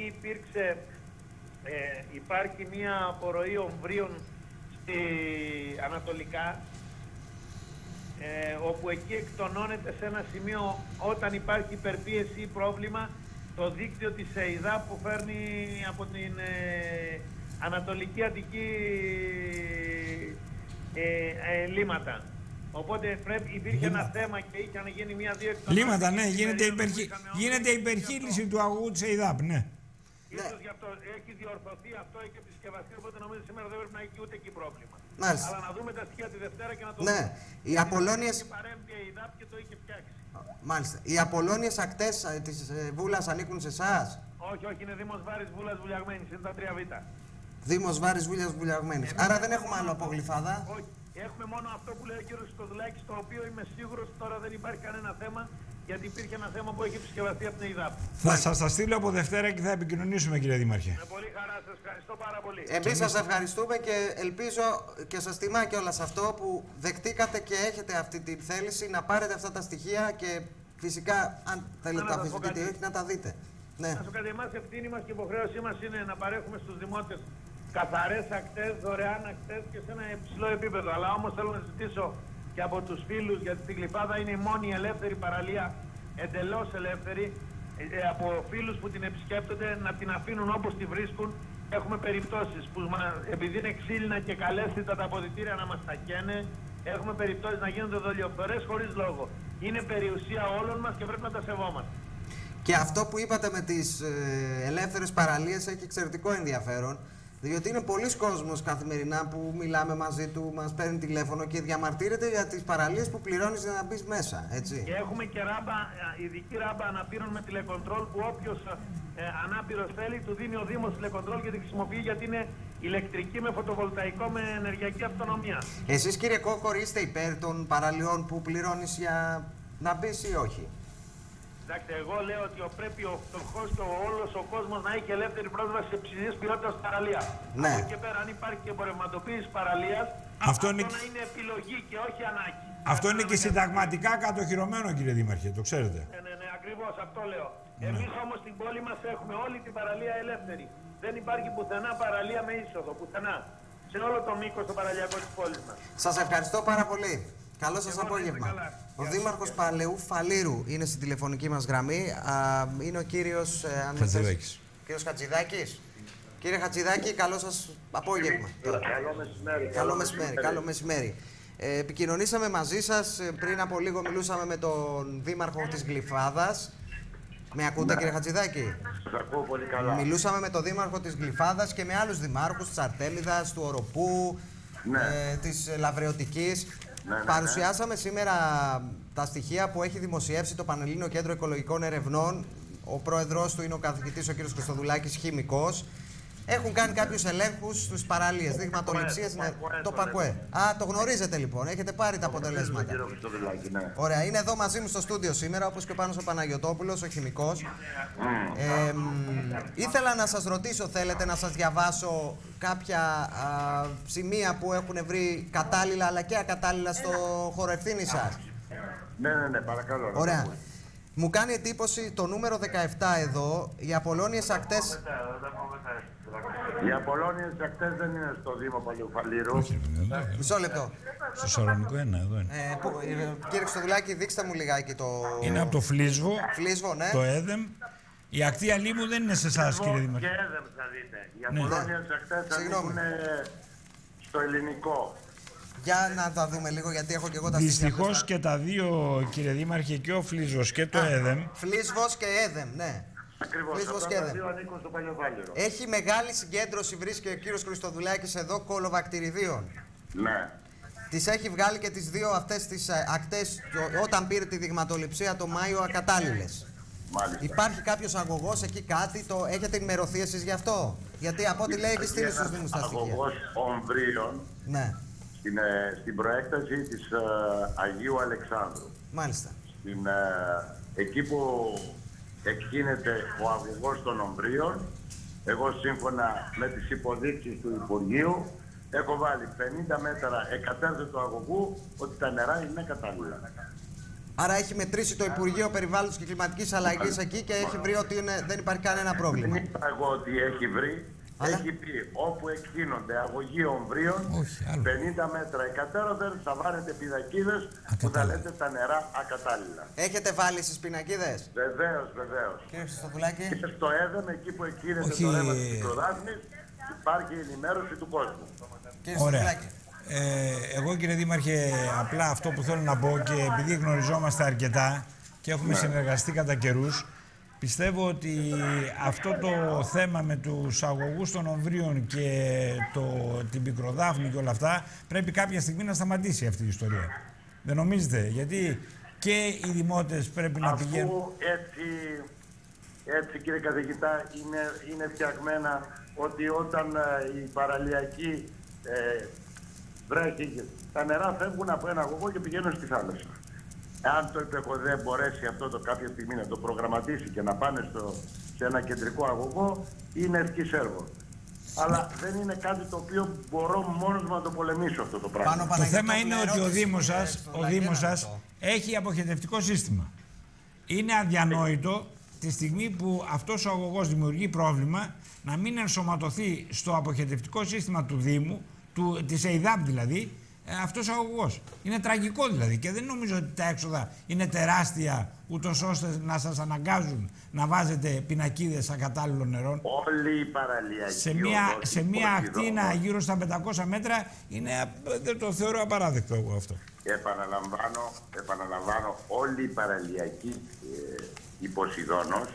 υπάρχει μία απορροή ομβρίων ανατολικά, όπου εκεί εκτονώνεται σε ένα σημείο όταν υπάρχει υπερπίεση ή πρόβλημα το δίκτυο της ΕΙΔΑ που φέρνει από την Ανατολική Αττική λίμματα. Οπότε υπήρχε ένα θέμα και είχαν γίνει μία-δύο εκτονώσεις. Λίμματα, ναι, γίνεται υπερχείληση του αγωγού της ΕΙΔΑΠ, ναι. Ίσως γι' αυτό έχει διορθωθεί αυτό, έχει επισκευαστεί, οπότε νομίζω σήμερα δεν πρέπει να έχει ούτε εκεί πρόβλημα. Μάλιστα. Αλλά να δούμε τα στοιχεία τη Δευτέρα και να το ναι. δούμε. Οι Απολώνιες... Έχει παρέμβει η ΕΙΔΑΠ και το είχε φτιάξει. Μάλιστα. Οι Απολώνιες ακτές της Βούλας ανήκουν σε εσάς? Όχι, όχι, είναι Δήμος Βάρης Βούλας Βουλιαγμένης, είναι τα 3Β. Δήμος Βάρης Βούλας Βουλιαγμένης. Άρα δεν έχουμε άλλο από Γλυφάδα. Όχι, έχουμε μόνο αυτό που λέει ο κύριος Χριστοδουλάκης, το οποίο είμαι σίγουρος τώρα δεν υπάρχει κανένα θέμα. Γιατί υπήρχε ένα θέμα που έχει επισκευαστεί από την ΕΙΔΑΠ. Θα σας τα στείλω από Δευτέρα και θα επικοινωνήσουμε, κύριε Δήμαρχε. Με πολύ χαρά, σας ευχαριστώ πάρα πολύ. Εμείς σας ευχαριστούμε και ελπίζω και σας τιμά κιόλας αυτό που δεκτήκατε και έχετε αυτή τη θέληση να πάρετε αυτά τα στοιχεία και φυσικά, αν θέλετε να αμφισβητείτε ή όχι, να τα δείτε. Ναι. Να σου κάτι, εμάς η ευθύνη μας και η υποχρέωσή μας είναι να παρέχουμε στους δημότες καθαρές ακτές, δωρεάν ακτές και σε ένα υψηλό επίπεδο. Αλλά όμως θέλω να ζητήσω και από τους φίλους, γιατί στη Γλυφάδα είναι η μόνη ελεύθερη παραλία, εντελώς ελεύθερη, από φίλους που την επισκέπτονται να την αφήνουν όπως τη βρίσκουν. Έχουμε περιπτώσεις που επειδή είναι ξύλινα και καλέσθητα τα αποδυτήρια να μας τα καίνε, έχουμε περιπτώσεις να γίνονται δολιοφθορές χωρίς λόγο. Είναι περιουσία όλων μας και πρέπει να τα σεβόμαστε. Και αυτό που είπατε με τις ελεύθερες παραλίες έχει εξαιρετικό ενδιαφέρον. Διότι είναι πολλοί κόσμος καθημερινά που μιλάμε μαζί του, μας παίρνει τηλέφωνο και διαμαρτύρεται για τις παραλίες που πληρώνεις για να μπεις μέσα, έτσι. Και έχουμε και ράμπα, ειδική ράμπα αναπήρων με τηλεκοντρόλ που όποιος ανάπηρος θέλει του δίνει ο Δήμος τηλεκοντρόλ και τη χρησιμοποιεί γιατί είναι ηλεκτρική με φωτοβολταϊκό με ενεργειακή αυτονομία. Εσείς, κύριε Κόκορη, είστε υπέρ των παραλιών που πληρώνεις για να μπεις ή όχι? Κοιτάξτε, εγώ λέω ότι πρέπει ο φτωχός και όλος ο κόσμος να έχει ελεύθερη πρόσβαση σε ψηλής ποιότητας παραλία. Ναι. Από εκεί και πέρα, αν υπάρχει και εμπορευματοποίηση παραλίας, αυτό να είναι επιλογή και όχι ανάγκη. Αυτό είναι και συνταγματικά κατοχυρωμένο, κύριε Δήμαρχε, το ξέρετε. Ναι, ακριβώς αυτό λέω. Εμείς όμως στην πόλη μας έχουμε όλη την παραλία ελεύθερη. Δεν υπάρχει πουθενά παραλία με είσοδο, πουθενά. Σε όλο το μήκος το παραλιακό της πόλης μας. Σας ευχαριστώ πάρα πολύ. Καλό σας απόγευμα. Ο Δήμαρχος Παλαιού Φαλήρου είναι στην τηλεφωνική μας γραμμή. Είναι ο κύριος Χατζηδάκης. Κύριος Χατζηδάκης. Κύριε Χατζηδάκη, καλό σας απόγευμα. Καλό μεσημέρι. Επικοινωνήσαμε μαζί σας. Πριν από λίγο μιλούσαμε με τον Δήμαρχο της Γλυφάδας. Με ακούτε, κύριε Χατζηδάκη? Σας ακούω πολύ καλά. Μιλούσαμε με τον Δήμαρχο της Γλυφάδας και με άλλους δημάρχους της Αρτέμιδας, του Οροπού, της Λαβρεωτικής. Παρουσιάσαμε σήμερα τα στοιχεία που έχει δημοσιεύσει το Πανελλήνιο Κέντρο Οικολογικών Ερευνών. Ο πρόεδρος του είναι ο καθηγητής ο κ. Χριστοδουλάκης, χημικός. Έχουν κάνει κάποιους ελέγχους στους παραλίες, δειγματοληψίες. Το ΠΑΚΟΕ. Το γνωρίζετε λοιπόν, έχετε πάρει τα αποτελέσματα. Ωραία, είναι εδώ μαζί μου στο στούντιο σήμερα, όπως και ο Πάνος ο Παναγιωτόπουλος, ο χημικός. Ήθελα να σας ρωτήσω, θέλετε να σας διαβάσω κάποια σημεία που έχουν βρει κατάλληλα αλλά και ακατάλληλα στο χώρο ευθύνης σας? Ναι, παρακαλώ. Ωραία. Μου κάνει εντύπωση το νούμερο 17 εδώ, οι Απολώνιες Ακτές. Οι Απολώνιες Ακτές δεν είναι στο Δήμο Παλαιοφαλήρου. Μισό λεπτό. Στο Σαρονικό 1, εδώ είναι. Κύριε Χριστοδουλάκη, δείξτε μου λιγάκι το... Είναι από το Φλίσβο, ναι. Το Έδεμ. Η ακτή Λίμου δεν είναι σε εσάς, κύριε Δημάρχη. Και Έδεμ θα δείτε. Οι Απολώνιες Ακτές ανήκουν στο ελληνικό. Για να τα δούμε λίγο, γιατί έχω και εγώ τα στοιχεία. Δυστυχώς και τα δύο, κύριε Δήμαρχε, και ο Φλίσβος και το Έδεμ. Φλίσβος και Έδεμ, ναι. Ακριβώς, Φλίσβος και Έδεμ. Έχει μεγάλη συγκέντρωση, βρίσκει ο κύριος Χριστοδουλάκης εδώ, κολοβακτηριδίων. Ναι. Τις έχει βγάλει και τις δύο αυτές τις ακτές, όταν πήρε τη δειγματοληψία το Μάιο, ακατάλληλες. Μάλιστα. Υπάρχει κάποιος αγωγός εκεί, κάτι, έχετε ενημερωθεί εσείς γι' αυτό? Γιατί από ό,τι λέει έχει στείλει στους Δήμους τα στοιχεία. Αγωγός ομβρίων. Ναι. Στην προέκταση της Αγίου Αλεξάνδρου. Μάλιστα. Εκεί που εκκίνεται ο αγωγός των ομβρίων, εγώ σύμφωνα με τις υποδείξεις του Υπουργείου έχω βάλει 50 μέτρα εκατέρδετου αγωγού ότι τα νερά είναι κατάλληλα. Άρα έχει μετρήσει το Υπουργείο Περιβάλλοντος και Κλιματικής Αλλαγής εκεί και έχει βρει ότι δεν υπάρχει κανένα πρόβλημα. Δεν είπα εγώ ότι έχει βρει. Έχει πει όπου εκκίνονται αγωγοί ομβρίων, 50 μέτρα εκατέρωθεν θα βάλετε πινακίδες που θα λέτε τα νερά ακατάλληλα. Έχετε βάλει στις πινακίδες? Βεβαίως. Κύριε Χριστοδουλάκη. Και στο Έδεμ, εκεί που εκκίνεται το ρεύμα της Μικροδάφνης, υπάρχει ενημέρωση του κόσμου. Κύριε Χριστοδουλάκη. Εγώ, κύριε Δήμαρχε, απλά αυτό που θέλω να πω, και επειδή γνωριζόμαστε αρκετά και έχουμε συνεργαστεί κατά καιρούς, πιστεύω ότι αυτό το θέμα με τους αγωγούς των ομβρίων και την Μικροδάφνη και όλα αυτά πρέπει κάποια στιγμή να σταματήσει αυτή η ιστορία. Δεν νομίζετε? Γιατί και οι δημότες πρέπει να πηγαίνουν... Αφού έτσι κύριε καθηγητά είναι φτιαγμένα ότι όταν η παραλιακή βρέχει, τα νερά φεύγουν από ένα αγωγό και πηγαίνουν στη θάλασσα. Αν το ΕΠΕΧΟΔΕ μπορέσει αυτό το κάποια στιγμή να το προγραμματίσει και να πάνε σε ένα κεντρικό αγωγό, είναι ευκής έργο. Αλλά δεν είναι κάτι το οποίο μπορώ μόνος μου να το πολεμήσω αυτό το πράγμα. Το θέμα είναι ότι ο Δήμος σας έχει αποχετευτικό σύστημα. Είναι αδιανόητο τη στιγμή που αυτός ο αγωγός δημιουργεί πρόβλημα να μην ενσωματωθεί στο αποχετευτικό σύστημα του Δήμου, της ΕΙΔΑΠ δηλαδή, αυτός ο αγωγός. Είναι τραγικό δηλαδή και δεν νομίζω ότι τα έξοδα είναι τεράστια ούτως ώστε να σας αναγκάζουν να βάζετε πινακίδες ακατάλληλων νερών. Όλη η παραλιακή σε μια ακτίνα γύρω στα 500 μέτρα δεν το θεωρώ απαράδεκτο εγώ αυτό. Επαναλαμβάνω, όλη η παραλιακή η Ποσειδώνος,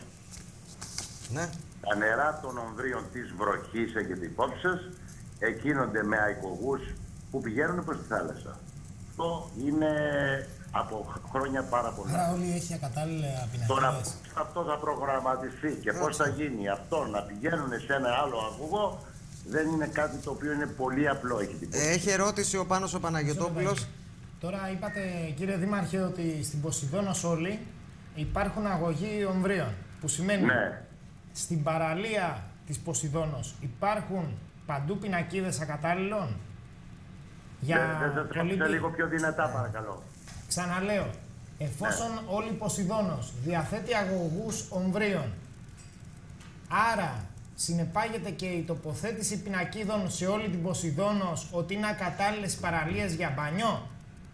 τα νερά των ομβρίων της βροχής, έχετε υπόψη σας, εκκίνονται με αικογούς που πηγαίνουν προς τη θάλασσα. Αυτό είναι από χρόνια πάρα πολλά. Άρα όλοι έχει ακατάλληλα πινακίδες. Τώρα αυτό θα προγραμματιστεί και πώς θα γίνει αυτό να πηγαίνουν σε ένα άλλο αγωγό δεν είναι κάτι το οποίο είναι πολύ απλό. Έχει ερώτηση ο Πάνος ο Παναγιωτόπουλος. Τώρα είπατε κύριε Δήμαρχε ότι στην Ποσειδώνος όλοι υπάρχουν αγωγοί ομβρίων. Που σημαίνει στην παραλία της Ποσειδώνος υπάρχουν παντού πινακίδες ακατάλληλων. Για λίγο πιο δυνατά παρακαλώ. Ξαναλέω, εφόσον όλη η Ποσειδώνος διαθέτει αγωγούς ομβρίων, άρα συνεπάγεται και η τοποθέτηση πινακίδων σε όλη την Ποσειδώνος ότι είναι ακατάλληλες παραλίες για μπανιό.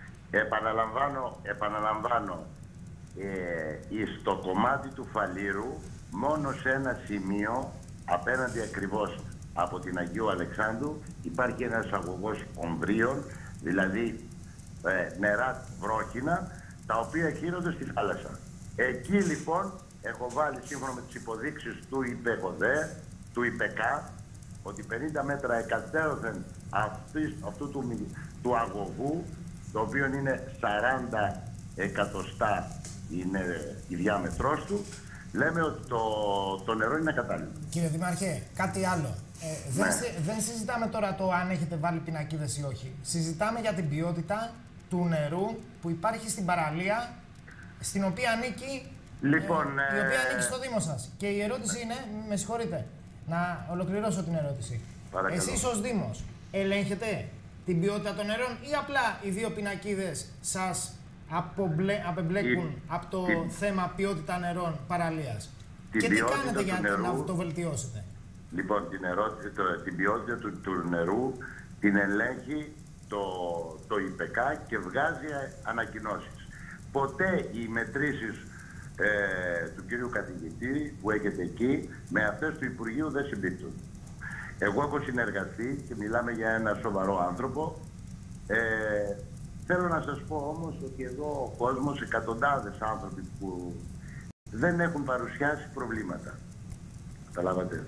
Επαναλαμβάνω, στο κομμάτι του Φαλήρου μόνο σε ένα σημείο απέναντι ακριβώς από την Αγίου Αλεξάνδρου υπάρχει ένας αγωγός ομβρίων, δηλαδή νερά βρόχινα, τα οποία χύνονται στη θάλασσα. Εκεί λοιπόν έχω βάλει σύμφωνα με τις υποδείξεις του ΙΠΕΧΟΔΕ, του ΙΠΕΚΑ, ότι 50 μέτρα εκατέρωθεν αυτού του αγωγού, το οποίο είναι 40 εκατοστά είναι η διάμετρός του, λέμε ότι το νερό είναι ακατάλληλο. Κύριε Δήμαρχε, κάτι άλλο. Δεν συζητάμε τώρα το αν έχετε βάλει πινακίδες ή όχι. Συζητάμε για την ποιότητα του νερού που υπάρχει στην παραλία, στην οποία ανήκει, λοιπόν, η οποία ανήκει στο Δήμο σας. Και η ερώτηση είναι, με συγχωρείτε, να ολοκληρώσω την ερώτηση. Παρακαλώ. Εσείς ως Δήμος ελέγχετε την ποιότητα των νερών ή απλά οι δύο πινακίδες σας απεμπλέκουν από το θέμα ποιότητα νερών παραλίας? Και τι κάνετε για να το βελτιώσετε? Λοιπόν, την ποιότητα του νερού την ελέγχει το ΙΠΕΚΑ και βγάζει ανακοινώσεις. Ποτέ οι μετρήσεις του κυρίου καθηγητή που έχετε εκεί με αυτές του Υπουργείου δεν συμπίπτουν. Εγώ έχω συνεργαστεί και μιλάμε για ένα σοβαρό άνθρωπο. Θέλω να σας πω όμως ότι εδώ ο κόσμος, εκατοντάδες άνθρωποι που δεν έχουν παρουσιάσει προβλήματα. Καταλάβατε.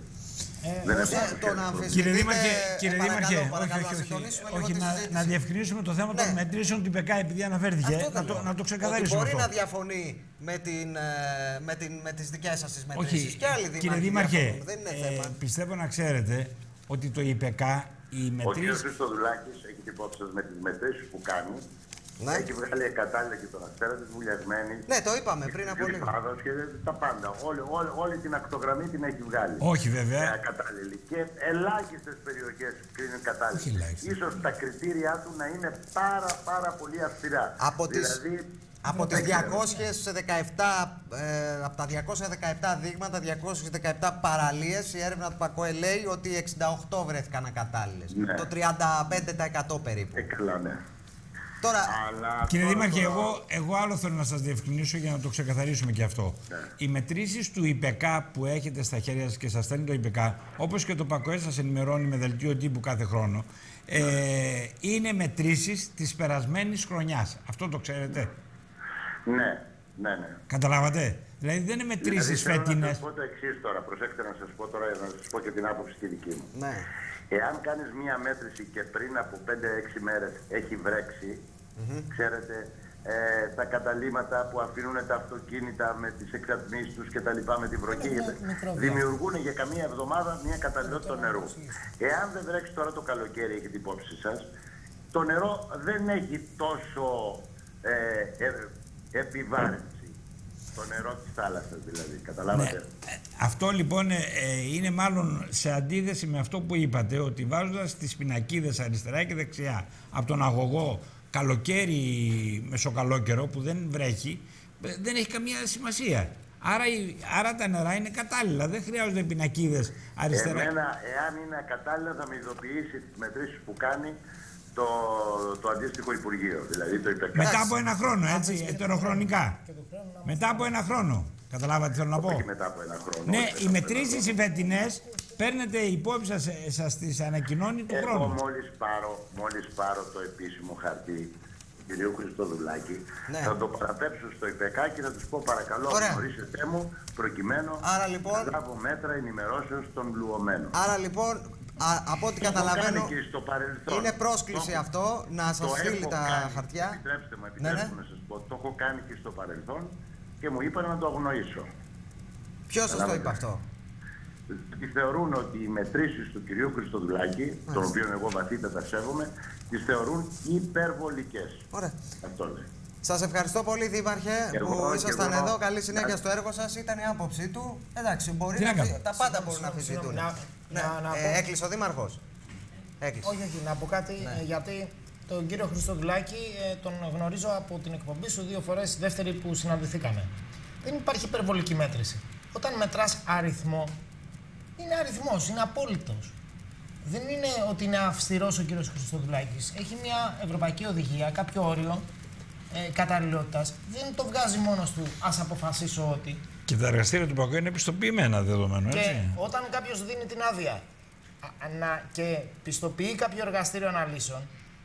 Κύριε Δήμαρχε, όχι, να διευκρινίσουμε το θέμα των μετρήσεων του ΙΠΕΚΑ, επειδή αναφέρθηκε, να το ξεκαθαρίσουμε. Μπορεί να διαφωνεί με τις δικές σας τις μετρήσεις. Όχι, και άλλοι δήμαρχοι. κύριε Δήμαρχε, πιστεύω να ξέρετε ότι το ΙΠΕΚΑ, οι μετρήσεις... Ο κ. Χριστοδουλάκης έχει την υπόψη σας με τις μετρήσεις που κάνει. Ναι. Έχει βγάλει εκατάλληλα και τον αστέρα της βουλιασμένη. Ναι, το είπαμε πριν από λίγο. Και τα πάντα. Όλη την ακτογραμμή την έχει βγάλει. Όχι βέβαια. Κατάλληλη. Και ελάχιστες περιοχές κρίνουν κατάλληλη. Ίσως τα κριτήριά του να είναι πάρα πολύ αυστηρά. Από τις 217, από τα 217 δείγματα, 217 παραλίες, η έρευνα του ΠΑΚΟΕ λέει ότι 68 βρέθηκαν ακατάλληλες. Ναι. Το 35% περίπου. Καλά, ναι. Τώρα, κύριε Δήμαρχε, εγώ άλλο θέλω να σας διευκρινίσω για να το ξεκαθαρίσουμε και αυτό. Ναι. Οι μετρήσεις του ΙΠΕΚΑ που έχετε στα χέρια σας και σας στέλνει το ΙΠΕΚΑ, όπως και το ΠΑΚΟΕ σας ενημερώνει με δελτίο τύπου κάθε χρόνο, είναι μετρήσεις της περασμένης χρονιάς. Αυτό το ξέρετε? Ναι. Καταλάβατε? Δηλαδή δεν είναι μετρήσεις φετινές. Θέλω να σας πω το εξής τώρα. Προσέξτε να σας πω τώρα, να σας πω και την άποψη τη δική μου. Ναι. Εάν κάνεις μία μέτρηση και πριν από 5-6 μέρες έχει βρέξει, ξέρετε, τα καταλύματα που αφήνουν τα αυτοκίνητα με τις εξατμίσεις τους και τα λοιπά με την βροχή, δημιουργούν για καμία εβδομάδα μία καταλληλότητα νερού. Εάν δεν βρέξει τώρα το καλοκαίρι, έχετε υπόψη σας, το νερό δεν έχει τόσο επιβάρυνση. Το νερό της θάλασσας δηλαδή, καταλάβατε. Ναι. Αυτό λοιπόν είναι μάλλον σε αντίθεση με αυτό που είπατε, ότι βάζοντας τις πινακίδες αριστερά και δεξιά από τον αγωγό καλοκαίρι, μεσοκαλόκαιρο που δεν βρέχει, δεν έχει καμία σημασία. Άρα τα νερά είναι κατάλληλα, δεν χρειάζονται πινακίδες αριστερά. Εμένα, εάν είναι ακατάλληλα, θα με ειδοποιήσει τις μετρήσεις που κάνει το αντίστοιχο Υπουργείο, δηλαδή το ΙΠΕΚΑ. Μετά από ένα χρόνο, έτσι, ετεροχρονικά. Μετά από ένα χρόνο. Καταλάβατε τι θέλω να πω? Όχι μετά από ένα χρόνο. Ναι, οι μετρήσεις οι φετινές παίρνετε υπόψη σας τις ανακοινώνει του χρόνου. Εγώ μόλις πάρω το επίσημο χαρτί του κ. Χριστοδουλάκη, θα το παραπέψω στο ΙΠΕΚΑ και θα τους πω παρακαλώ γνωρίσετε μου προκειμένου να λάβω μέτρα ενημερώσεως των πλουωμένων. Άρα λοιπόν, από ό,τι καταλαβαίνω, είναι πρόσκληση αυτό να σας στείλει τα χαρτιά. Επιτρέψτε μου να σας πω, το έχω κάνει και στο παρελθόν και μου είπαν να το αγνοήσω. Ποιος σας το είπε αυτό? ότι θεωρούν ότι οι μετρήσεις του κυρίου Χριστοδουλάκη, τον οποίο εγώ βαθύτατα σέβομαι, τις θεωρούν υπερβολικές. Ωραία. Αυτό λέει. Σας ευχαριστώ πολύ, Δήμαρχε, που ήσασταν εδώ. Καλή συνέχεια στο έργο σας. Ήταν η άποψή του. Εντάξει, μπορεί τα πάντα μπορούν να αμφισβητούν. Έκλεισε ο Δήμαρχος. Όχι, να πω κάτι, γιατί τον κύριο Χριστοδουλάκη τον γνωρίζω από την εκπομπή σου 2 φορές, δεύτερη που συναντηθήκαμε. Δεν υπάρχει υπερβολική μέτρηση. Όταν μετράς αριθμό, είναι αριθμός, είναι απόλυτος. Δεν είναι ότι είναι αυστηρός ο κύριος Χριστοδουλάκης. Έχει μια ευρωπαϊκή οδηγία, κάποιο όριο καταλληλότητας. Δεν το βγάζει μόνος του, ας αποφασίσω ότι. Και τα εργαστήρια του ΠΑΚΟΕ είναι πιστοποιημένα δεδομένο, έτσι. Και όταν κάποιος δίνει την άδεια και πιστοποιεί κάποιο εργαστήριο αναλύσεων,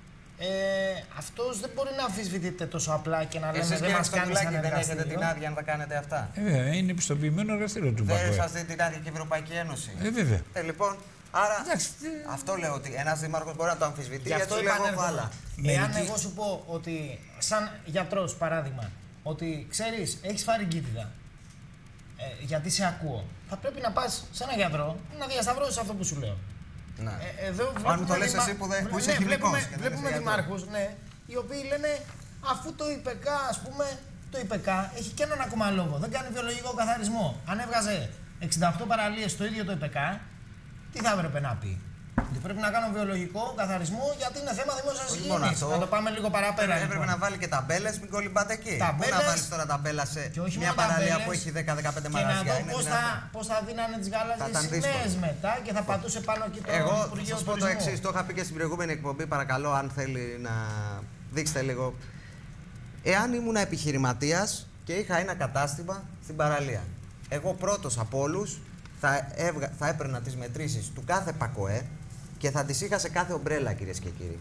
αυτός δεν μπορεί να αμφισβητείται τόσο απλά και να λέμε δεν μας κάνει σαν δεν έχετε την άδεια αν θα κάνετε αυτά. Είναι πιστοποιημένο εργαστήριο του ΠΑΚΟΕ. Δεν σας δίνει την άδεια και η Ευρωπαϊκή Ένωση. Βέβαια. Λοιπόν, άρα αυτό λέω ότι ένας δήμαρχος μπορεί να το αμφισβητεί. Γι' αυτό είπα εάν εγώ σου πω ότι, σαν γιατρός παράδειγμα, ότι ξέρεις, έχεις φάρει εγκύτιδα γιατί σε ακούω. Θα πρέπει να πας σε έναν γιατρό να διασταυρώσεις αυτό που σου λέω. Ναι. Αν μου το λες εσύ που είσαι χημικός. Βλέπουμε δημάρχους, ναι, οι οποίοι λένε αφού το ΙΠΚ, ας πούμε, το ΙΠΚ έχει και έναν ακόμα λόγο. Δεν κάνει βιολογικό καθαρισμό. Αν έβγαζε 68 παραλίες στο ίδιο το ΙΠΚ, τι θα έπρεπε να πει? Ότι πρέπει να κάνω βιολογικό καθαρισμό γιατί είναι θέμα δημόσιας υγιεινής. Να το πάμε λίγο παραπέρα. Έπρεπε να βάλει και ταμπέλες, μην κολυμπάτε εκεί. Πού να βάλεις τώρα ταμπέλα σε μια παραλία που έχει 10-15 μαγαζιά? Και να δω πώς θα δίνανε τις γάλαζιες σημαίες μετά και θα πατούσε πάνω εκεί το Υπουργείο Τουρισμού. Εγώ θα σας πω το εξής, το είχα πει και στην προηγούμενη εκπομπή, παρακαλώ αν θέλει να δείξετε λίγο. Εάν ήμουν επιχειρηματίας και είχα ένα κατάστημα στην παραλία, εγώ πρώτος από όλους θα έπαιρνα τις μετρήσεις του κάθε ΠΑΚΟΕ και θα τις είχα σε κάθε ομπρέλα, κυρίες και κύριοι.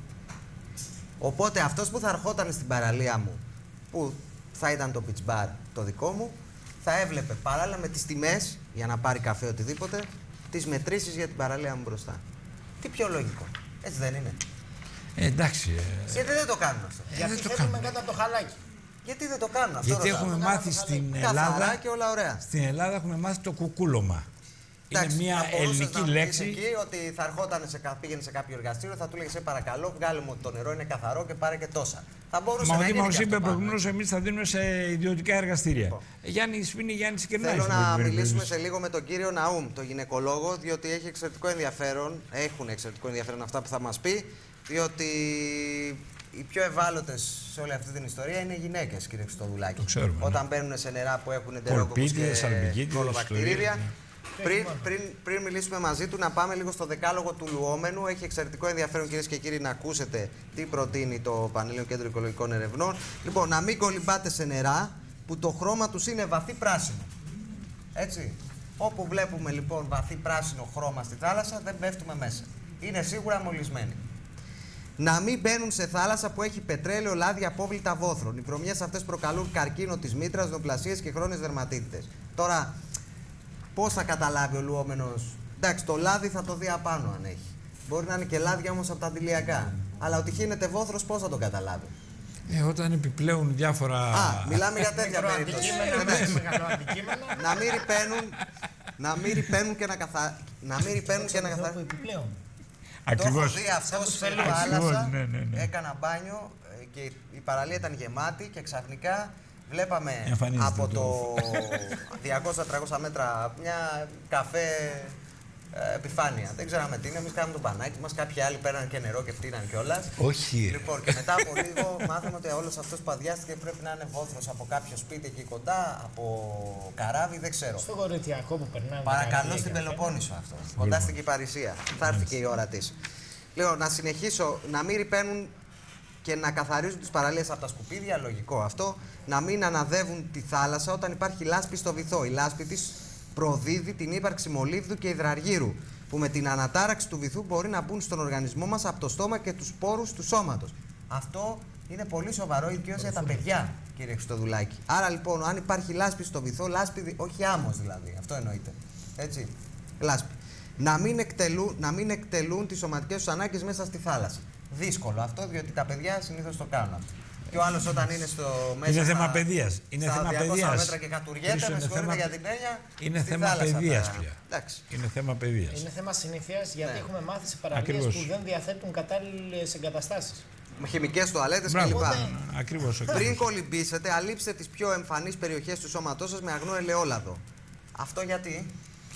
Οπότε αυτός που θα ερχόταν στην παραλία μου, που θα ήταν το beach bar το δικό μου, θα έβλεπε παράλληλα με τις τιμές, για να πάρει καφέ οτιδήποτε, τις μετρήσεις για την παραλία μου μπροστά. Τι πιο λογικό, έτσι δεν είναι? Εντάξει. Γιατί δεν το κάνουν αυτό? Γιατί θέλουμε κάτω από το χαλάκι. Γιατί δεν το κάνουν αυτό? Γιατί έχουμε μάθει στην Ελλάδα, και όλα ωραία. Στην Ελλάδα έχουμε μάθει το κουκούλωμα. Είναι μια ελληνική λέξη. Εκεί ότι θα ερχόταν πήγαινε σε κάποιο εργαστήριο, θα του λέγε σε παρακαλώ, βγάλε μου το νερό, είναι καθαρό και πάρε και τόσα. Θα μπορούσε να γίνει. Μα είπε προηγουμένως, εμείς θα δίνουμε σε ιδιωτικά εργαστήρια. Γιάννη Σπίνη, Γιάννη Κερνάκη. Θέλω να μιλήσουμε σε λίγο με τον κύριο Ναούμ, τον γυναικολόγο, διότι έχει εξαιρετικό ενδιαφέρον. Έχουν εξαιρετικό ενδιαφέρον αυτά που θα μας πει, διότι οι πιο ευάλωτες σε όλη αυτή την ιστορία είναι οι γυναίκες, κύριε Χριστοδουλάκη. Το ξέρουμε. Όταν μπαίνουν σε νερά που έχουν εντερόκοκους και κολοβακτηρίδια. Πριν μιλήσουμε μαζί του, να πάμε λίγο στο δεκάλογο του λουόμενου. Έχει εξαιρετικό ενδιαφέρον, κυρίες και κύριοι, να ακούσετε τι προτείνει το Πανελλήνιο Κέντρο Οικολογικών Ερευνών. Λοιπόν, να μην κολυμπάτε σε νερά που το χρώμα τους είναι βαθύ πράσινο. Έτσι. Όπου βλέπουμε λοιπόν βαθύ πράσινο χρώμα στη θάλασσα, δεν πέφτουμε μέσα. Είναι σίγουρα μολυσμένοι. Να μην μπαίνουν σε θάλασσα που έχει πετρέλαιο, λάδι, απόβλητα βόθρων. Οι βρωμιές αυτές προκαλούν καρκίνο της μήτρας, νεοπλασίες και χρόνιες δερματίτιδες. Τώρα, πώς θα καταλάβει ο λουόμενος? Εντάξει, το λάδι θα το δει απάνω αν έχει. Μπορεί να είναι και λάδια όμως από τα αντιλιακά. Αλλά ότι χύνεται βόθρος, πώς θα το καταλάβει? Όταν επιπλέουν διάφορα. Μιλάμε για τέτοια περίπτωση. Να μην ρηπαίνουν και να καθαρίζουν. Το έχω δει αυτό στη θάλασσα. Έκανα μπάνιο και η παραλία ήταν γεμάτη και ξαφνικά βλέπαμε από το 200-300 μέτρα μια καφέ επιφάνεια. Δεν ξέραμε τι είναι, εμείς κάναμε τον πανάκι μας, κάποιοι άλλοι πέραν και νερό και φτύναν κιόλας. Όχι. Λοιπόν, και μετά από λίγο μάθαμε ότι όλος αυτός που αδειάστηκε πρέπει να είναι βόθρος από κάποιο σπίτι εκεί κοντά, από καράβι, δεν ξέρω. Στο Κορινθιακό που περνάμε. Παρακαλώ στην Πελοπόννησο αυτό, κοντά στην Κυπαρισία. Θα έρθει και η ώρα της. Λέω, να συνεχίσω, να μην ρηπαίνουν και να καθαρίζουν τις παραλίες από τα σκουπίδια, λογικό αυτό. Να μην αναδεύουν τη θάλασσα όταν υπάρχει λάσπη στο βυθό. Η λάσπη της προδίδει την ύπαρξη μολύβδου και υδραργύρου, που με την ανατάραξη του βυθού μπορεί να μπουν στον οργανισμό μας από το στόμα και τους πόρους του σώματος. Αυτό είναι πολύ σοβαρό, ιδίως για τα παιδιά, κύριε Χριστοδουλάκη. Άρα λοιπόν, αν υπάρχει λάσπη στο βυθό, λάσπη, όχι άμμος δηλαδή, αυτό εννοείται. Έτσι. Λάσπη. Να μην εκτελούν τις σωματικές τους ανάγκες μέσα στη θάλασσα. Δύσκολο αυτό, διότι τα παιδιά συνήθως το κάνουν αυτό. Και ο άλλος όταν είναι στο μέσα. Είναι θέμα παιδείας. Είναι θέμα παιδείας. Μέτρα και κατουργέται, με συγχωρείτε για την έννοια. Είναι θέμα παιδείας πια. Είναι θέμα παιδείας. Είναι θέμα συνήθειας, γιατί έχουμε μάθει σε παραλίες που δεν διαθέτουν κατάλληλες εγκαταστάσεις. Χημικές τουαλέτες κλπ. Ακριβώς. Πριν κολυμπήσετε, αλείψτε τις πιο εμφανείς περιοχές του σώματός σας με αγνό ελαιόλαδο. Αυτό γιατί?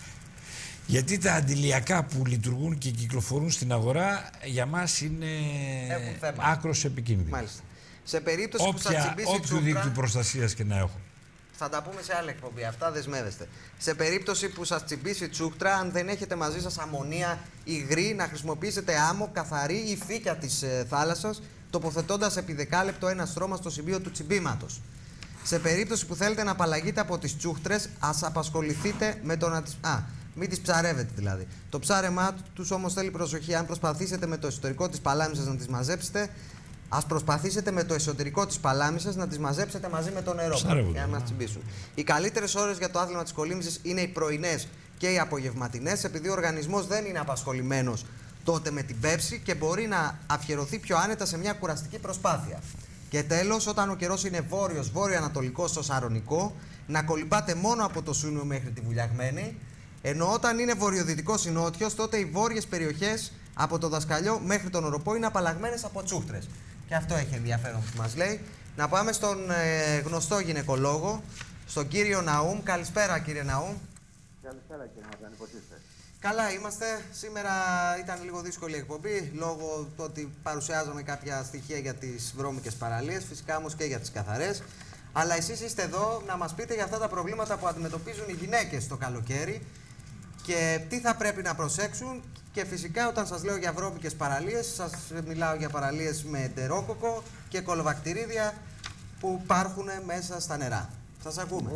Γιατί τα αντιλιακά που λειτουργούν και κυκλοφορούν στην αγορά για μας είναι άκρως επικίνδυνα. Μάλιστα. Σε περίπτωση που σας τσιμπήσει όποιο δίκτυο προστασίας και να έχουν. Θα τα πούμε σε άλλη εκπομπή. Αυτά δεσμεύεστε. Σε περίπτωση που σας τσιμπήσει τσούκτρα, αν δεν έχετε μαζί σας αμμονία υγρή, να χρησιμοποιήσετε άμμο καθαρή ή φύκια της θάλασσας, τοποθετώντας επί δεκάλεπτο ένα στρώμα στο σημείο του τσιμπήματος. Σε περίπτωση που θέλετε να απαλλαγείτε από τις τσούχτρες, ας απασχοληθείτε με το να τις. Μην τις ψαρεύετε δηλαδή. Το ψάρεμά τους όμως θέλει προσοχή. Αν προσπαθήσετε με το εσωτερικό της παλάμης σας να τις μαζέψετε, ας προσπαθήσετε με το εσωτερικό της παλάμης σας να τις μαζέψετε μαζί με το νερό για να μας τσιμπήσουν. Οι καλύτερες ώρες για το άθλημα της κολύμβησης είναι οι πρωινές και οι απογευματινές, επειδή ο οργανισμός δεν είναι απασχολημένος τότε με την πέψη και μπορεί να αφιερωθεί πιο άνετα σε μια κουραστική προσπάθεια. Και τέλος, όταν ο καιρός είναι βόρειος, βόρειο-ανατολικός στο Σαρονικό, να κολυμπάτε μόνο από το Σούνιο μέχρι τη Βουλιαγμένη. Ενώ όταν είναι βορειοδυτικός ή νότιος, τότε οι βόρειες περιοχές από το Δασκαλιό μέχρι τον Οροπό είναι απαλλαγμένες από τσούχτρες. Και αυτό έχει ενδιαφέρον που μας λέει. Να πάμε στον γνωστό γυναικολόγο, στον κύριο Ναούμ. Καλησπέρα, κύριε Ναούμ. Καλησπέρα, κύριε Ναούμ. Πώς είστε? Καλά είμαστε. Σήμερα ήταν λίγο δύσκολη η εκπομπή λόγω του ότι παρουσιάζαμε κάποια στοιχεία για τις βρώμικες παραλίες, φυσικά όμως και για τις καθαρές. Αλλά εσείς είστε εδώ να μας πείτε για αυτά τα προβλήματα που αντιμετωπίζουν οι γυναίκες το καλοκαίρι και τι θα πρέπει να προσέξουν. Και φυσικά όταν σας λέω για βρώμικες παραλίες, σας μιλάω για παραλίες με εντερόκοκο και κολοβακτηρίδια που υπάρχουν μέσα στα νερά. Σας ακούμε.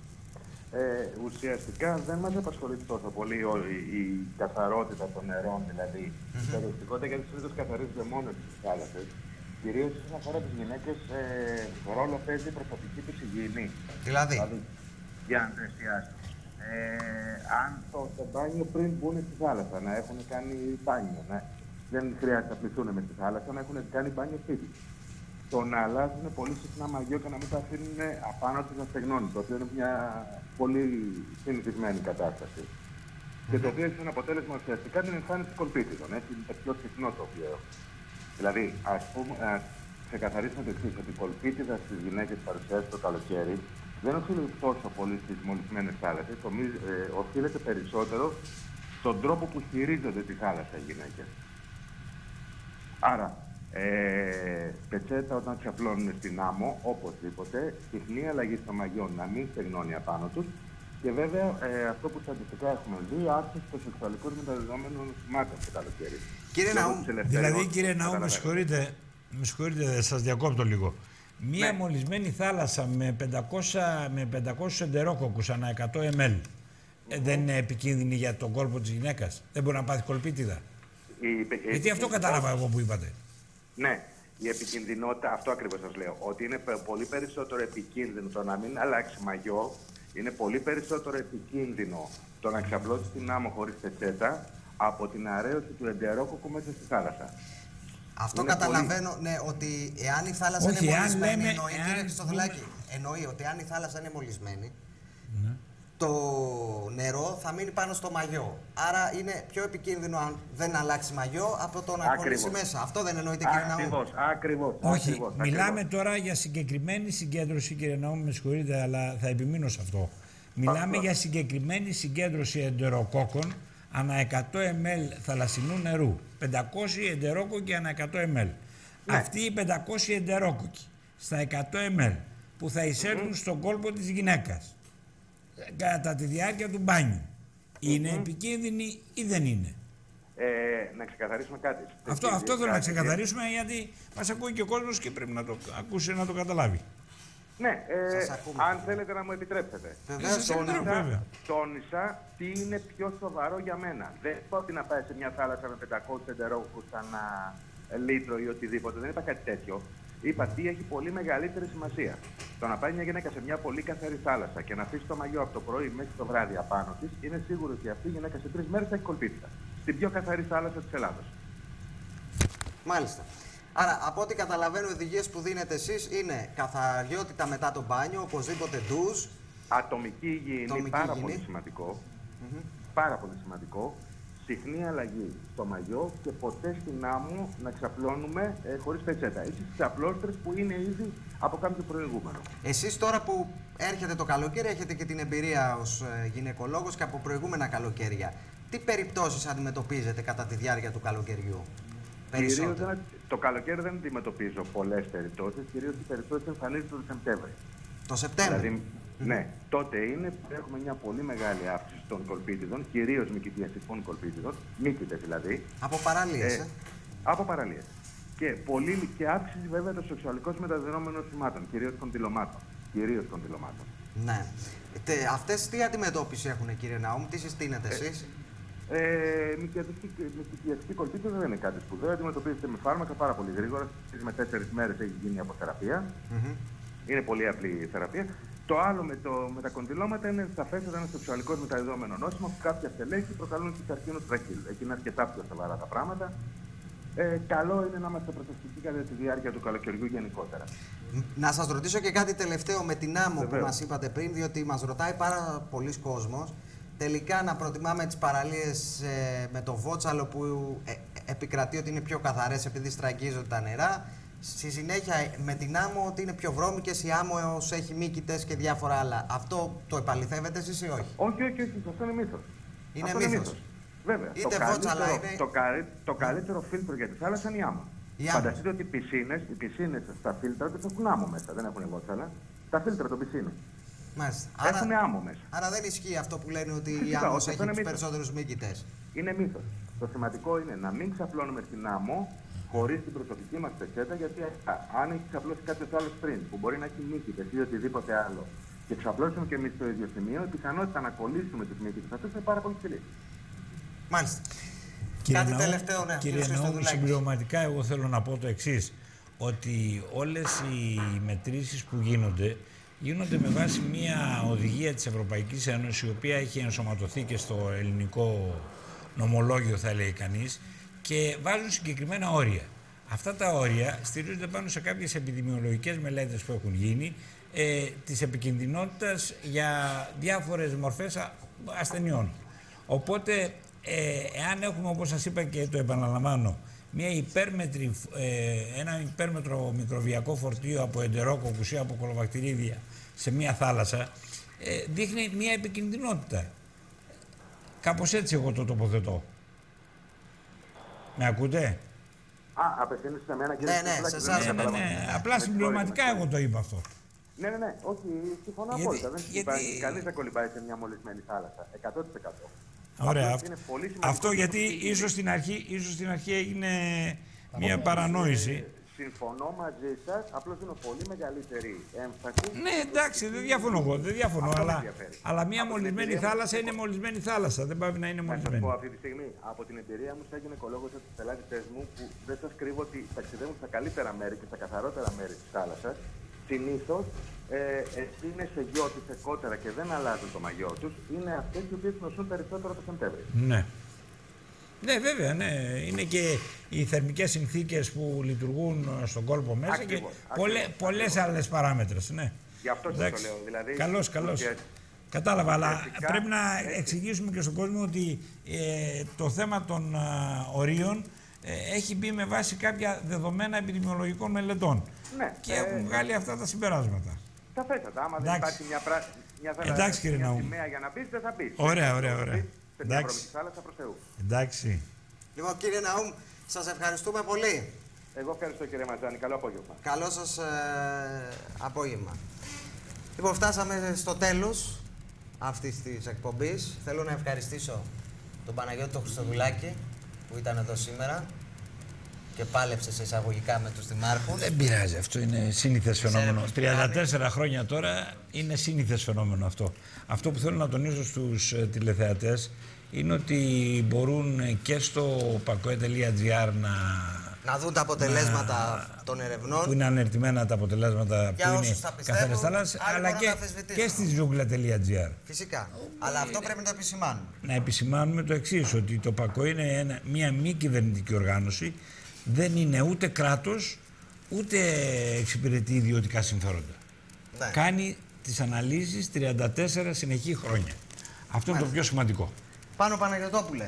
Ουσιαστικά δεν μας απασχολεί τόσο πολύ η καθαρότητα των νερών, δηλαδή η περιοριστικότητα, γιατί συνήθως καθαρίζονται μόνο στις θάλασσες. Κυρίως όσον αφορά τις γυναίκες, ρόλο παίζει η προσωπική τους υγιεινή. Δηλαδή για να το εστιάσουν. Αν στο μπάνιο πριν μπουν στη θάλασσα, να έχουν κάνει μπάνιο, δεν χρειάζεται να πληθούν μες στη θάλασσα, να έχουν κάνει μπάνιο σπίτι. Το να αλλάζουν πολύ συχνά μαγιό και να μην τα αφήνουν απάνω τους να στεγνώνει, το οποίο είναι μια πολύ συνηθισμένη κατάσταση. Και το οποίο έχει ένα αποτέλεσμα ουσιαστικά την εμφάνιση κολπίτιδων. Έτσι είναι το πιο συχνό το οποίο. Δηλαδή, ας πούμε, ξεκαθαρίσουμε το εξής, ότι η κολπίτιδα στις γυναίκες παρουσιάζει το καλοκαίρι δεν οφείλεται τόσο πολύ στις μολυσμένες θάλασσες, οφείλεται περισσότερο στον τρόπο που χειρίζονται τη θάλασσα οι γυναίκες. Άρα, πετσέτα όταν ξαπλώνουν στην άμμο, οπωσδήποτε, συχνή αλλαγή στο μαγιό να μην στεγνώνει απάνω τους και βέβαια αυτό που στατιστικά έχουμε δει, αύξηση των σεξουαλικών μεταδεδομένων νοσημάτων το καλοκαίρι. Κύριε Ναούμ, δηλαδή κύριε Ναούμ, με συγχωρείτε, σας διακόπτω λίγο. Μία μολυσμένη θάλασσα με 500 εντερόκοκκους ανά 100 ml δεν είναι επικίνδυνη για τον κόλπο της γυναίκας? Δεν μπορεί να πάθει κολπίτιδα? Γιατί αυτό κατάλαβα εγώ που είπατε. Ναι, η επικινδυνότητα, αυτό ακριβώς σας λέω, ότι είναι πολύ περισσότερο επικίνδυνο το να μην αλλάξει μαγιό, είναι πολύ περισσότερο επικίνδυνο το να ξαπλώσει την άμμο χωρίς πετσέτα από την αραίωση του εντερόκοκκου μέσα στη θάλασσα. Αυτό είναι καταλαβαίνω, πολύ... ναι, ότι εάν η θάλασσα είναι μολυσμένη, εννοεί, κύριε Χριστοδουλάκη, εννοεί ότι αν η θάλασσα είναι μολυσμένη, το νερό θα μείνει πάνω στο μαγιό. Άρα είναι πιο επικίνδυνο αν δεν αλλάξει μαγιό από το να κολλήσει μέσα. Αυτό δεν εννοείται, κύριε Ναούμ? Ακριβώς. Όχι, μιλάμε τώρα για συγκεκριμένη συγκέντρωση, κύριε Ναούμ, με συγχωρείτε, αλλά θα επιμείνω σε αυτό. Μιλάμε για συγκεκριμένη συγκέντρωση εντεροκόκκων ανά 100 ml θαλασσινού νερού. 500 εντερόκοκκοι ανά 100 ml. Αυτοί οι 500 εντερόκοκκοι στα 100 ml που θα εισέλθουν στον κόλπο της γυναίκας κατά τη διάρκεια του μπάνιου, είναι επικίνδυνοι ή δεν είναι? Να ξεκαθαρίσουμε κάτι. Αυτό θέλω να ξεκαθαρίσουμε, γιατί μας ακούει και ο κόσμος και πρέπει να το ακούσει, να το καταλάβει. Ναι, αν θέλετε να μου επιτρέψετε. Τόνισα τι είναι πιο σοβαρό για μένα. Δεν είπα ότι να πάει σε μια θάλασσα με 500 εντερόκοκκους ανά λίτρο ή οτιδήποτε. Δεν είπα κάτι τέτοιο. Είπα τι έχει πολύ μεγαλύτερη σημασία. Το να πάει μια γυναίκα σε μια πολύ καθαρή θάλασσα και να αφήσει το μαγιό από το πρωί μέχρι το βράδυ απάνω της, είναι σίγουρο ότι αυτή η γυναίκα σε 3 μέρες θα έχει κολπίτιδα. Στην πιο καθαρή θάλασσα της Ελλάδος. Μάλιστα. Άρα, από ό,τι καταλαβαίνω, οι οδηγίες που δίνετε εσείς είναι καθαριότητα μετά το μπάνιο, οπωσδήποτε ντουζ. Ατομική υγιεινή, πάρα πολύ σημαντικό. Πάρα πολύ σημαντικό. Συχνή αλλαγή στο μαγιό και ποτέ στην άμμο να ξαπλώνουμε χωρίς πετσέτα. Έτσι στις απλώστρες που είναι ήδη από κάποιο προηγούμενο. Εσείς τώρα που έρχεται το καλοκαίρι, έχετε και την εμπειρία ως γυναικολόγος και από προηγούμενα καλοκαίρια. Τι περιπτώσεις αντιμετωπίζετε κατά τη διάρκεια του καλοκαιριού? Κυρίως το καλοκαίρι δεν αντιμετωπίζω πολλές περιπτώσεις, κυρίως οι περιπτώσεις εμφανίζονται το Σεπτέμβρη. Το Σεπτέμβρη? Δηλαδή, ναι, τότε έχουμε μια πολύ μεγάλη αύξηση των κολπίτιδων, κυρίως μικητιαστικών κολπίτιδων, μύκητες δηλαδή. Από παραλίες, Από παραλίες. Και αύξηση βέβαια των σεξουαλικώς μεταδεδομένων νοσημάτων, κυρίως κοντιλωμάτων. Ναι. Αυτές τι αντιμετώπιση έχουν, κύριε Ναούμ, τι συστήνετε εσείς? Μικητιαστική κολπίτιδα δεν είναι κάτι σπουδαίο. Αντιμετωπίζεται με φάρμακα πάρα πολύ γρήγορα. Με 4 μέρες έχει γίνει αποθεραπεία. Είναι πολύ απλή η θεραπεία. Το άλλο με τα κοντιλώματα είναι σαφέστατα ένα σεξουαλικό μεταδεδομένο νόσημα που κάποια στελέχη προκαλούν και καρκίνο του τραχύλου. Εκεί είναι αρκετά πιο σοβαρά τα πράγματα. Καλό είναι να είμαστε προσεκτικοί κατά τη διάρκεια του καλοκαιριού γενικότερα. Να σας ρωτήσω και κάτι τελευταίο με την άμμο που μας είπατε πριν, διότι μας ρωτάει πάρα πολλοί κόσμος. Τελικά να προτιμάμε τις παραλίες με το Βότσαλο που επικρατεί ότι είναι πιο καθαρές επειδή στραγγίζονται τα νερά. Στη συνέχεια με την άμμο ότι είναι πιο βρώμικες, η άμμο έχει μύκητες και διάφορα άλλα. Αυτό το επαληθεύετε εσείς ή όχι? Όχι, αυτό είναι μύθος. Είναι μύθος. Βέβαια. Το καλύτερο φίλτρο για τη θάλασσα είναι η άμμο. Φανταστείτε ότι οι πισίνες στα φίλτρα τους έχουν άμμο μέσα, δεν έχουν Βότσαλα. Τα φίλτρα των πισίνων. Έχουν άμμο μέσα. Άρα δεν ισχύει αυτό που λένε ότι η άμμο έχει τους περισσότερους μύκητες. Είναι μύθος. Το σημαντικό είναι να μην ξαπλώνουμε στην άμμο χωρίς την προσωπική μας πετσέτα, γιατί αν έχει ξαπλώσει κάποιος άλλος πριν, που μπορεί να έχει μύκητες ή οτιδήποτε άλλο, και ξαπλώσουμε και εμείς στο ίδιο σημείο, η πιθανότητα να κολλήσουμε τους μύκητες αυτούς είναι πάρα πολύ ψηλή. Μάλιστα. Κάτι τελευταίο, ναι. Κύριε Ναού, συμπληρωματικά εγώ θέλω να πω το εξής, ότι όλες οι μετρήσεις που γίνονται με βάση μια οδηγία της Ευρωπαϊκής Ένωσης, η οποία έχει ενσωματωθεί και στο ελληνικό νομολόγιο, θα λέει κανείς, και βάζουν συγκεκριμένα όρια. Αυτά τα όρια στηρίζονται πάνω σε κάποιες επιδημιολογικές μελέτες που έχουν γίνει της επικινδυνότητας για διάφορες μορφές ασθενειών. Οπότε, εάν έχουμε, όπως σας είπα και το επαναλαμβάνω, ένα υπέρμετρο μικροβιακό φορτίο από εντερόκοκκους ή από κολοβακτηρίδια σε μια θάλασσα, δείχνει μια επικινδυνότητα. Κάπως έτσι εγώ το τοποθετώ. Με ακούτε? Απευθύνεσαι σε μένα, κύριε Σουλάκη? Ναι. Απλά συμπληρωματικά εγώ το είπα αυτό. Ναι. Όχι, συμφωνώ απόλυτα. Κανείς δεν κολυμπάει σε μια μολυσμένη θάλασσα. 100%. Ωραία. Αυτό γιατί ίσως στην αρχή έγινε μια παρανόηση. Συμφωνώ μαζί σας, απλώς δίνω πολύ μεγαλύτερη έμφαση. Ναι, εντάξει, δεν διαφωνώ εγώ, αλλά μια μολυσμένη θάλασσα είναι μολυσμένη θάλασσα, δεν πάει να είναι μολυσμένη. Θα σας πω αυτή τη στιγμή, από την εμπειρία μου σαν γυναικολόγος από τους πελάτητες μου, που δεν σας κρύβω ότι ταξιδεύουν στα καλύτερα μέρη και στα καθαρότερα μέρη της θάλασσας, συνήθως είναι σε γιώτη, σε κότερα και δεν αλλάζουν το μαγιό τους, είναι αυτές οι οποίες νοσούν περισσότερο το Σεπτέμβριο. Ναι. Ναι, βέβαια, ναι. Είναι και οι θερμικές συνθήκες που λειτουργούν στον κόλπο μέσα ακριβώς, και πολλές άλλες παράμετρες. Ναι. Γι' αυτό σας το λέω. Δηλαδή, καλώς. Κατάλαβα, αλλά πρέπει να εξηγήσουμε και στον κόσμο ότι το θέμα των ορίων έχει μπει με βάση κάποια δεδομένα επιδημιολογικών μελετών. Ναι, και έχουν βγάλει αυτά τα συμπεράσματα. Σαφέστατα. Άμα δεν υπάρχει μια σημαία για να μπεις, δεν θα μπεις. Ωραία. Εντάξει. Θάλασσα προς Θεού. Εντάξει. Λοιπόν, κύριε Ναούμ, σας ευχαριστούμε πολύ. Εγώ ευχαριστώ, κύριε Ματζάνη. Καλό απόγευμα. Καλό σας απόγευμα. Λοιπόν, φτάσαμε στο τέλος αυτής της εκπομπής. Θέλω να ευχαριστήσω τον Παναγιώτη τον Χριστοδουλάκη που ήταν εδώ σήμερα και πάλεψε σε εισαγωγικά με τους δημάρχους. Δεν πειράζει, αυτό είναι σύνηθες φαινόμενο. 34 χρόνια τώρα είναι σύνηθες φαινόμενο αυτό. Αυτό που θέλω να τονίσω στους τηλεθεατές είναι ότι μπορούν και στο pakoe.gr να δουν τα αποτελέσματα των ερευνών. Που είναι ανερτημένα τα αποτελέσματα για που είναι καθαρές θάλασσες, αλλά και στη ζούγκλα.gr. Φυσικά. Αλλά αυτό πρέπει να το επισημάνουμε. Να επισημάνουμε το εξής, ότι το pakoe είναι μια μη κυβερνητική οργάνωση, δεν είναι ούτε κράτος, ούτε εξυπηρετεί ιδιωτικά συμφέροντα. Ναι. Κάνει τις αναλύσεις 34 συνεχή χρόνια. Αυτό είναι το πιο σημαντικό. Πάνω Παναγιωτόπουλε.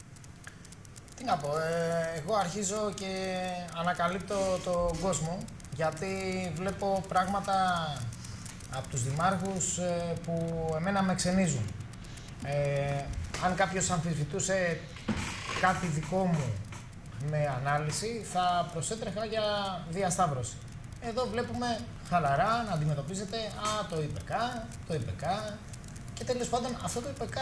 Τι να πω, εγώ αρχίζω και ανακαλύπτω τον κόσμο, γιατί βλέπω πράγματα από τους δημάρχους που εμένα με ξενίζουν. Αν κάποιος αμφισβητούσε κάτι δικό μου με ανάλυση, θα προσέτρεχα για διασταύρωση. Εδώ βλέπουμε χαλαρά να αντιμετωπίζεται το ΙΠΚ, και τέλος πάντων αυτό το ΙΠΚ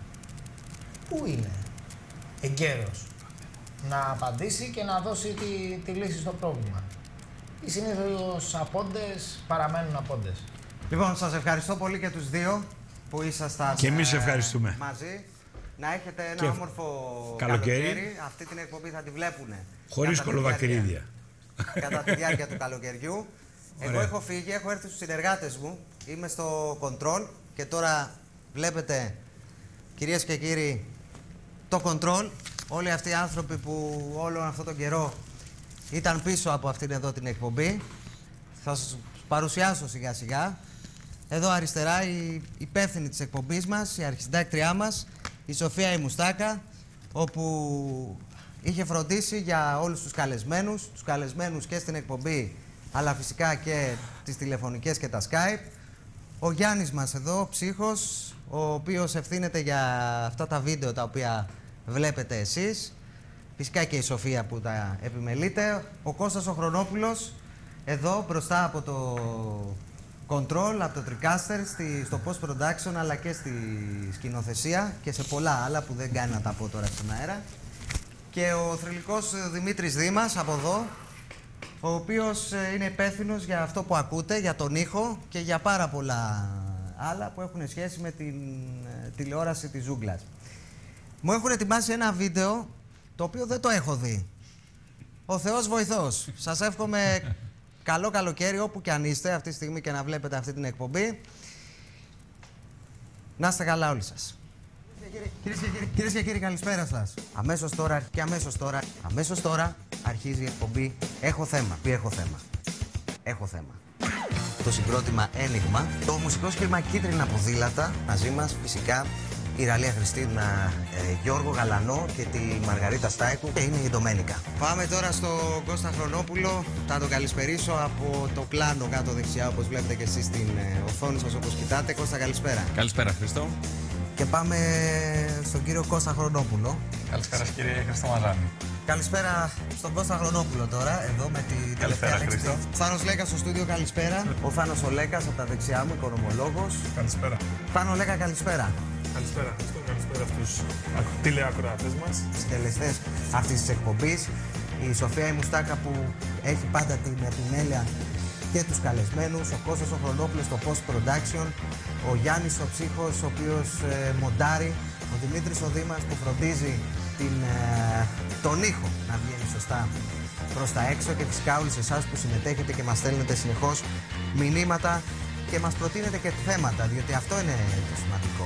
πού είναι εγκαίρος να απαντήσει και να δώσει τη λύση στο πρόβλημα. Οι συνήθως απόντες παραμένουν απόντες. Λοιπόν, σας ευχαριστώ πολύ και τους δύο που ήσασταν και εμείς ευχαριστούμε μαζί. Να έχετε ένα όμορφο καλοκαίρι. Αυτή την εκπομπή θα τη βλέπουν χωρίς κολοβακτηρίδια κατά τη διάρκεια του καλοκαιριού. Εγώ έχω φύγει, έχω έρθει στους συνεργάτες μου. Είμαι στο control και τώρα βλέπετε, κυρίες και κύριοι, το control. όλοι αυτοί οι άνθρωποι που όλο αυτόν τον καιρό ήταν πίσω από αυτήν εδώ την εκπομπή. Θα σας παρουσιάσω σιγά σιγά. Εδώ αριστερά η υπεύθυνη της εκπομπής μας, η αρχισυντάκτριά μας, η Σοφία η Μουστάκα, όπου είχε φροντίσει για όλους τους καλεσμένους και στην εκπομπή, αλλά φυσικά και τις τηλεφωνικές και τα Skype. Ο Γιάννης μας εδώ, ψύχος, ο οποίος ευθύνεται για αυτά τα βίντεο τα οποία βλέπετε εσείς. Φυσικά και η Σοφία που τα επιμελείται. Ο Κώστας ο Χρονόπουλος, εδώ μπροστά από το control, από το TriCaster, στο post-production, αλλά και στη σκηνοθεσία και σε πολλά άλλα που δεν κάνει να τα πω τώρα στον αέρα. Και ο θρυλικός Δημήτρης Δήμας από εδώ, ο οποίος είναι υπεύθυνος για αυτό που ακούτε, για τον ήχο και για πάρα πολλά άλλα που έχουν σχέση με την τηλεόραση της ζούγκλας. Μου έχουν ετοιμάσει ένα βίντεο το οποίο δεν το έχω δει. Ο Θεός βοηθός. Σας εύχομαι καλό καλοκαίρι όπου και αν είστε αυτή τη στιγμή και να βλέπετε αυτή την εκπομπή. Να είστε καλά όλοι σας. Κυρίες και κύριοι, καλησπέρα σας. Αμέσως τώρα αρχίζει η εκπομπή Έχω θέμα. Έχω θέμα. Το συγκρότημα Ένιγμα, το μουσικό σκήρμα Κίτρινα Ποδήλατα, μαζί μας φυσικά η Ραλία Χριστίνα, Γιώργο Γαλανό και τη Μαργαρίτα Στάικου και είναι η Ντομένικα. Πάμε τώρα στο Κώστα Χρονόπουλο, θα τον καλησπερίσω από το πλάνο κάτω δεξιά, όπως βλέπετε και εσείς στην οθόνη σας όπως κοιτάτε. Κώστα, καλησπέρα. Καλησπέρα, Χριστό. Και πάμε στον κύριο Κώστα Χρονόπουλο. Καλησπέρα, κύριε Χριστό Μαζάνη. Καλησπέρα στον Κώστα Χρονόπουλο τώρα, εδώ με τη τελευταία λέξη. Θάνος Λέκας στο στούντιο, καλησπέρα. Ο Θάνος ο Λέκας από τα δεξιά μου, οικονομολόγος. Καλησπέρα. Θάνο Λέκα, καλησπέρα. Καλησπέρα, καλησπέρα στους τηλεακροατές μας. Συντελεστές αυτής της εκπομπής. Η Σοφία η Μουστάκα που έχει πάντα την επιμέλεια και τους καλεσμένους. Ο Κώστας ο Χρονόπουλος στο post-production. Ο Γιάννης ο Ψύχος, ο οποίος μοντάρει. Ο Δημήτρης ο Δήμας που φροντίζει τον ήχο να βγαίνει σωστά προς τα έξω. Και φυσικά όλοι εσάς που συμμετέχετε και μας στέλνετε συνεχώς μηνύματα και μας προτείνετε και θέματα, διότι αυτό είναι το σημαντικό.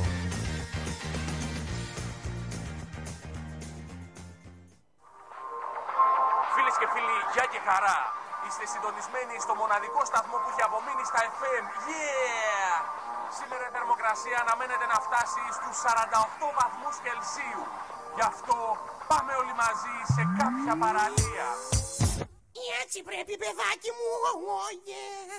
Φίλες και φίλοι, γεια και χαρά. Είστε συντονισμένοι στο μοναδικό σταθμό που έχει απομείνει στα FM. Yeah! Σήμερα η θερμοκρασία αναμένεται να φτάσει στους 48 βαθμούς Κελσίου. Γι' αυτό πάμε όλοι μαζί σε κάποια παραλία. Έτσι πρέπει, παιδάκι μου. Yeah.